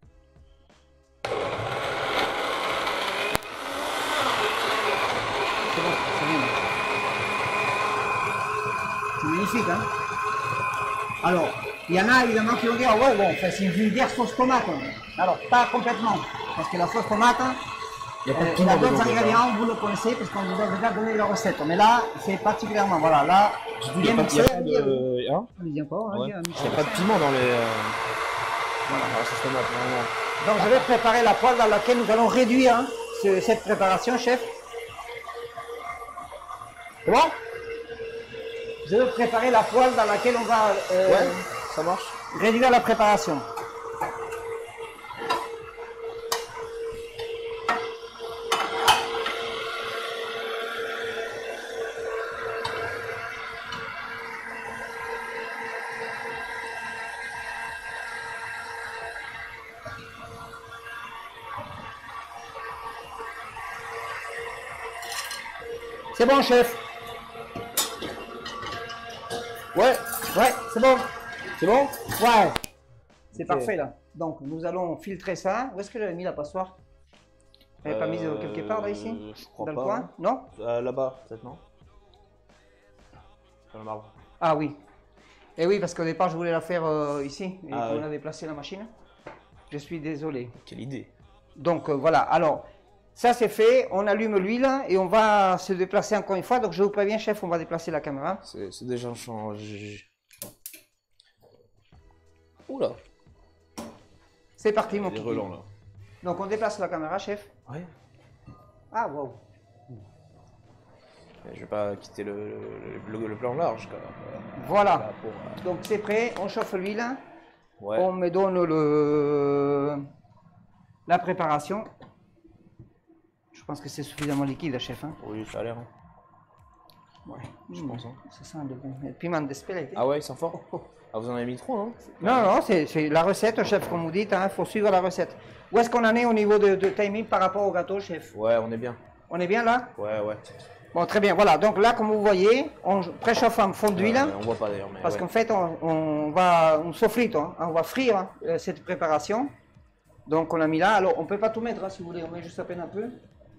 C'est bon, c'est bien. C'est magnifique, hein? Alors, il y en a évidemment qui vont dire, ouais, bon, enfin, c'est une vulgaire sauce tomate. Alors, pas complètement. Parce que la sauce tomate, Il y a pas de euh, piment il y a d'autres dedans, déjà. ingrédients, vous le connaissez, parce qu'on vous a déjà donné la recette. Mais là, c'est particulièrement, voilà, là, Il n'y a, bien pas- il y a mixé. pas de. Hein? Allez-y encore, Ouais. allez-y, hein, Il n'y a pas de piment dans les. Euh... Voilà. Ah, ça se tomate, vraiment. Donc, je vais préparer la poêle dans laquelle nous allons réduire hein, ce- cette préparation, chef. C'est bon? Je vais préparer la poêle dans laquelle on va euh, Ouais, ça marche. réduire la préparation. C'est bon, chef? Ouais, Ouais, c'est bon. c'est bon? Ouais. C'est Ok. parfait là. Donc nous allons filtrer ça. Où est-ce que j'avais mis la passoire? Vous l'avez pas mise euh, quelque part là ici? Je crois Dans pas. le coin? hein. Non? Euh, Là-bas, peut-être, non? Dans le marbre. Ah oui. Et oui, parce qu'au départ je voulais la faire euh, ici. Et Ah, qu'on oui. a déplacé la machine. Je suis désolé. Quelle idée. Donc euh, voilà. Alors, ça c'est fait. On allume l'huile et on va se déplacer encore une fois. Donc je vous préviens, chef, on va déplacer la caméra. C'est c'est déjà changé. Oula. C'est parti, Il y mon a des kiki. relents là. Donc on déplace la caméra, chef. Ouais. Ah wow. Je vais pas quitter le, le, le- le plan large quand même. Voilà. Là, pour, euh, Donc c'est prêt. On chauffe l'huile. Ouais. On me donne le la préparation. Je pense que c'est suffisamment liquide, chef. hein. Oui, ça a l'air. hein. Ouais. Je Mmh. pense. Hein. Ça sent le, le piment d'Espelette. Ah ouais, ils sont forts. Ah, vous en avez mis trop, non? Non, non, c'est c'est la recette, chef, comme vous dites, il hein, faut suivre la recette. Où est-ce qu'on en est au niveau de, de timing par rapport au gâteau, chef? Ouais, on est bien. On est bien là? Ouais, ouais. Bon, très bien, voilà. Donc là, comme vous voyez, on préchauffe en fond d'huile. Euh, on voit pas d'ailleurs, mais Parce ouais. qu'en fait, on, on va, on sofrite, hein, on va frire hein, euh, cette préparation. Donc on l'a mis là. Alors on peut pas tout mettre, hein, si vous voulez, on met juste à peine un peu.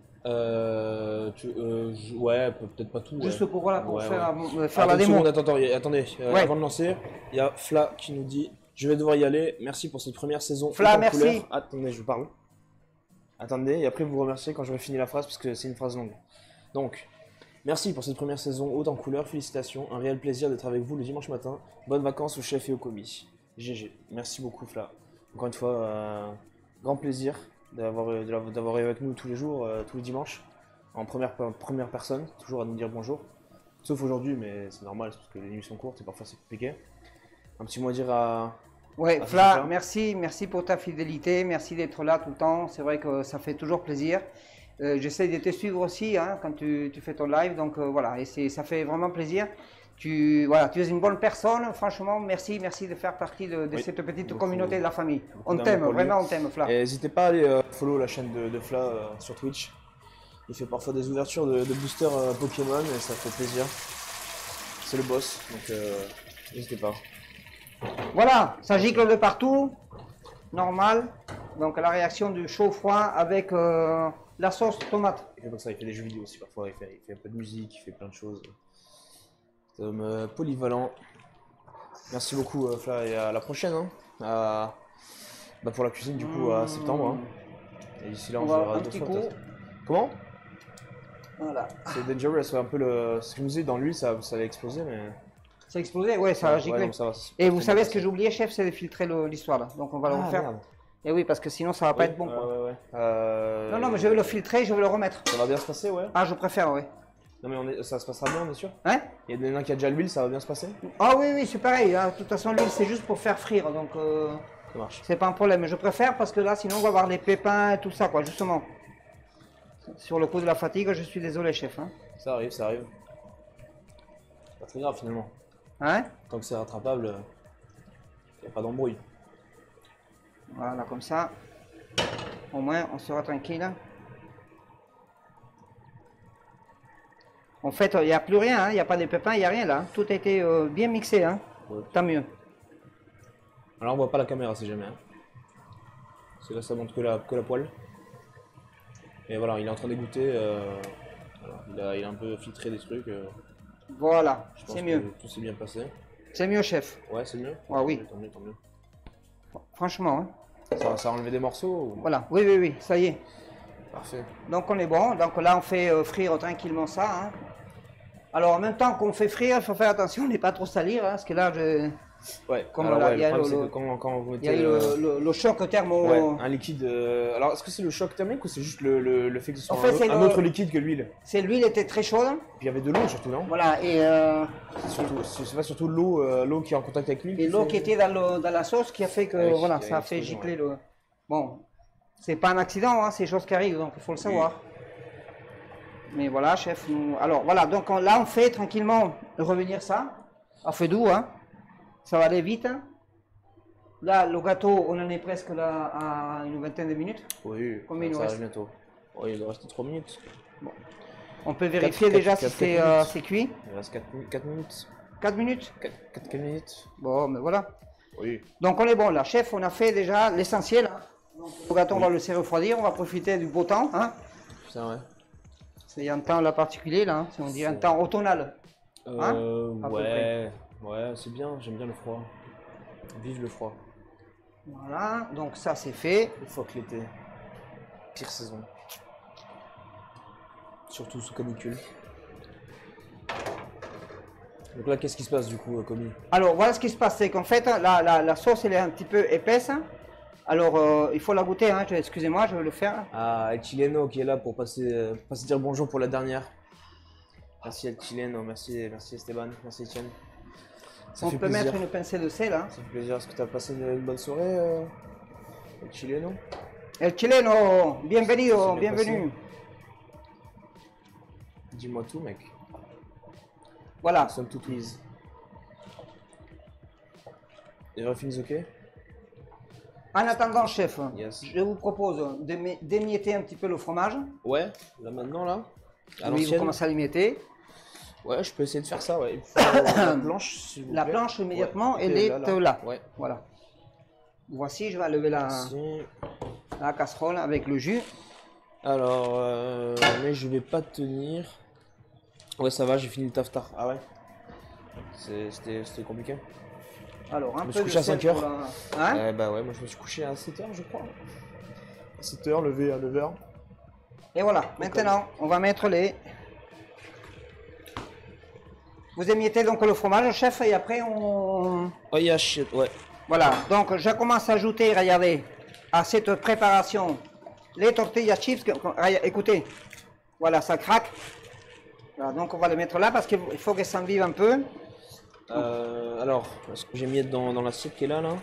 Euh, tu, euh, je- ouais, peut- peut-être pas tout. Ouais. Juste pour, voilà, pour Ouais, faire, ouais. euh, faire Attends la une démo. seconde, attends, attends, y- attendez, euh, Ouais. avant de lancer, il y a Fla qui nous dit je vais devoir y aller, merci pour cette première saison. Fla, haute en merci. couleur. Attendez, je vous parle. Attendez, et après vous remerciez quand j'aurai fini la phrase parce que c'est une phrase longue. Donc, merci pour cette première saison haute en couleur, félicitations, un réel plaisir d'être avec vous le dimanche matin. Bonnes vacances au chef et au commis. G G, merci beaucoup Fla. Encore une fois, euh, grand plaisir d'avoir euh, de l'avoir- d'avoir été avec nous tous les jours, euh, tous les dimanches, en première, en première personne, toujours à nous dire bonjour. Sauf aujourd'hui, mais c'est normal, c'est parce que les nuits sont courtes et parfois c'est compliqué. Un petit mot à dire à... Ouais, Ah, Fla, super. merci, merci pour ta fidélité, merci d'être là tout le temps. C'est vrai que ça fait toujours plaisir. Euh, J'essaie de te suivre aussi hein, quand tu, tu fais ton live, donc euh, voilà, et c'est- ça fait vraiment plaisir. Tu, voilà, tu es une bonne personne, franchement, merci, merci de faire partie de, de Oui, cette petite beaucoup- communauté de la famille. On d'amour t'aime, pour lui. vraiment on t'aime, Fla. Et n'hésitez pas à aller euh, follow la chaîne de, de Fla euh, sur Twitch. Il fait parfois des ouvertures de, de boosters euh, Pokémon et ça fait plaisir. C'est le boss, donc euh, n'hésitez pas. Voilà, ça gicle de partout, normal. Donc la réaction du chaud-froid avec euh, la sauce tomate. Il fait comme ça, il fait des jeux vidéo aussi parfois, il fait, il fait un peu de musique, il fait plein de choses. C'est un homme euh, polyvalent. Merci beaucoup euh, Fla et à la prochaine. Hein. À- bah, pour la cuisine du coup à septembre. Hein. Et d'ici là on, On se va verra un deux petit fois coup. peut-être. Comment? Voilà. C'est dangerous, c'est un peu le. Ce que je me disais dans l'huile ça, ça allait exploser mais. Ça a explosé, ouais, ça a Ouais, giclé. non, ça va, c'est Et pas vous très savez bien ce que passé. j'ai oublié, chef, c'est de filtrer le- l'histoire là. Donc on va le Ah, refaire. merde. Et oui, parce que sinon ça va pas Oui, être bon. ouais, Quoi. ouais, ouais. Euh, Non, non, mais je vais le filtrer, je vais le remettre. Ça va bien se passer, ouais. Ah, je préfère, oui. Non mais on est... ça se passera bien, on est sûr. Hein? Il y en a un qui a déjà l'huile, ça va bien se passer. Ah oui, oui, c'est pareil. hein. De toute façon, l'huile, c'est juste pour faire frire. Donc, euh, Ça marche. c'est pas un problème. Mais je préfère parce que là, sinon, on va avoir les pépins et tout ça, quoi, justement. Sur le coup de la fatigue, je suis désolé, chef. Hein? Ça arrive, ça arrive. Pas très grave finalement. Hein? Tant que c'est rattrapable, il n'y a pas d'embrouille. Voilà, comme ça. Au moins, on sera tranquille. En fait, il n'y a plus rien, hein. Il n'y a pas de pépins, il n'y a rien là. Tout a été euh, bien mixé, hein. Ouais. Tant mieux. Alors on voit pas la caméra si jamais. Hein. Parce que là ça montre que la, que la poêle. Et voilà, il est en train d'égoutter. Euh... voilà, il, a, il a un peu filtré des trucs. euh, Voilà, je pense c'est que mieux. tout s'est bien passé. C'est mieux, chef. Ouais, c'est mieux. Ah oui. Tant mieux, tant mieux. Franchement, hein. Ça, ça a enlevé des morceaux ou... Voilà. Oui, oui, oui, ça y est. Parfait. Donc on est bon. Donc là, on fait euh, frire tranquillement ça. Hein. Alors en même temps qu'on fait frire, il faut faire attention, on n'est pas trop salir, hein, parce que là, je... Ouais, Comme alors, là, ouais, il y le a problème le- c'est que quand, quand vous il y a mettez eu euh, le, le- le choc thermo. ouais, un liquide. euh, Alors est-ce que c'est le choc thermique ou c'est juste le, le, le fait que ce soit En fait, un, c'est un le- autre liquide que l'huile? C'est l'huile était très chaude. Puis il y avait de l'eau surtout, non? Voilà, et, euh, C'est surtout, c'est c'est pas surtout l'eau euh, l'eau qui est en contact avec l'huile et qui l'eau fait- qui était dans, le- dans la sauce qui a fait que Ah oui, voilà, il y a ça a une fait explosion, gicler le. Bon, c'est pas un accident, hein, c'est des choses qui arrivent, donc il faut le savoir. Mais voilà, chef. Nous... Alors voilà, donc on- là on fait tranquillement revenir ça, à feu doux, hein. Ça va aller vite. Hein. Là, le gâteau, on en est presque là à une vingtaine de minutes. Oui, Combien il nous ça reste arrive bientôt. Oh, il doit rester trois minutes. On peut vérifier Quatre- déjà quatre- si quatre c'est minutes. euh, c'est cuit. Il reste quatre minutes. quatre minutes. quatre minutes. Bon, mais voilà. Oui. Donc on est bon là, chef, on a fait déjà l'essentiel. Hein. Donc, le gâteau, on va le laisser refroidir, on va profiter du beau temps. Hein. Putain, ouais. C'est un temps là particulier là, hein. C'est- on dirait un temps automnal. Hein Euh, À peu ouais. Ouais, c'est bien, j'aime bien le froid. Vive le froid. Voilà, donc ça c'est fait. Une fois que l'été. Pire saison. Surtout sous canicule. Donc là, qu'est-ce qui se passe du coup, euh, commis? Alors voilà ce qui se passe, c'est qu'en fait la, la, la sauce elle est un petit peu épaisse. Hein. Alors euh, il faut la goûter, hein. Je- excusez-moi, je vais le faire. Ah, El Chileno qui est là pour passer, euh, passer dire bonjour pour la dernière. Merci El Chileno, merci, merci Esteban, merci Etienne. Ça on fait peut plaisir. mettre une pincée de sel. Hein. Ça fait plaisir. Est-ce que tu as passé une, une bonne soirée, euh, El Chileno? El chileno, bienvenido, Ça s'est bien bienvenue. Dis-moi tout, mec. Voilà. Somme toute mise. Les muffins, ok? En attendant, chef, Yes. je vous propose d'émietter un petit peu le fromage. Ouais, là maintenant, là. À Oui, vous l'ancienne. commencez à l'émietter. Ouais, je peux essayer de faire ça, ouais. Il faut la planche, s'il vous La plaît. planche, immédiatement, Ouais, elle ok, est là, là. là. Ouais. Voilà. Voici, je vais lever la, Ici. la casserole avec le jus. Alors, euh, mais je vais pas tenir. Ouais, ça va, j'ai fini le taf tard. Ah ouais. C'était c'était compliqué. Alors, un Je me peu suis de couché à sel cinq heures. pour la- Hein? Ouais, bah ouais, moi je me suis couché à sept heures, je crois. À sept heures, levé à neuf heures. Et voilà, maintenant, on va mettre les... Vous émiettez donc le fromage, chef, et après on... Oh, yeah, shit, ouais. Voilà, donc je commence à ajouter, regardez, à cette préparation, les tortillas chips. que- que- regarde, écoutez, voilà, ça craque. Voilà, donc on va le mettre là parce qu'il faut que ça en vive un peu. Euh, alors, est-ce que j'ai mis dans, dans l'assiette qui est là, là?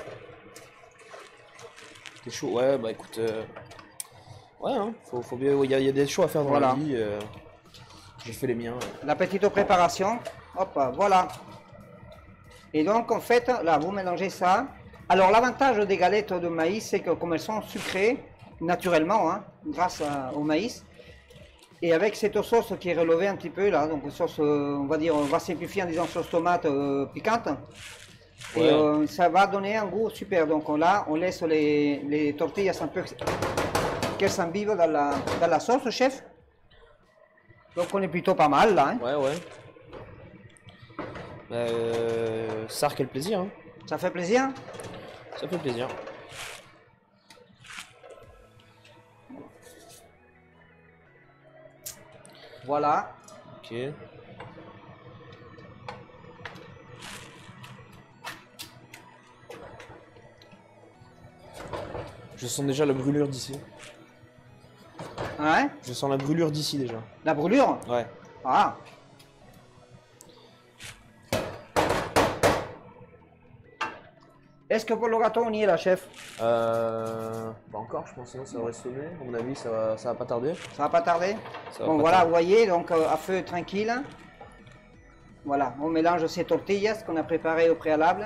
T'es chaud? Ouais, bah écoute. euh, Ouais, hein, faut, faut bien. Il y, a- il y a des choix à faire dans Voilà. la vie. euh, J'ai fait les miens. La petite préparation, hop, voilà. Et donc en fait, là, vous mélangez ça. Alors l'avantage des galettes de maïs, c'est que comme elles sont sucrées, naturellement, hein, grâce à- au maïs, et avec cette sauce qui est relevée un petit peu là, donc sauce, euh, on va dire, on va simplifier en disant sauce tomate euh, piquante, et Ouais. euh, ça va donner un goût super. Donc là, on laisse les, les tortillas un peu qu'elles s'embivent dans la, dans la sauce, chef. Donc on est plutôt pas mal là, hein. Ouais, ouais. Euh, ça, quel plaisir, hein. Ça fait plaisir. Ça fait plaisir. Voilà. Ok. Je sens déjà la brûlure d'ici. Hein? Je sens la brûlure d'ici déjà. La brûlure? Ouais. Ah. Est-ce que pour le gâteau on y est là, chef? Euh... Pas encore, je pense, sinon ça aurait sonné. À mon avis, ça va, ça va pas tarder. Ça va pas tarder? Ça va Bon pas voilà, tarder. vous voyez, donc euh, à feu tranquille. Voilà, on mélange ces tortillas qu'on a préparées au préalable.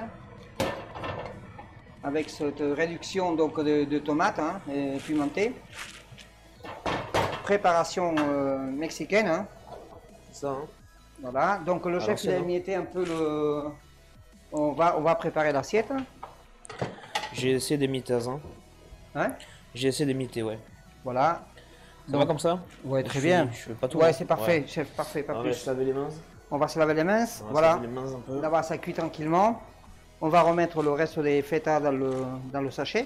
Avec cette réduction donc de, de tomates hein, et pimentées. Préparation euh, mexicaine. Hein. C'est ça, hein. Voilà, donc le À chef il a l'ancienne, hein. émietté un peu le... On va, on va préparer l'assiette. J'ai essayé d'imiter ça. Hein? J'ai essayé d'imiter, ouais. Voilà. Ça va comme ça? Ouais, très Je bien. fais- Je fais pas tout. Ouais, hein. c'est parfait, chef, parfait, pas On va plus. se laver les mains. On va se laver les mains, On va voilà. se laver les mains un peu. Là-bas, ça cuit tranquillement. On va remettre le reste des feta dans le, dans le sachet.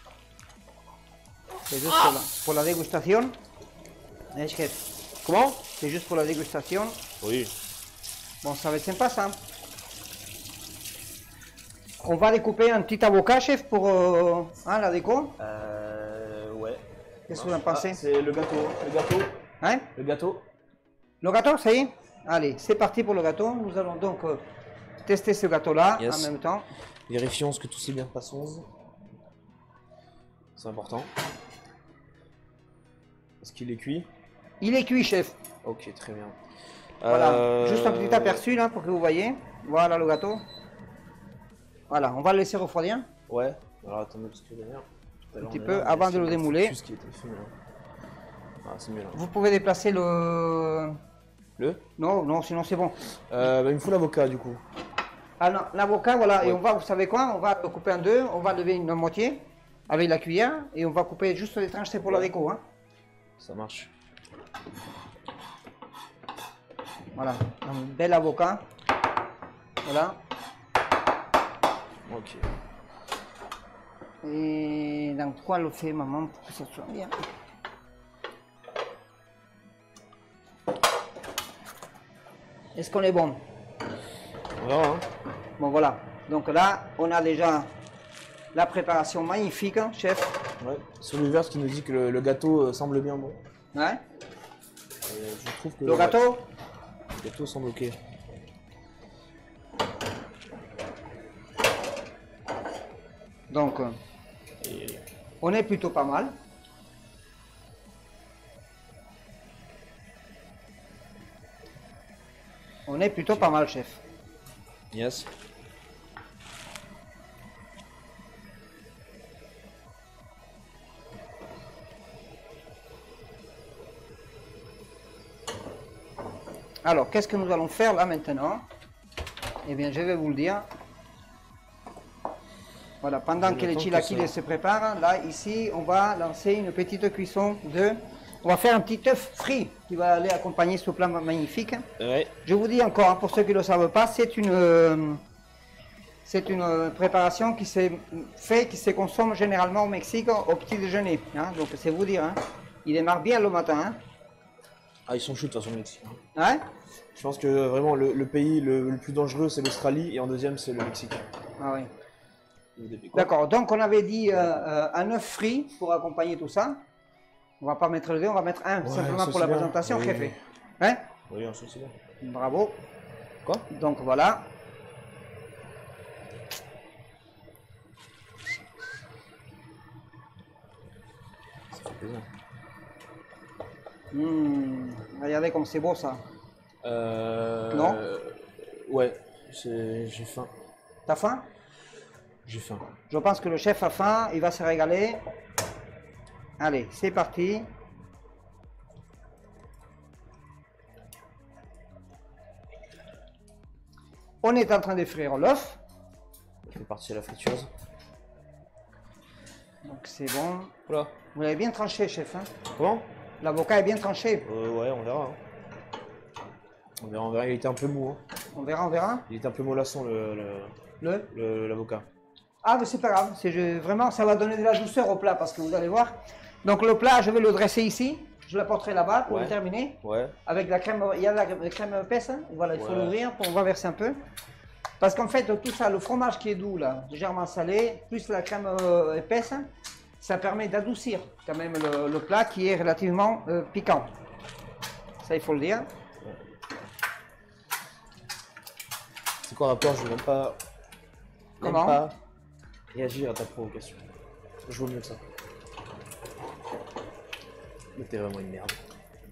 C'est juste pour la, pour la dégustation. Eh, chef, Comment? c'est juste pour la dégustation. Oui. Bon, ça va être sympa, ça. On va découper un petit avocat, chef, pour euh, hein, la déco. Euh... Ouais. Qu'est-ce que vous en pensez? Ah, c'est le gâteau. Le gâteau. Hein? Le gâteau. Le gâteau, ça y est? Allez, c'est parti pour le gâteau. Nous allons donc euh, tester ce gâteau-là Yes. en même temps. Vérifions ce que tout s'est bien passé. C'est important. Est-ce qu'il est cuit? Il est cuit, chef. Ok, très bien. Voilà, Euh, juste un petit aperçu là pour que vous voyez. Voilà le gâteau. Voilà, on va le laisser refroidir Ouais. Alors attendez, parce que d'ailleurs. tout à un l'heure, petit on est peu là, avant mais de le c'est démouler. juste qu'il était fait, là. Ah, c'est mieux là. Vous pouvez déplacer le... Le Non, non, sinon c'est bon. euh, bah, il me faut l'avocat du coup. Ah non, l'avocat, voilà, et Ouais. on va, vous savez quoi? On va le couper en deux, on va lever une moitié avec la cuillère et on va couper juste les tranches, c'est pour la Ouais. déco. Hein. Ça marche. Voilà, un bel avocat. Voilà. Ok. Et dans quoi le fait maman pour que ça soit bien? Est-ce qu'on est bon? On verra, hein. Bon voilà, donc là on a déjà la préparation magnifique, hein, chef. Ouais. Sur l'univers qui nous dit que le, le gâteau euh, semble bien bon. Ouais. Et je trouve que Le gâteau, le gâteau semble ok. donc euh, Et on est plutôt pas mal. On est plutôt pas mal, chef. Yes. Alors, qu'est-ce que nous allons faire là maintenant? Eh bien, je vais vous le dire. Voilà, pendant que les chilaquiles se préparent, là, ici, on va lancer une petite cuisson de... On va faire un petit œuf frit qui va aller accompagner ce plat magnifique. Ouais. Je vous dis encore, hein, pour ceux qui ne le savent pas, c'est une, euh, c'est une euh, préparation qui se fait, qui se consomme généralement au Mexique au petit déjeuner. Hein, donc, c'est vous dire, hein, il démarre bien le matin. Hein. Ah, ils sont chauds de toute façon, le Mexique. Ouais. Je pense que vraiment le, le pays le, le plus dangereux c'est l'Australie et en deuxième c'est le Mexique. Ah oui. Quoi. D'accord, donc on avait dit euh, euh, un œuf frit pour accompagner tout ça. On va pas mettre le deux, on va mettre un, Ouais, simplement pour la bien. présentation, Oui, chef. oui. Hein? Oui, un sauce, c'est bien. Bravo. Quoi? Donc voilà. Ça fait plaisir. Mmh, regardez comme c'est beau ça. Euh... Non? Ouais, j'ai faim. T'as faim? J'ai faim. Je pense que le chef a faim, il va se régaler. Allez, c'est parti. On est en train de frire l'œuf. On fait partie de la friteuse. Donc c'est bon. Voilà. Vous l'avez bien tranché, chef. Hein? Comment? L'avocat est bien tranché. Euh, ouais, on verra. Hein. On verra, on verra. Il était un peu mou. Hein. On verra, on verra. Il était un peu mollasson, le, Le, le, l'avocat. Ah, mais c'est pas grave. C'est je- vraiment, ça va donner de la douceur au plat parce que vous allez voir. Donc le plat, je vais le dresser ici. Je l'apporterai là-bas pour Ouais. le terminer. Ouais. Avec la crème, il y a la, la crème épaisse. Hein. Voilà, il faut Ouais. l'ouvrir pour renverser un peu. Parce qu'en fait, tout ça, le fromage qui est doux là, légèrement salé, plus la crème euh, épaisse, ça permet d'adoucir quand même le, le plat qui est relativement euh, piquant. Ça, il faut le dire. C'est quoi le rapport? Je veux même pas. même Comment? pas réagir à ta provocation. Je veux mieux que ça. Mais t'es vraiment une merde.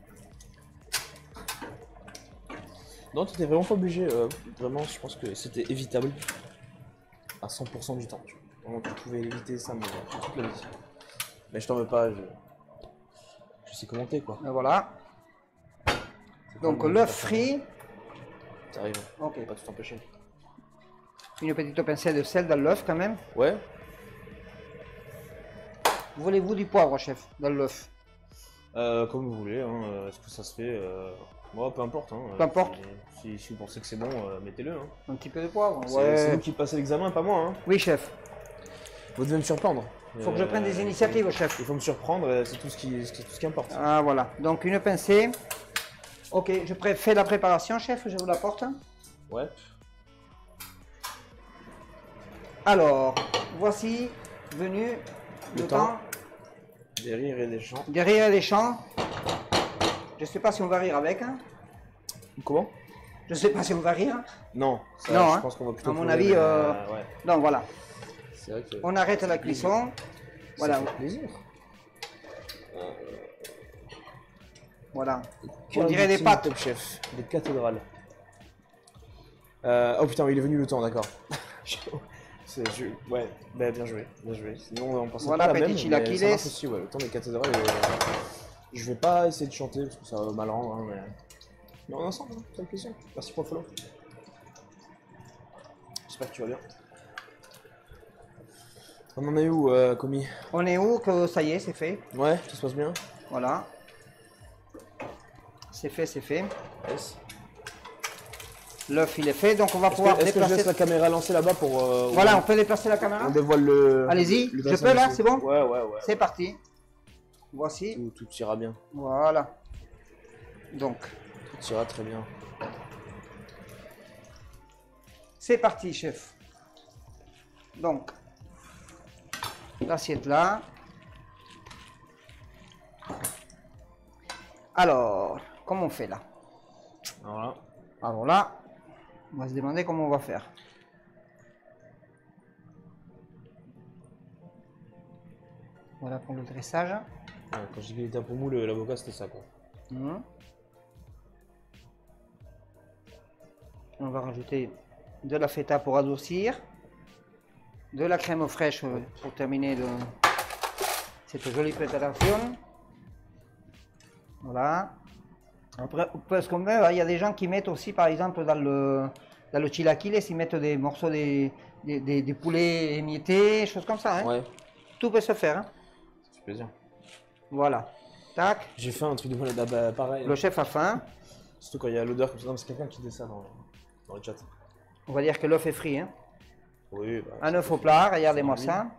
Non, t'étais vraiment pas obligé. Euh, vraiment, je pense que c'était évitable. À cent pour cent du temps. Tu vois. Vraiment, tu pouvais éviter ça, mais euh, toute la vie. Mais je t'en veux pas, je. Je sais commenter quoi. Et voilà. C'est Donc pas le l'œuf même frit. Ça arrive. Ok. Faut pas tout empêcher. Une petite pincée de sel dans l'œuf quand même. Ouais. Voulez-vous du poivre, chef, dans l'œuf? Euh, comme vous voulez, hein. euh, Est-ce que ça se fait euh... Moi, peu importe. Hein. Peu importe. Si, si, si vous pensez que c'est bon, euh, mettez-le. Hein. Un petit peu de poivre. C'est Ouais. c'est vous qui passez l'examen, pas moi. Hein. Oui, chef. Vous devez me surprendre. Faut que je prenne des initiatives, chef. Il faut me surprendre, euh, c'est tout ce qui, c'est tout ce qui importe. Ah, voilà. Donc une pincée. Ok, je pré- fais la préparation, chef, je vous l'apporte. Ouais. Alors, voici venu le, Le temps, temps. Des rires et des chants. de rire et des chants. Je sais pas si on va rire avec. Hein. Comment? Je sais pas si on va rire. Non. Ça, Non, je hein. pense qu'on va plutôt. À mon pleurer, avis, mais, euh, ouais. Donc voilà. C'est vrai que. On arrête la cuisson. Voilà. Ça fait plaisir. Voilà. Quel On dirait des ultime pâtes. Top chef, des cathédrales. Euh, oh putain, il est venu le temps, d'accord. C'est, je, ouais, bah, bien joué, bien joué. Sinon, on pensait Voilà, pas la même, petit mais chilaquiles. ça marche aussi, ouais. Le temps des cathédrales. euh, Je vais pas essayer de chanter parce que ça va mal rendre, hein, mais. Mais on est ensemble, hein, ça fait plaisir. Merci pour le follow. J'espère que tu vas bien. On en est où, euh, commis? On est où que ça y est, c'est fait. Ouais, tout se passe bien. Voilà. C'est fait, c'est fait. Yes. L'œuf il est fait, donc on va Est-ce que, pouvoir est-ce que je déplacer. laisse la caméra lancée là-bas pour. euh, Voilà, on, on peut déplacer la caméra. on dévoile le. Allez-y, le je dressing peux, là, aussi. c'est bon? Ouais, ouais, ouais. C'est parti. Voici. Tout, tout ira bien. Voilà. Donc, Tout ira très bien. c'est parti, chef. Donc, l'assiette là. Alors, comment on fait là? Voilà. Alors là, on va se demander comment on va faire. Voilà pour le dressage. Ouais, quand je dis qu'il était un peu mou, le- l'avocat c'était ça quoi. Mhm. On va rajouter de la feta pour adoucir, de la crème fraîche pour terminer de cette jolie préparation. Voilà. Après, parce qu'on veut, il y a des gens qui mettent aussi, par exemple, dans le, dans le chilaquiles, ils mettent des morceaux de, des, des, des poulets émiettés, choses comme ça. Hein. Ouais, Tout peut se faire. Hein. ça fait plaisir. Voilà. Tac. J'ai fait un truc de malade, bah, pareil. Le chef a faim. Surtout quand il y a l'odeur comme ça, non, c'est quelqu'un qui dit ça dans, dans le chat. On va dire que l'œuf est frit. Hein. Oui, bah, Un œuf au plat, regardez-moi oui. ça.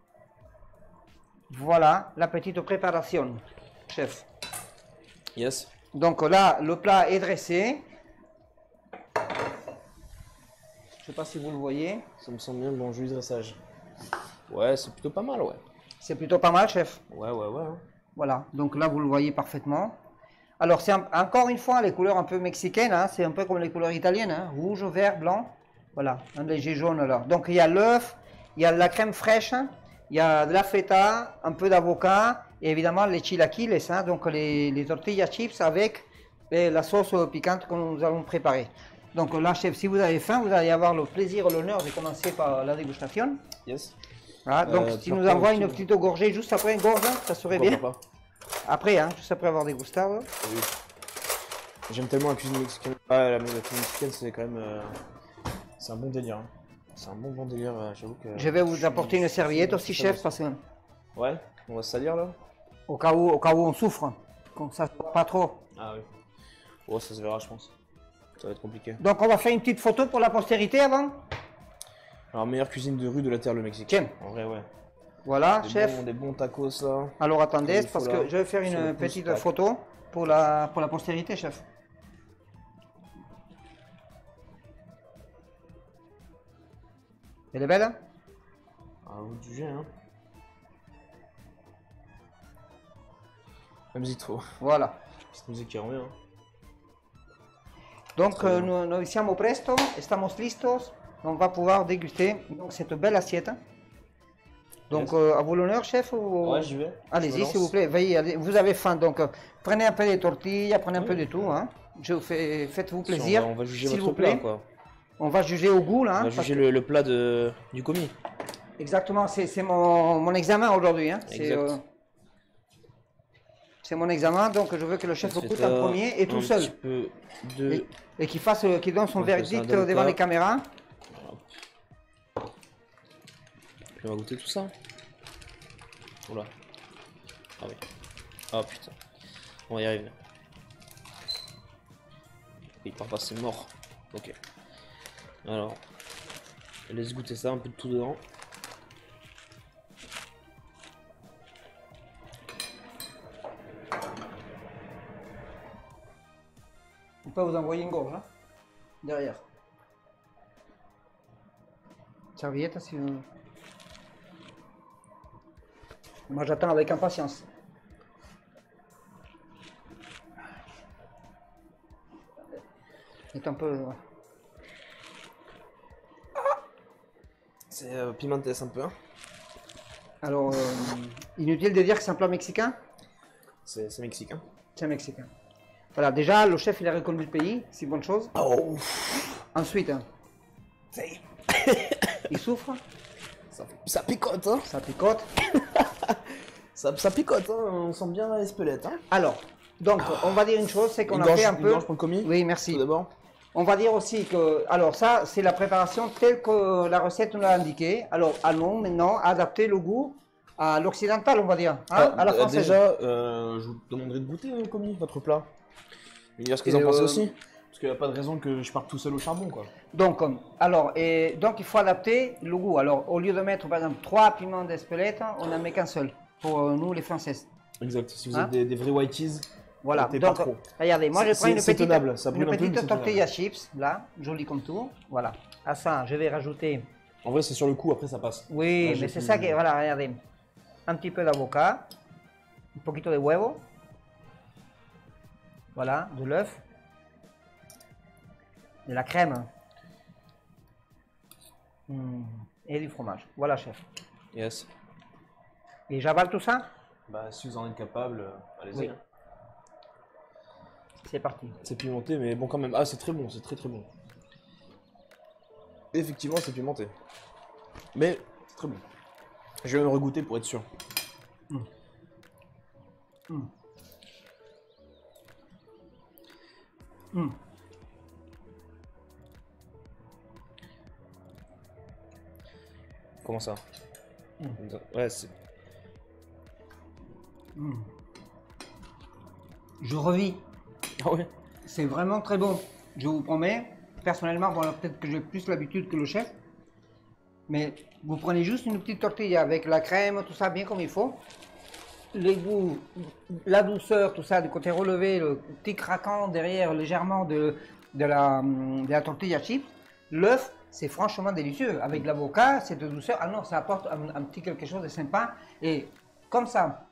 Voilà la petite préparation, chef. Yes. Donc là, le plat est dressé. Je ne sais pas si vous le voyez. Ça me semble bien, bon jus de dressage. Ouais, c'est plutôt pas mal, ouais. C'est plutôt pas mal, chef. Ouais, ouais, ouais. hein. Voilà, donc là, vous le voyez parfaitement. Alors, c'est un- encore une fois les couleurs un peu mexicaines. Hein. C'est un peu comme les couleurs italiennes. Hein. Rouge, vert, blanc. Voilà, un léger jaune là. Donc, il y a l'œuf, il y a de la crème fraîche, il y a de la feta, un peu d'avocat et évidemment les chilaquiles, hein, donc les, les tortillas chips avec eh, la sauce piquante que nous allons préparer. Donc là, chef, si vous avez faim, vous allez avoir le plaisir et l'honneur de commencer par la dégustation. Yes. Voilà, donc Euh, si par nous contre, envoie tu- une petite gorgée juste après une gorge, ça serait Pourquoi bien. pas. Après, hein, juste après avoir dégusté. ouais. Oui. J'aime tellement la cuisine mexicaine. Ah, la cuisine mexicaine, c'est quand même. euh, C'est un bon délire. hein. C'est un bon, bon délire, euh, j'avoue que. Je vais vous suis- apporter une je suis- serviette je aussi, suis chef, fan parce que de ça. Ouais, on va se salir là. au cas où, au cas où on souffre, comme ça, pas trop. Ah oui. Oh, ça se verra, je pense. Ça va être compliqué. Donc on va faire une petite photo pour la postérité avant. Alors, meilleure cuisine de rue de la terre, le Mexique. Tiens. En vrai, ouais. Voilà, Des chef. bons, des bons tacos là. Alors attendez, Il faut parce là, que je vais faire sur le une pouce, petite tac. photo pour la, pour la postérité, chef. Elle est belle, hein? À vous de juger, hein. La musique trop. Voilà. Cette musique qui revient. Hein. Donc Très euh, bien. nous, nous siamo presto, estamos listos. On va pouvoir déguster donc, cette belle assiette. Donc Yes. euh, à vous l'honneur, chef ou... Ouais, j'y vais. Je me Allez-y, lance. s'il vous plaît. Veuillez aller. Vous avez faim, donc euh, prenez un peu de tortillas, prenez un peu de tout. Hein. Je vous fais, faites-vous Si, on plaisir, va- On va juger s'il votre vous plaît. plat, quoi. On va juger au goût, là. On hein, va parce juger que- le, le plat de, du commis. Exactement, c'est c'est mon, mon examen aujourd'hui. Hein. C'est Exact. euh, c'est mon examen, donc je veux que le chef le Faites goûte ça en premier et tout un seul. petit peu de... Et, et qu'il fasse, euh, qu'il donne son On fait ça verdict dans le devant tas. les caméras. Puis on va goûter tout ça. Oula. Ah oui. Ah putain. On va y arriver. Il part pas, c'est mort. Ok. Alors. Laisse goûter ça, un peu de tout dedans. On peut vous envoyer une gorge, hein, derrière. Serviette, si vous... Moi, j'attends avec impatience. C'est un peu... ouais. C'est euh, pimentés un peu. Hein. Alors, euh, inutile de dire que c'est un plat mexicain. C'est c'est mexicain. C'est mexicain. Voilà, déjà, le chef, il a reconnu le pays, c'est une bonne chose. Oh. Ensuite, hein, Ça y est. il souffre, Ça, ça picote, hein. ça picote. Ça, ça picote, hein. On sent bien l'espelette, hein. Alors, donc, on va dire une chose, c'est qu'on Une a gorge, fait un une peu... gorge pour le commis. Oui, Tout merci. d'abord. On va dire aussi que, alors ça, c'est la préparation telle que la recette nous l'a indiqué. Alors, allons maintenant adapter le goût à l'occidental, on va dire, hein, Ah, à la euh, française. Déjà, euh, je vous demanderai de goûter, euh, commis, votre plat. Et dire ce que vous en Et, pensez euh, aussi. Parce qu'il n'y a pas de raison que je parte tout seul au charbon, quoi. Donc, euh, alors, et, donc, il faut adapter le goût. Alors, au lieu de mettre, par exemple, trois piments d'Espelette, on n'en met qu'un seul, pour euh, nous, les Françaises. Exact. Si vous Hein êtes des, des vrais whiteys, Voilà, mettez pas donc, trop. regardez, moi, je C'est- prends une c'est petite, tenable, ça brûle une un peu, mais petite c'est tortilla chips, là, jolie comme tout. Voilà. À ça, je vais rajouter... En vrai, c'est sur le coup, après ça passe. Oui, Là, j'ai mais c'est plus- ça que, voilà, regardez. Un petit peu d'avocat, un poquito de huevo, voilà, de l'œuf, de la crème Hmm, et du fromage. Voilà, chef. Yes. Et j'avale tout ça. Bah, si vous en êtes capable, euh, allez-y. Oui. hein. C'est parti. C'est pimenté, mais bon, quand même. Ah, c'est très bon, c'est très très bon. Effectivement, c'est pimenté. Mais c'est très bon. Je vais me regoûter pour être sûr. Mmh. Mmh. Mmh. Comment ça? Mmh. Ouais, c'est... Mmh. Je revis. Ah ouais? C'est vraiment très bon. Je vous promets. Personnellement, bon, peut-être que j'ai plus l'habitude que le chef. Mais vous prenez juste une petite tortilla avec la crème, tout ça bien comme il faut. Les goûts, la douceur, tout ça du côté relevé, le petit craquant derrière légèrement de, de, la, de la tortilla chips. L'œuf, c'est franchement délicieux. Avec de l'avocat, cette douceur, ah non, ça apporte un, un petit quelque chose de sympa. Et comme ça,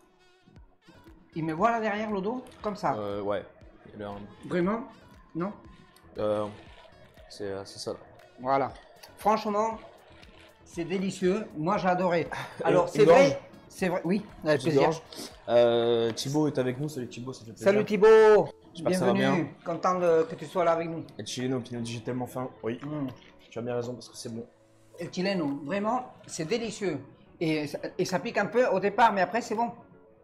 il me voit là derrière le dos, comme ça. Euh, ouais. Il a un- Vraiment? Non? Euh, c'est euh, c'est ça. Voilà. Franchement, c'est délicieux. Moi, j'ai adoré. Alors, Une c'est gorge. vrai. C'est vrai. Oui, avec Petite plaisir. gorge. Euh, Thibaut est avec nous. Salut Thibaut, ça fait plaisir. Salut Thibaut. J'espère que ça va Bienvenue. bien. Content de- que tu sois là avec nous. Et Chileno qui nous dit j'ai tellement faim. Oui, Mm. tu as bien raison parce que c'est bon. El chileno, vraiment, c'est délicieux. Et, ça- et ça pique un peu au départ, mais après, c'est bon.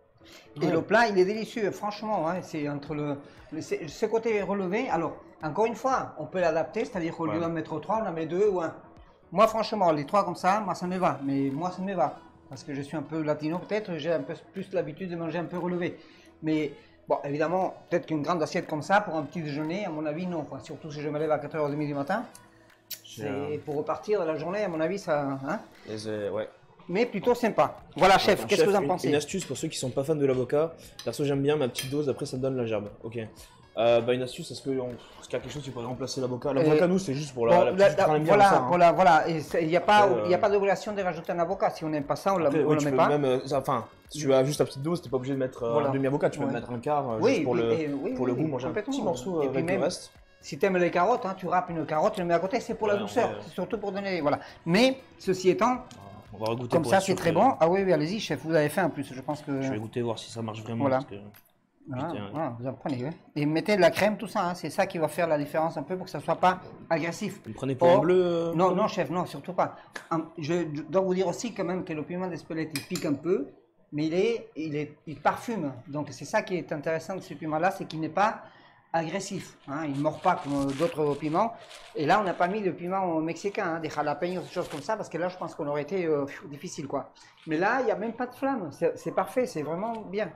Et Ouais. le plat, il est délicieux, franchement. Hein, c'est entre le, le- c'est- ce côté relevé. Alors, encore une fois, on peut l'adapter, c'est-à-dire qu'au lieu Ouais. d'en mettre trois, on en met deux ou un. Moi, franchement, les trois comme ça, moi, ça me va. Mais moi, ça me va. Parce que je suis un peu latino, peut-être, j'ai un peu plus l'habitude de manger un peu relevé. Mais, bon, évidemment, peut-être qu'une grande assiette comme ça, pour un petit déjeuner, à mon avis, non. Quoi. Surtout si je me lève à quatre heures trente du matin. J'ai, C'est euh, pour repartir de la journée, à mon avis, ça. Hein, les, euh, ouais. mais plutôt sympa. Voilà, chef, Attends, qu'est-ce que vous en une- pensez? Une astuce pour ceux qui sont pas fans de l'avocat. Perso, j'aime bien ma petite dose, après ça me donne la gerbe. Ok. Euh, bah, une astuce, est-ce que on- est-ce qu'il y a quelque chose qui pourrait remplacer l'avocat? L'avocat, Euh, nous, c'est juste pour la, Bon, la la- petite, la- on aime bien voilà, ça, hein. voilà, voilà. Et c'est- il n'y a pas, Après, il y a euh, pas d'obligation de rajouter un avocat. Si on n'aime pas ça, on ne Après, le oui, tu met peux pas. même, euh, ça- enfin, si tu as juste ta petite dose, t'es pas obligé de mettre euh, Voilà. un demi-avocat, tu peux Ouais. mettre un quart euh, Oui, juste pour oui, le, et- oui, pour le oui, goût, manger un complètement. petit morceau Et avec puis le même, reste. Si tu aimes les carottes, hein, tu râpes une carotte, tu le mets à côté, c'est pour la Ouais, douceur. ouais. C'est surtout pour donner. Voilà. Mais ceci étant, On va regoûter comme pour ça, être c'est sûr très que- bon. Ah oui, oui, allez-y, chef, vous avez fait en plus. Je pense que. Je vais goûter voir si ça marche vraiment. Voilà. Parce que... Ah, Putain. voilà, vous en prenez. Ouais. Et mettez de la crème, tout ça. Hein, c'est ça qui va faire la différence un peu pour que ça soit pas agressif. Vous me prenez pour Oh, un bleu euh, Non, non, chef, non, surtout pas. Hum, Je dois vous dire aussi quand même que le piment d'Espelette, il pique un peu, mais il est, il est, il parfume. Donc c'est ça qui est intéressant de ce piment-là, c'est qu'il n'est pas agressif. Hein, il ne mord pas comme d'autres piments. Et là, on n'a pas mis de piment mexicain, hein, des jalapenos, des choses comme ça, parce que là, je pense qu'on aurait été euh, pfiou, difficile, quoi. Mais là, il n'y a même pas de flamme. C'est c'est parfait, c'est vraiment bien.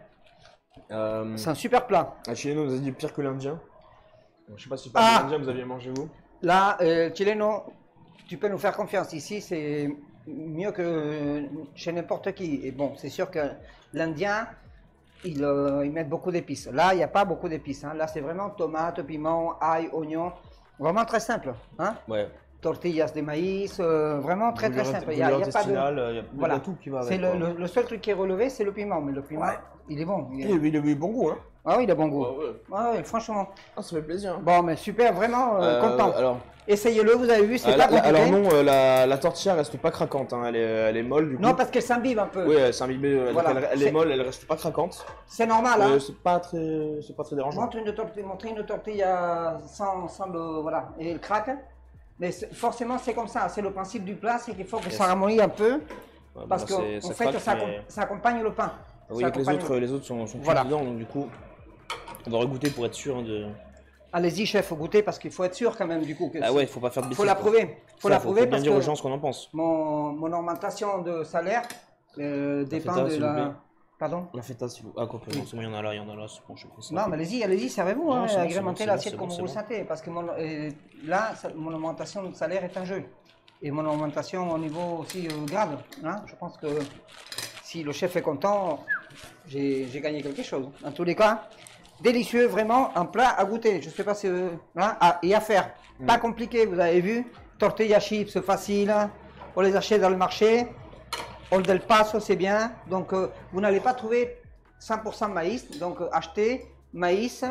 euh, C'est un super plat. Un chileno nous a dit pire que l'indien. Bon, je sais pas si Ah. par l'indien vous aviez mangé vous. Là, euh, chileno, tu peux nous faire confiance. Ici, c'est mieux que chez n'importe qui. Et bon, c'est sûr que l'Indien, ils, euh, ils mettent beaucoup d'épices. Là, il n'y a pas beaucoup d'épices. Hein. Là, c'est vraiment tomate, piment, ail, oignon. Vraiment très simple. Hein. Ouais. Tortillas de maïs, euh, vraiment très très Brûlure- simple. Il y a, il y a pas de... brûlure intestinale, il y a- il y a Voilà. tout qui va C'est avec. le, quoi. le- le seul truc qui est relevé, c'est le piment. Mais le piment, Ouais. il est bon. Il Eh, est- mais il a eu bon goût, hein. Ah oui, il a bon goût. Ouais, ouais. Ah oui, franchement. Ah, ça fait plaisir. hein. Bon, mais super, vraiment euh, Euh, content. Alors, Essayez-le, vous avez vu, c'est euh, pas la- la- compliqué. alors non, euh, la, la tortilla reste pas craquante, hein. elle, est, elle est molle du coup. Non, parce qu'elle s'imbibe un peu. Oui, elle s'est imbibée, euh, donc Voilà. elle, elle C'est- est molle, elle reste pas craquante. C'est normal, hein. Euh, c'est pas très, c'est pas très dérangeant. Montre une tortilla, montrez une tortilla sans, sans le, voilà, et elle craque. Mais c'est- forcément, c'est comme ça. C'est le principe du plat, c'est qu'il faut que Yes. ça ramollit un peu, Ouais, parce bah, qu'en c'est- ça fait, craque, ça, mais- accom- ça accompagne le pain. Vous Ça voyez que les accompagne autres, le- les autres sont, sont Voilà. cuits dedans, donc du coup, on va regoûter pour être sûr hein, de. Allez-y, chef, faut goûter, parce qu'il faut être sûr quand même, du coup. Que Ah ouais, faut pas faire de faut bêtises. la quoi. prouver. Faut Ça, la prouver faut bien parce dire que aux gens ce qu'on en pense. mon, mon augmentation de salaire euh, dépend feta, de s'il vous plaît. la... Pardon? La feta, si vous. Ah, quoi que non, c'est bon, il y en a là, il y en a là, c'est bon, je fais ça. Non, mais allez-y, allez-y, servez-vous, Non, hein, c'est bon, agrémentez c'est bon, l'assiette c'est comme bon, vous le c'est bon. sentez, parce que mon- euh, là, ça- mon augmentation de salaire est un jeu. Et mon augmentation au niveau aussi euh, grade. Hein, je pense que si le chef est content, j'ai j'ai gagné quelque chose. En tous les cas, délicieux, vraiment, un plat à goûter. Je ne sais pas si... euh, hein, à- et à faire. Mm. Pas compliqué, vous avez vu. Tortilla chips, facile. On les achète dans le marché. Old del Paso, c'est bien. Donc, euh, vous n'allez pas trouver cent pour cent maïs. Donc, euh, achetez maïs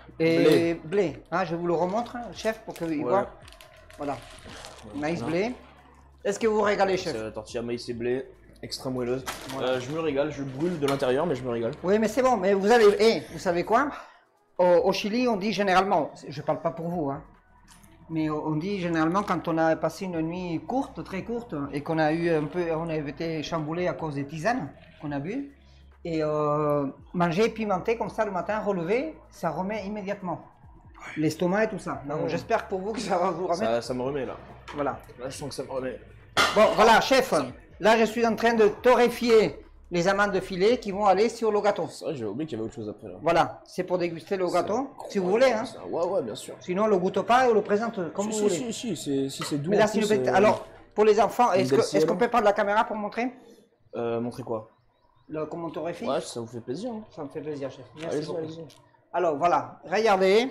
et blé. Hein, je vous le remontre, chef, pour qu'il Ouais. voit. Voilà. Maïs, Non. blé. Est-ce que vous vous régalez, chef? C'est la tortilla maïs et blé, extra moelleuse. Voilà. Euh, je me régale, je brûle de l'intérieur, mais je me régale. Oui, mais c'est bon. Mais vous allez. Eh, vous savez quoi? Au, au Chili, on dit généralement. Je ne parle pas pour vous, hein. Mais on dit généralement quand on a passé une nuit courte, très courte, et qu'on a eu un peu, on a été chamboulé à cause des tisanes qu'on a bu, et euh, manger pimenté comme ça le matin, relevé, ça remet immédiatement l'estomac et tout ça. Donc Oh. j'espère pour vous que ça va vous remettre. Ça, ça me remet là. Voilà. Là, je sens que ça me remet. Bon, voilà, chef. Là, je suis en train de torréfier les amandes de filet qui vont aller sur le gâteau. C'est vrai, j'avais oublié qu'il y avait autre chose après là. Voilà, c'est pour déguster le gâteau, C'est si vous voulez. Hein. ça. Ouais, ouais, bien sûr. Sinon, on le goûte pas et on le présente comme si, vous si, voulez. si, si, c'est- si c'est doux. Mais là, en c'est plus, une petite- euh, Alors, pour les enfants, est-ce belle que- est-ce qu'on ciel. peut prendre la caméra pour montrer Euh, montrer quoi? le, comment on torréfie? Ouais, ça vous fait plaisir. Hein. Ça me fait plaisir, chef. Merci Allez-y, beaucoup. allez-y. Alors, voilà, regardez.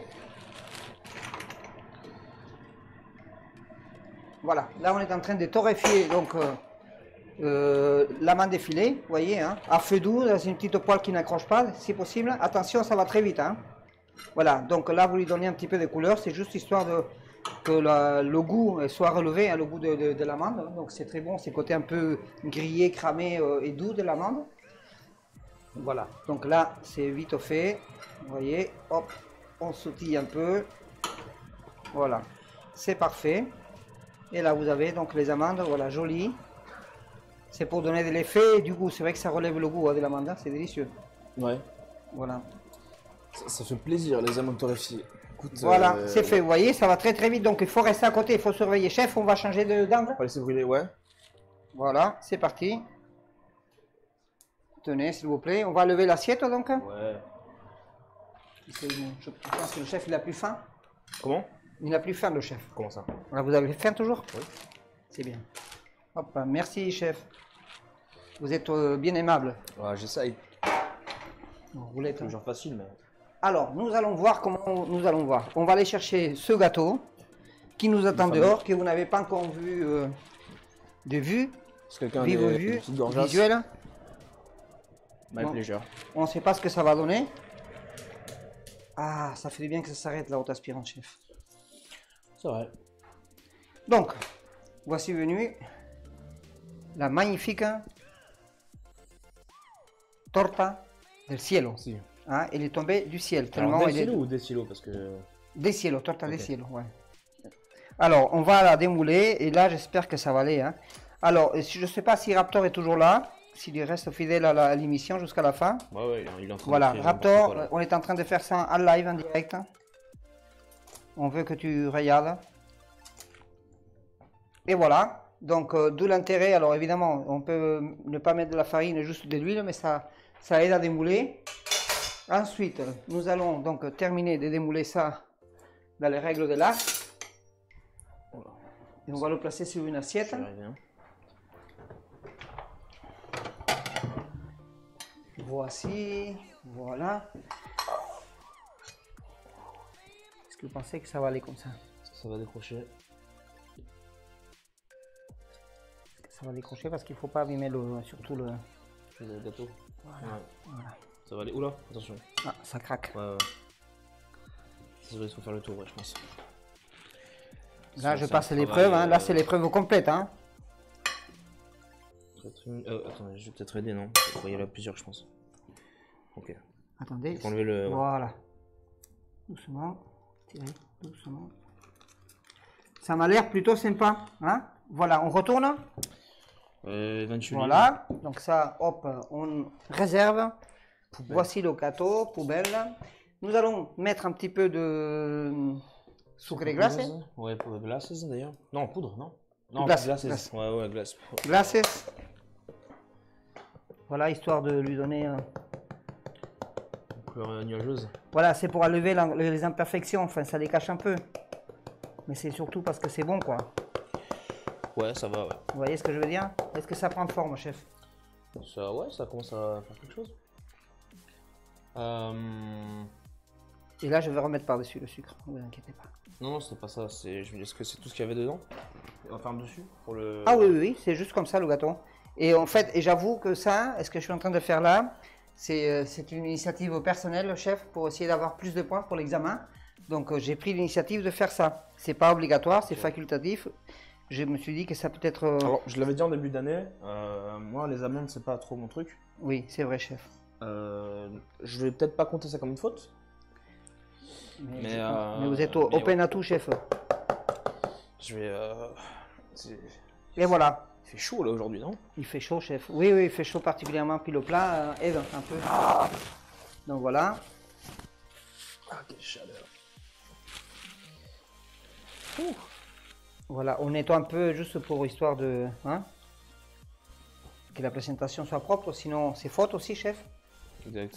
Voilà, là, on est en train de torréfier donc euh, euh, l'amande des filets, vous voyez, hein, à feu doux, dans une petite poêle qui n'accroche pas, si possible. Attention, ça va très vite. Hein. Voilà, donc là, vous lui donnez un petit peu de couleur, c'est juste histoire de, que la- le goût soit relevé, hein, le goût de, de- de l'amande. Donc c'est très bon, c'est côté un peu grillé, cramé euh, et doux de l'amande. Voilà, donc là, c'est vite fait. Vous voyez, hop, on sautille un peu. Voilà, c'est parfait. Et là, vous avez donc les amandes, voilà, jolies. C'est pour donner de l'effet et du goût. C'est vrai que ça relève le goût hein, de l'amande, hein, c'est délicieux. Ouais. Voilà. Ça, ça fait plaisir, les amandes torréfiées. Écoute, Voilà, euh, c'est fait, vous voyez, ça va très très vite, donc il faut rester à côté, il faut surveiller. Chef, on va changer de d'angle. On va laisser brûler, ouais. Voilà, c'est parti. Tenez, s'il vous plaît, on va lever l'assiette donc. Ouais. C'est- Je pense que le chef il a plus faim. Comment? Il a plus faim le chef. Comment ça? Voilà, vous avez faim toujours? Oui. C'est bien. Hop, merci chef. Vous êtes euh, bien aimable. Ouais, j'essaye. Bon, vous l'êtes, hein. Toujours facile, mais. Alors, nous allons voir comment nous allons voir. On va aller chercher ce gâteau qui nous attend fameux. dehors, que vous n'avez pas encore vu euh, de vue, Est-ce que quelqu'un a vive des- vue, des petites gorgeasses? visuelle. My Bon. pleasure. On ne sait pas ce que ça va donner. Ah, ça fait du bien que ça s'arrête la haute aspirante, chef. C'est vrai. Donc, voici venue la magnifique torta del cielo. Si. Hein, elle est tombée du ciel. Tellement Alors, des elle est- silos ou des silos? Parce que. Des cielos, torta Ok. des cielos, ouais. Alors, on va la démouler et là, j'espère que ça va aller. Hein. Alors, si- je ne sais pas si Raptor est toujours là, s'il reste fidèle à la- à l'émission jusqu'à la fin. Ouais, ouais, il est en train Voilà, d'écrire Raptor, n'importe quoi, là. on est en train de faire ça en live, en direct. On veut que tu regardes. Et voilà, donc euh, d'où l'intérêt. Alors évidemment, on peut ne pas mettre de la farine, juste de l'huile, mais ça, ça aide à démouler. Ensuite, nous allons donc terminer de démouler ça dans les règles de l'art. Voilà. Et on va le placer sur une Je assiette. suis arrivé, hein. Voici, voilà. Est-ce que vous pensez que ça va aller comme ça? Ça, ça va décrocher. Ça va décrocher parce qu'il ne faut pas abîmer le, surtout le... Le gâteau. Voilà, Ouais. voilà. Ça va aller. Oula, attention. Ah, ça craque. Ouais, ouais. Ça va, il faut faire le tour, ouais, je pense. Là, Ça, je c'est passe un l'épreuve. travail, Hein. Là, euh, c'est l'épreuve complète. Hein. très, très- Euh, attendez, je vais peut-être aider, non? Il faut y aller à plusieurs, je pense. Ok. Attendez. Faut enlever le. ouais. Voilà. Doucement. Tirez, doucement. Ça m'a l'air plutôt sympa. Hein. Voilà, on retourne. Euh, vingt-huit Voilà. Donc ça, hop, on réserve. Poubelle. Voici le gâteau, poubelle. Nous allons mettre un petit peu de sucre glace. Ouais, pour glaces d'ailleurs. Non, poudre, non? Non, Glace, glaces. glace. Ouais, ouais, glace. Glaces. Voilà, histoire de lui donner... euh, Couleur euh, nuageuse. Voilà, c'est pour enlever l'en- les imperfections. Enfin, ça les cache un peu. Mais c'est surtout parce que c'est bon, quoi. Ouais, ça va, ouais. Vous voyez ce que je veux dire? Est-ce que ça prend forme, chef? Ça, ouais, ça commence à faire quelque chose. Euh... Et là, je vais remettre par-dessus le sucre. Ne vous inquiétez pas. Non, non, c'est pas ça. C'est, je me dis, est-ce que c'est tout ce qu'il y avait dedans? On va faire dessus pour le. Ah oui, oui, oui, c'est juste comme ça, le gâteau. Et en fait, et j'avoue que ça, ce que je suis en train de faire là, c'est euh, c'est une initiative personnelle, chef, pour essayer d'avoir plus de points pour l'examen. Donc, euh, j'ai pris l'initiative de faire ça. C'est pas obligatoire, c'est facultatif. Je me suis dit que ça peut être... euh, Alors, je l'avais dit en début d'année. euh, moi, les amandes, c'est pas trop mon truc. Oui, c'est vrai, chef. Euh, je vais peut-être pas compter ça comme une faute. Mais, Mais, je- euh, mais vous êtes au- mais open ouais. à tout, chef. Je vais... Euh... c'est- Et voilà. Il fait chaud là aujourd'hui, non? Il fait chaud, chef. Oui, oui, il fait chaud particulièrement. Puis le plat euh, aide un peu. Donc voilà. Ah, quelle chaleur. Voilà, on nettoie un peu juste pour histoire de... Hein, que la présentation soit propre, sinon c'est faute aussi, chef. Exact.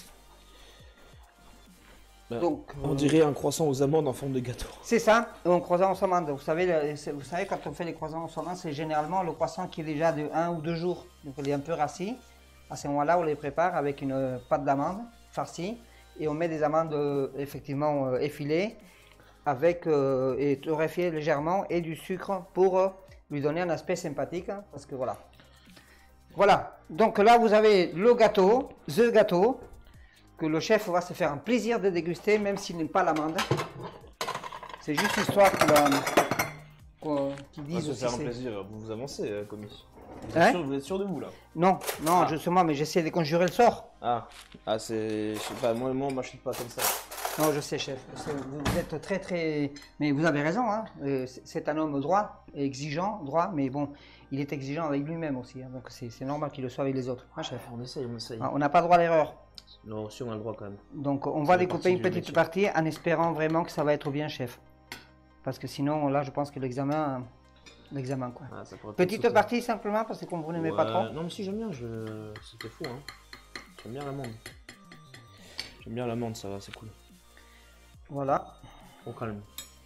Ben, Donc, on euh, dirait un croissant aux amandes en forme de gâteau. C'est ça, un croissant aux amandes. Vous savez, le- c'est- vous savez, quand on fait les croissants aux amandes, c'est généralement le croissant qui est déjà de un ou deux jours. Donc il est un peu rassis. À ce moment-là, on les prépare avec une euh, pâte d'amande farcie et on met des amandes euh, effectivement euh, effilées avec euh, et torréfiées légèrement et du sucre pour euh, lui donner un aspect sympathique. Hein, parce que voilà. Voilà. Donc là, vous avez le gâteau, the gâteau, que le chef va se faire un plaisir de déguster, même s'il n'aime pas l'amande. C'est juste histoire qu'il a- qu'on- qu'il Ça dise se aussi. faire un c'est- plaisir, vous vous avancez, euh, commis. Vous, Hein êtes sûr, vous êtes sûr de vous là? Non, non, Ah. justement, mais j'essaie de conjurer le sort. Ah, ah c'est... Je sais pas, moi, moi on m'achète pas comme ça. Non, je sais, chef. Je sais, Vous vous êtes très, très... Mais vous avez raison, hein. Euh, c'est- C'est un homme droit, et exigeant, droit, mais bon, il est exigeant avec lui-même aussi. Hein, donc c'est c'est normal qu'il le soit avec les autres. Hein, chef. On essaye, on essaye. Ah, on n'a pas droit à l'erreur. Non, si on a le droit quand même. Donc on Ça va fait découper partie une du petite métier. partie en espérant vraiment que ça va être bien, chef. Parce que sinon, là, je pense que l'examen... L'examen, quoi. Ah, ça pourrait peut-être Petite sauter. partie simplement, parce que comme vous n'aimez pas Ouais, trop. Non, mais si, j'aime bien, je... c'était fou, hein. J'aime bien l'amande. J'aime bien l'amande, ça va, c'est cool. Voilà. Au calme.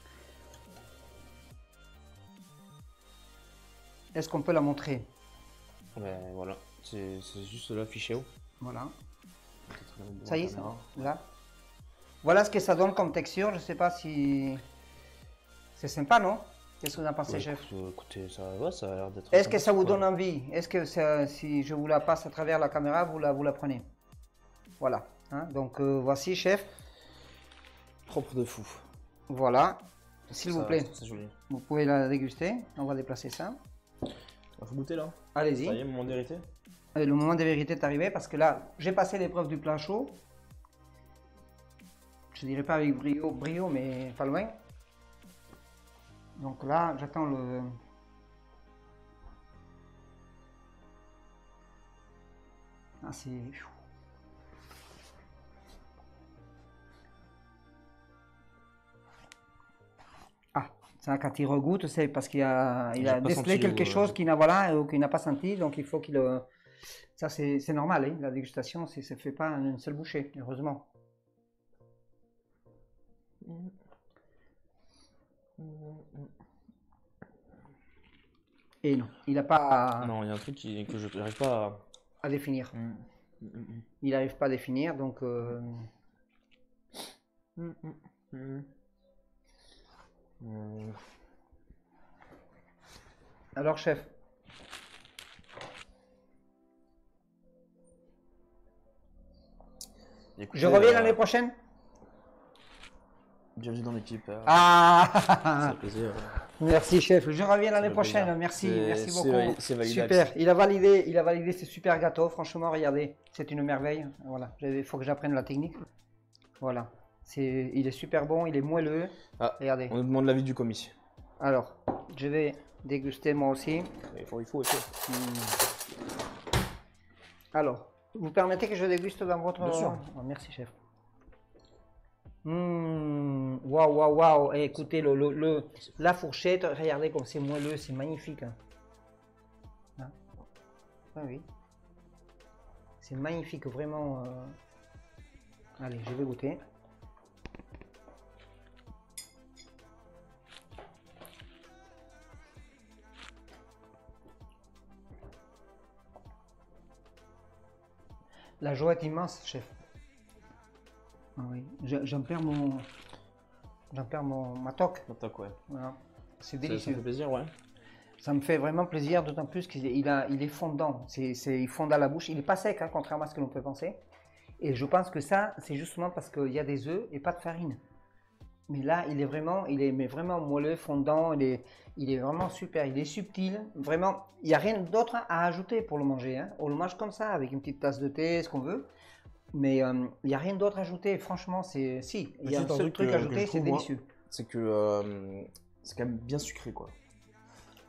Est-ce qu'on peut la montrer? Ouais, voilà, c'est c'est juste l'affiché haut. Voilà. Peut-être la mettre Ça y est, devant ça, la là. Voilà ce que ça donne comme texture. Je sais pas si... C'est sympa, non? Qu'est-ce que vous en pensez, Ouais, chef? écoute, écoutez, ça, ouais, ça a l'air d'être... Est-ce que ça vous sympathique, donne envie? Est-ce que ça- si je vous la passe à travers la caméra, vous la, vous la prenez? Voilà. Hein, donc euh, voici, chef. quoi. Propre de fou. Voilà. S'il vous Ça- plaît, C'est joli. vous pouvez la déguster. On va déplacer ça. Il faut goûter là. Allez-y. Ça y est, moment de vérité. Euh, Le moment de vérité est arrivé parce que là, j'ai passé l'épreuve du plat chaud. Je dirais pas avec brio, brio, mais pas loin. Donc là, j'attends le... Ah, c'est... Ah, ça, quand il regoute, c'est parce qu'il a, il J'ai a pas décelé senti quelque le- chose qu'il n'a voilà, ou qu'il n'a pas senti, donc il faut qu'il... euh, Ça, c'est c'est normal, hein, la dégustation, c'est- ça ne fait pas une seule bouchée, heureusement. Et non, il n'a pas à, Non, il y a un truc qui, que je n'arrive pas à... à définir. Mm, mm, mm, Il n'arrive pas à définir, donc... euh, mm, mm, mm. Mm. Alors, chef, Écoutez, je reviens euh, l'année prochaine? Bienvenue dans l'équipe. euh, Ah C'est un plaisir. Merci, chef. Je reviens l'année fait prochaine. plaisir. Merci, C'est- merci c'est beaucoup. vali- c'est validé. Super. Il a validé, il a validé ce super gâteau. Franchement, regardez, c'est une merveille. Voilà. Il faut que j'apprenne la technique. Voilà. C'est, il est super bon. Il est moelleux. Ah, Regardez. on nous demande l'avis du commis. Alors, je vais déguster moi aussi. Il faut, il faut, il faut. Alors, vous permettez que je déguste dans votre... Bien sûr. Oh, merci, chef. Mmh, waouh, waouh, waouh. Et écoutez, le, le, le- la fourchette, regardez comme c'est moelleux, c'est magnifique. Hein. Hein. Ah oui. C'est magnifique, vraiment. euh. Allez, je vais goûter. La joie est immense, chef. Ah oui, Je- j'en perds mon, j'en perds mon ma toque. Attaque, ouais. Voilà. C'est Ça, ça délicieux. fait plaisir, ouais. Ça me fait vraiment plaisir, d'autant plus qu'il est, il a, il est fondant. C'est, c'est, il fonde à la bouche. Il n'est pas sec, hein, contrairement à ce que l'on peut penser. Et je pense que ça, c'est justement parce qu'il y a des œufs et pas de farine. Mais là, il est vraiment, il est mais vraiment moelleux, fondant. Il est, il est vraiment super. Il est subtil. Vraiment, il n'y a rien d'autre à ajouter pour le manger. Hein. On le mange comme ça, avec une petite tasse de thé, ce qu'on veut. Mais euh, il n'y a rien d'autre à ajouter. Franchement, c'est si. Il y a un Juste un seul truc truc que- à que ajouter, je c'est trouve, moi, délicieux. C'est que euh, c'est quand même bien sucré, quoi.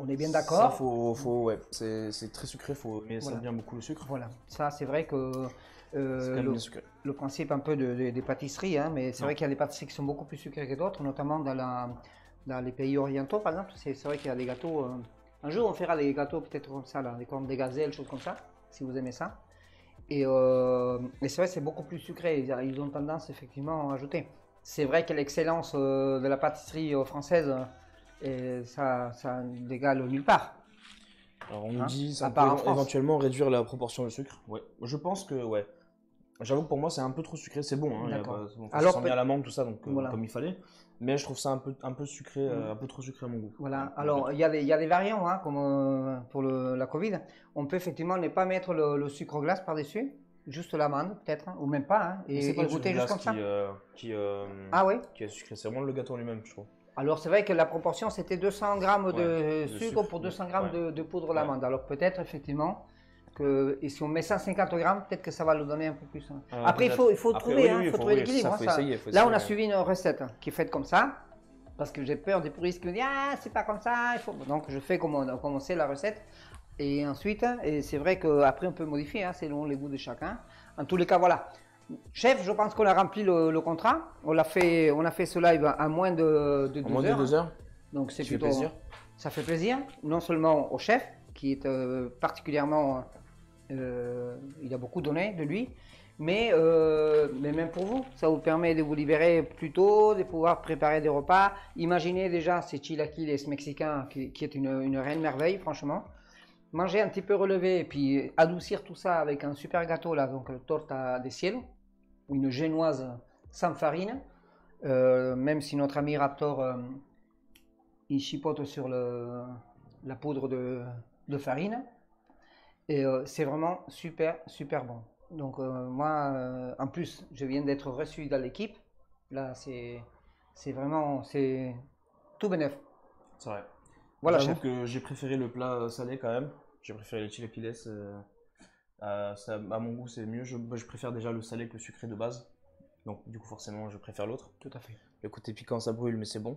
On est bien Ça, d'accord. faut, faut, ouais, c'est c'est très sucré, faut aimer Voilà. ça bien beaucoup le sucre. Voilà, ça c'est vrai que C'est euh, quand même le, bien sucré. le principe un peu de- de- des pâtisseries, hein, mais c'est Non. vrai qu'il y a des pâtisseries qui sont beaucoup plus sucrées que d'autres, notamment dans, la, dans les pays orientaux par exemple. C'est c'est vrai qu'il y a des gâteaux. euh, un jour on fera des gâteaux peut-être comme ça, là, des cornes de gazelle, choses comme ça, si vous aimez ça. Et, euh, et c'est vrai que c'est beaucoup plus sucré, ils, ils ont tendance effectivement à ajouter. C'est vrai que l'excellence euh, de la pâtisserie euh, française, euh, et ça, ça n'égale nulle part. Alors on nous Hein, dit, à ça part peut en France. éventuellement réduire la proportion de sucre. Ouais, je pense que ouais. J'avoue que pour moi c'est un peu trop sucré, c'est bon, hein, il y a D'accord. pas- bon, ça Alors, sent bien peut- la menthe, tout ça, donc euh, Voilà. comme il fallait. Mais je trouve ça un peu, un peu sucré, euh, Mhm. un peu trop sucré à mon goût. Voilà, Ouais, alors il y, a des- il y a des variants, hein, comme euh, pour le- la Covid. On peut effectivement ne pas mettre le, le sucre glace par-dessus, juste l'amande peut-être, hein, ou même pas, hein, Mais et, c'est pas et le sucre goûter juste glace comme qui, ça. euh, qui, euh, Ah oui. qui est sucré, c'est vraiment le gâteau en lui-même, je trouve. Alors c'est vrai que la proportion c'était deux cents grammes de Ouais, de sucre, sucre, pour de- deux cents grammes ouais. de, de poudre Ouais. d'amande. Alors peut-être effectivement que et si on met cent cinquante grammes, peut-être que ça va le donner un peu plus, hein. Euh, Après il peut-être. faut, il faut Après, trouver, oui, hein, oui, il faut faut- trouver oui, l'équilibre, ça, hein, faut ça. essayer, faut Là on a essayer. suivi une recette qui est faite comme ça, parce que j'ai peur des puristes qui me disent ah c'est pas comme ça, il faut... donc je fais comme on, comme on sait la recette. Et ensuite, et c'est vrai qu'après on peut modifier, hein, selon les goûts de chacun. En tous les cas, voilà. Chef, je pense qu'on a rempli le, le contrat. On a fait, on a fait ce live à moins de, de En deux moins de heures. deux heures, Donc c'est ça fait plutôt plaisir. ça fait plaisir, non seulement au chef qui est euh, particulièrement, euh, il a beaucoup donné de lui, mais, euh, mais même pour vous, ça vous permet de vous libérer plus tôt, de pouvoir préparer des repas. Imaginez déjà ces chilaquiles mexicains qui, qui est une, une reine merveille, franchement. Manger un petit peu relevé et puis adoucir tout ça avec un super gâteau là, donc le torta de cielo, une génoise sans farine, euh, même si notre ami Raptor euh, il chipote sur le, la poudre de, de farine. Et euh, c'est vraiment super, super bon. Donc euh, moi, euh, en plus, je viens d'être reçu dans l'équipe. Là, c'est c'est vraiment, c'est tout bénef. C'est vrai. Voilà, J'avoue chef. que j'ai préféré le plat euh, salé quand même. J'ai préféré les chilaquiles. Euh, euh, ça, à mon goût, c'est mieux. Je, je préfère déjà le salé que le sucré de base. Donc, du coup, forcément, je préfère l'autre. Tout à fait. Le côté piquant, ça brûle, mais c'est bon.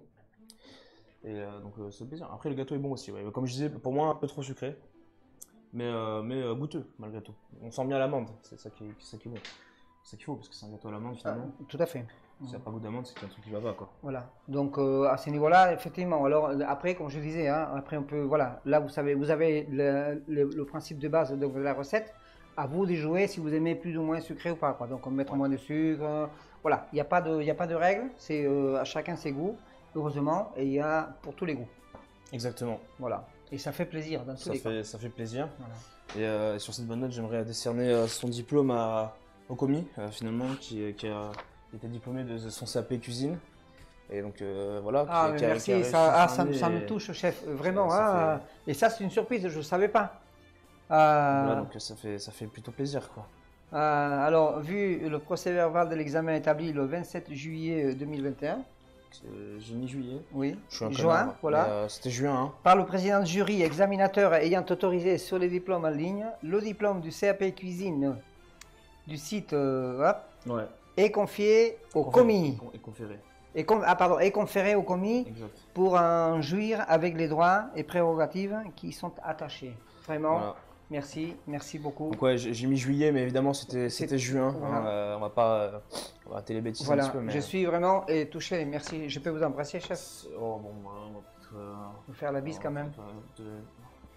Et euh, donc, euh, c'est plaisir. Après, le gâteau est bon aussi. Ouais. Comme je disais, pour moi, un peu trop sucré. Mais, euh, mais euh, goûteux, malgré tout. On sent bien l'amande. C'est ça qui est, ça qui est bon. C'est ça qu'il faut, parce que c'est un gâteau à l'amande finalement. Ah, tout à fait. S'il n'y a pas goût d'amande, c'est un truc qui va pas, quoi. Voilà. Donc euh, à ce niveau-là, effectivement. Alors euh, après, comme je disais, hein, après on peut, voilà. Là, vous savez, vous avez le, le- le principe de base de la recette. À vous de jouer si vous aimez plus ou moins sucré ou pas, quoi. Donc on mettre Ouais. moins de sucre. euh, voilà. Il n'y a pas de, il y a pas de règle. C'est euh, à chacun ses goûts, heureusement, et il y a pour tous les goûts. Exactement. Voilà. Et ça fait plaisir dans tous Ça les cas. fait, ça fait plaisir. Voilà. Et euh, sur cette bonne note, j'aimerais décerner euh, son diplôme à Okomi, euh, finalement, qui, qui a été diplômé de son C A P cuisine. Et donc euh, voilà. Ah, qui, mais qui a- merci, qui a réussi ça, ah, cette ça, me- année ça me et- touche, chef, vraiment. ça ah, Et ça, c'est une surprise, je ne savais pas. Euh, Voilà, donc ça fait, ça fait plutôt plaisir, quoi. euh, alors, vu le procès-verbal de l'examen établi le vingt-sept juillet deux mille vingt et un, C'est- J'ai mis juillet. oui, Je suis un juin, connard, voilà, mais, euh, C'était juin, hein. par le président de jury examinateur ayant autorisé sur les diplômes en ligne, le diplôme du C A P cuisine du site euh, hop, Ouais. est confié au Conféré. commis, Et conféré. et com- ah, pardon, est conféré au commis Exact. pour en jouir avec les droits et prérogatives qui y sont attachés. Vraiment, Voilà. merci, merci beaucoup. Donc ouais, j'ai j'ai mis juillet, mais évidemment c'était C'est- c'était juin. voilà. hein, euh, on va pas, euh, on va rater les bêtises un Voilà, petit peu, mais. je suis vraiment et touché, merci. Je peux vous embrasser, chef, Oh bon, bah, on va peut-être. euh, vous faire la bise quand même. on va peut-être, euh,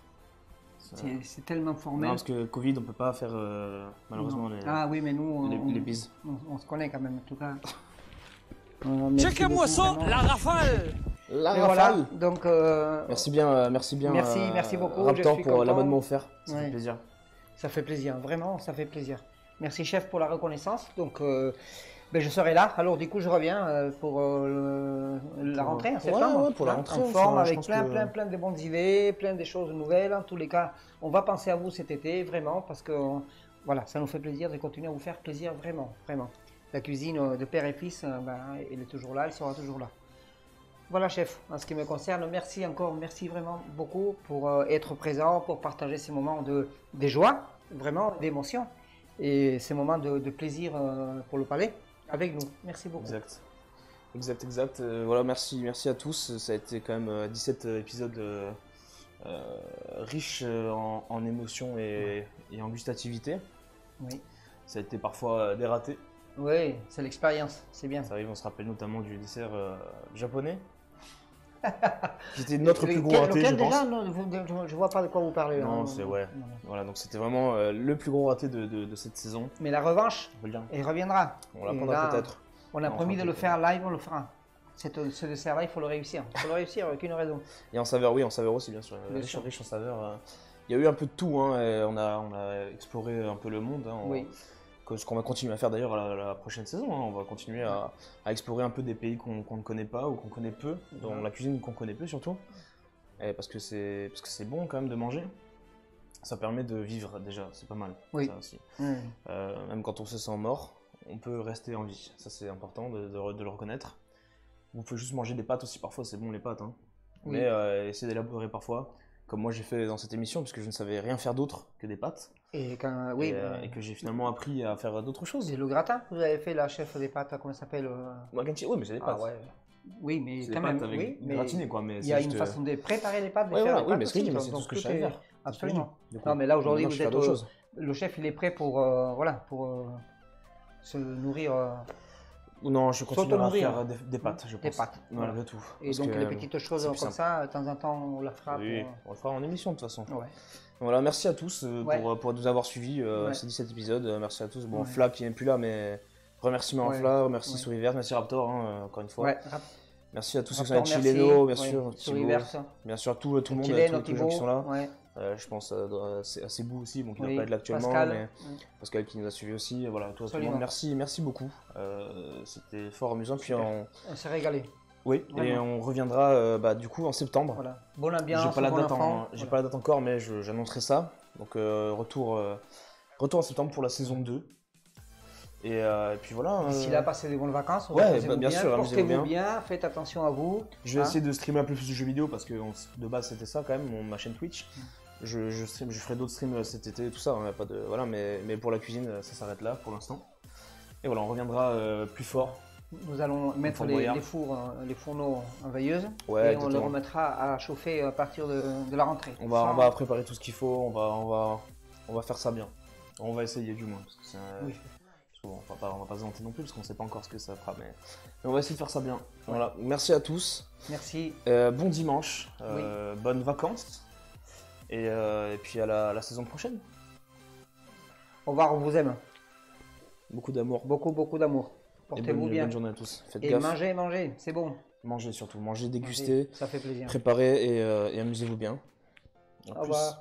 ça- C'est c'est tellement Non, formel. parce que Covid, on peut pas faire euh, malheureusement Non. les, Ah oui, mais nous, on, les, on- les bises. on- on se connaît quand même, en tout cas. Euh, merci Checkez-moi beaucoup, ça, vraiment. la rafale! La Et voilà, donc euh, Merci bien, euh, merci bien. Merci, euh, merci beaucoup, Raptor je suis pour content. l'abonnement offert. Ça Ouais. fait plaisir. ça fait plaisir, vraiment, ça fait plaisir. Merci, chef, pour la reconnaissance. Donc, euh, ben, je serai là. Alors, du coup, je reviens euh, pour euh, le- la Pour- rentrée en ouais, septembre. ouais, pour la hein, rentrée, en ça, forme, je avec pense plein, que- plein, plein de bonnes idées, plein de choses nouvelles. En tous les cas, on va penser à vous cet été, vraiment, parce que voilà, ça nous fait plaisir de continuer à vous faire plaisir, vraiment, vraiment. La cuisine euh, de père et fils, euh, ben, elle est toujours là, elle sera toujours là. Voilà, chef, en ce qui me concerne, merci encore, merci vraiment beaucoup pour euh, être présent, pour partager ces moments de, de joie, vraiment d'émotion, et ces moments de, de plaisir euh, pour le palais avec nous. Merci beaucoup. Exact. Exact, exact. Euh, voilà, merci, merci à tous. Ça a été quand même euh, dix-sept épisodes euh, euh, riche euh, en, en émotions et, et en gustativité. Oui, Ça a été parfois des ratés. oui, c'est l'expérience, c'est bien. Ça arrive, on se rappelle notamment du dessert euh, japonais. C'était notre plus gros Lequel- raté, je lequel pense. déjà non, vous- je, je vois pas de quoi vous parlez. Non, hein. c'est ouais. Non, non. Voilà, donc c'était vraiment euh, le plus gros raté de, de- de cette saison. Mais la revanche, On peut le dire. il reviendra. On la Et prendra là, peut-être. On a On promis fera de le peut-être. faire live, on le fera. Cette- ce dessert-là, il faut le réussir. Il faut le réussir, aucune raison. Et en saveur, oui, en saveur aussi, bien sûr. Bien riche, sûr. riche en saveur. euh. Il y a eu un peu de tout. Hein, et on, a, on a exploré un peu le monde. Hein, on- Oui, que- ce qu'on va continuer à faire d'ailleurs à la, la prochaine saison. Hein. On va continuer à, à explorer un peu des pays qu'on qu'on ne connaît pas ou qu'on connaît peu, dans Ouais. la cuisine qu'on connaît peu surtout. Et parce que c'est parce que c'est bon quand même de manger. Ça permet de vivre déjà, c'est pas mal. Oui. Ça aussi. Mmh. Euh, même quand on se sent mort, on peut rester en vie. Ça c'est important de, de re- de le reconnaître. Vous pouvez juste manger des pâtes aussi parfois, c'est bon les pâtes. Hein. Oui. Mais euh, essayez d'élaborer parfois, comme moi j'ai fait dans cette émission, puisque je ne savais rien faire d'autre que des pâtes. Et, quand, oui, et, euh, mais- et que j'ai finalement appris à faire d'autres choses. c'est le gratin. Vous avez fait la chef des pâtes, comment ça s'appelle euh, Maganti, oui, mais c'est des ah, pâtes. ouais. Oui, mais C'est des quand pâtes même, avec oui, mais gratinées quoi. Mais il y c'est a juste, une euh, façon de préparer les pâtes, de ouais, faire voilà, les oui, pâtes mais ce que je dis, aussi, mais c'est donc tout ce que tout je savais est- faire. Absolument. Du coup, Non, mais là aujourd'hui, maintenant, vous je fais êtes d'autres euh, choses. le chef, il est prêt pour euh, voilà, pour euh, se nourrir euh, Ou non, je continue à s'auto-nourrir. faire des, des pâtes, je pense. Des pâtes, Malgré voilà. tout. et Parce donc que, les petites choses c'est comme plus simple. ça, de temps en temps, on la fera. Oui, pour- on le fera en émission de toute façon. Ouais. Voilà, merci à tous euh, Ouais. pour, pour nous avoir suivis euh, Ouais. ces dix-sept épisodes. Euh, merci à tous. Bon, Ouais. Fla qui n'est plus là, mais remerciements Ouais. à Fla, merci Ouais. Souris Verte, merci Raptor, hein, euh, encore une fois. Ouais, rap- Merci à tous ceux qui sont rapport, là, merci. Chileno, bien Ouais, sûr, Souris Thibaut, verte. bien sûr tout, tout le monde, Chileno, tous, tous les gens Thibaut, qui sont là. ouais. Euh, je pense euh, c'est assez Bou aussi, bon, qui ne Oui, va pas être là actuellement, Pascal. mais Ouais. Pascal qui nous a suivis aussi. Et voilà, toi, tout le Absolument. monde, merci, merci beaucoup. Euh, C'était fort amusant. Puis Super. on... On s'est régalé. Oui, et Vraiment. on reviendra euh, bah, du coup en septembre. Voilà. Bonne ambiance, J'ai pas la bon date, enfant. en- j'ai Voilà. pas la date encore, mais je- j'annoncerai ça. Donc euh, retour, euh, retour en septembre pour la saison deux. Et, euh, et puis voilà. D'ici euh, là, passez des bonnes vacances. Ouais, reposez-vous bah, bien sûr, amusez-vous portez-vous bien. bien, faites attention à vous. je vais hein. essayer de streamer un peu plus de jeux vidéo parce que on s- de base c'était ça quand même, mon, ma chaîne Twitch. Je, je, stream, je ferai d'autres streams euh, cet été, tout ça. hein, y a pas de, voilà, mais, mais pour la cuisine, ça s'arrête là pour l'instant. Et voilà, on reviendra euh, plus fort. Nous allons mettre les, Fort-Boyard. les fours, euh, les fourneaux en veilleuse Ouais, et on les exactement. remettra à chauffer à partir de, de la rentrée. On va, Sans- on va préparer tout ce qu'il faut, on va, on, va, on va faire ça bien. On va essayer du moins. Parce que c'est un- Oui. parce qu'on- on va pas, on va pas se vanter non plus parce qu'on sait pas encore ce que ça fera. Mais, mais on va essayer de faire ça bien. Voilà. Merci à tous. Merci. Euh, bon dimanche. euh, Bonnes vacances. Et, euh, et puis à la, à la saison prochaine. Au revoir, on vous aime. Beaucoup d'amour. Beaucoup, beaucoup d'amour. Et bonne, Portez-vous bien. bonne journée à tous. Faites Et gaffe. mangez, mangez, c'est bon. Mangez surtout. Mangez, Mangez, dégustez, ça fait plaisir. préparez et, euh, et amusez-vous bien. En Au plus, revoir.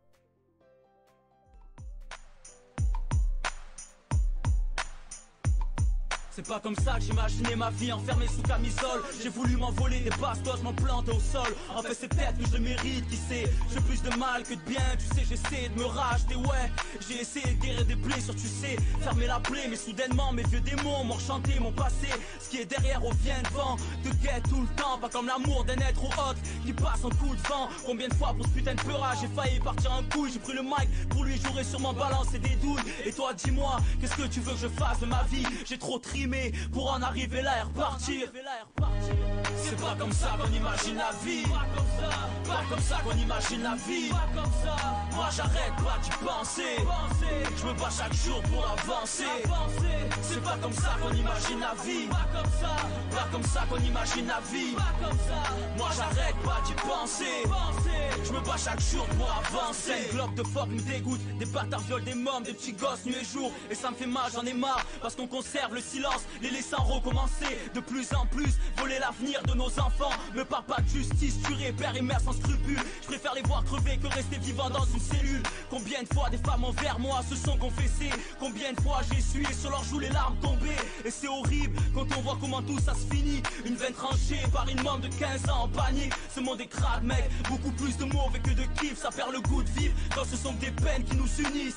C'est pas comme ça que j'imaginais ma vie enfermée sous camisole. J'ai voulu m'envoler des bastos, m'en planter au sol. En fait c'est peut-être que je le mérite, qui sait. J'ai plus de mal que de bien, tu sais j'essaie de me racheter, ouais. J'ai essayé de guérir des blessures, tu sais, fermer la plaie. Mais soudainement mes vieux démons m'ont rechanté mon passé. Ce qui est derrière revient devant, te guette tout le temps. Pas comme l'amour d'un être ou autre qui passe en coup de vent. Combien de fois pour ce putain de peurage j'ai failli partir en couille. J'ai pris le mic pour lui j'aurais sûrement balancé des douilles. Et toi dis-moi, qu'est-ce que tu veux que je fasse de ma vie? J'ai trop trimé pour en arriver là et repartir. C'est pas comme ça qu'on imagine la vie. Pas comme ça, pas comme ça qu'on imagine la vie. Pas comme ça. Moi j'arrête pas d'y penser. Je me bats chaque jour pour avancer. C'est pas comme ça qu'on imagine la vie. Pas comme ça, pas comme ça qu'on imagine la vie. Pas comme ça. Moi j'arrête pas d'y penser. Je me bats chaque jour pour avancer. Une globe de fuck me dégoûte. Des bâtards violent des mômes, des petits gosses nuit et jour. Et ça me fait mal, j'en ai marre. Parce qu'on conserve le silence, les laissant recommencer. De plus en plus, voler l'avenir de nos enfants. Me parle pas de justice, tuer père et mère sans scrupule. Je préfère les voir crever que rester vivant dans une cellule. Combien de fois des femmes envers moi se sont confessées. Combien de fois j'ai essuyé sur leurs joues les larmes tombées. Et c'est horrible quand on voit comment tout ça se finit. Une veine tranchée par une môme de quinze ans en panique. Ce monde est crade mec, beaucoup plus de mauvais que de kiff. Ça perd le goût de vivre quand ce sont des peines qui nous unissent.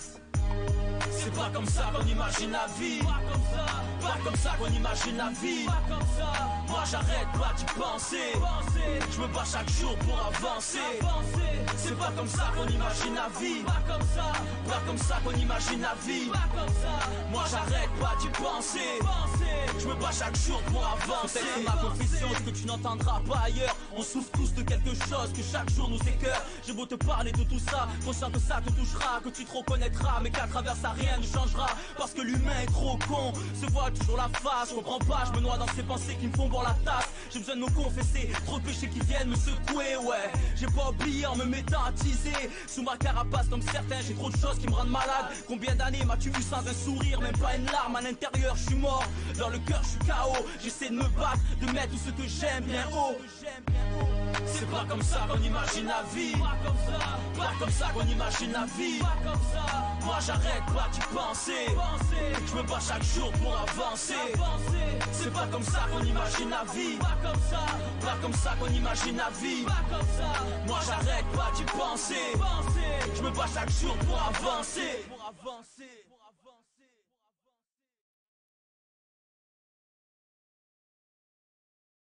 C'est pas comme ça qu'on imagine la vie. Pas comme ça, pas comme ça qu'on imagine la vie. Pas comme ça. Moi j'arrête pas d'y penser. Je me bats chaque jour pour avancer. C'est pas comme ça qu'on imagine la vie. Pas comme ça, pas comme ça qu'on imagine la vie. Pas comme ça. Moi j'arrête pas d'y penser. Je me bats chaque jour pour avancer. C'est ma confession, ce que tu n'entendras pas ailleurs. On souffre tous de quelque chose que chaque jour nous écœure. J'ai beau te parler de tout ça, conscient que ça te touchera, que tu te reconnaîtras, mais qu'à travers ça rien ne changera. Parce que l'humain est trop con, se voit toujours la face. Je comprends pas, je me noie dans ces pensées qui me font boire la tasse. J'ai besoin de me confesser, trop de péchés qui viennent me secouer, ouais. J'ai pas oublié en me mettant à teaser. Sous ma carapace comme certains, j'ai trop de choses qui me rendent malade. Combien d'années m'as-tu vu sans un sourire, même pas une larme à l'intérieur, je suis mort. Dans le cœur, je suis K O. J'essaie de me battre, de mettre tout ce que j'aime bien haut. C'est pas comme ça qu'on imagine la vie. Pas comme ça, pas comme ça qu'on imagine la vie. Pas comme ça. Moi j'arrête pas d'y penser. Je me bats chaque jour pour avancer. C'est pas comme ça qu'on imagine la vie. Pas comme ça, pas comme ça qu'on imagine la vie. Pas comme ça. Moi j'arrête pas d'y penser. Je me bats chaque jour pour avancer. Pour avancer.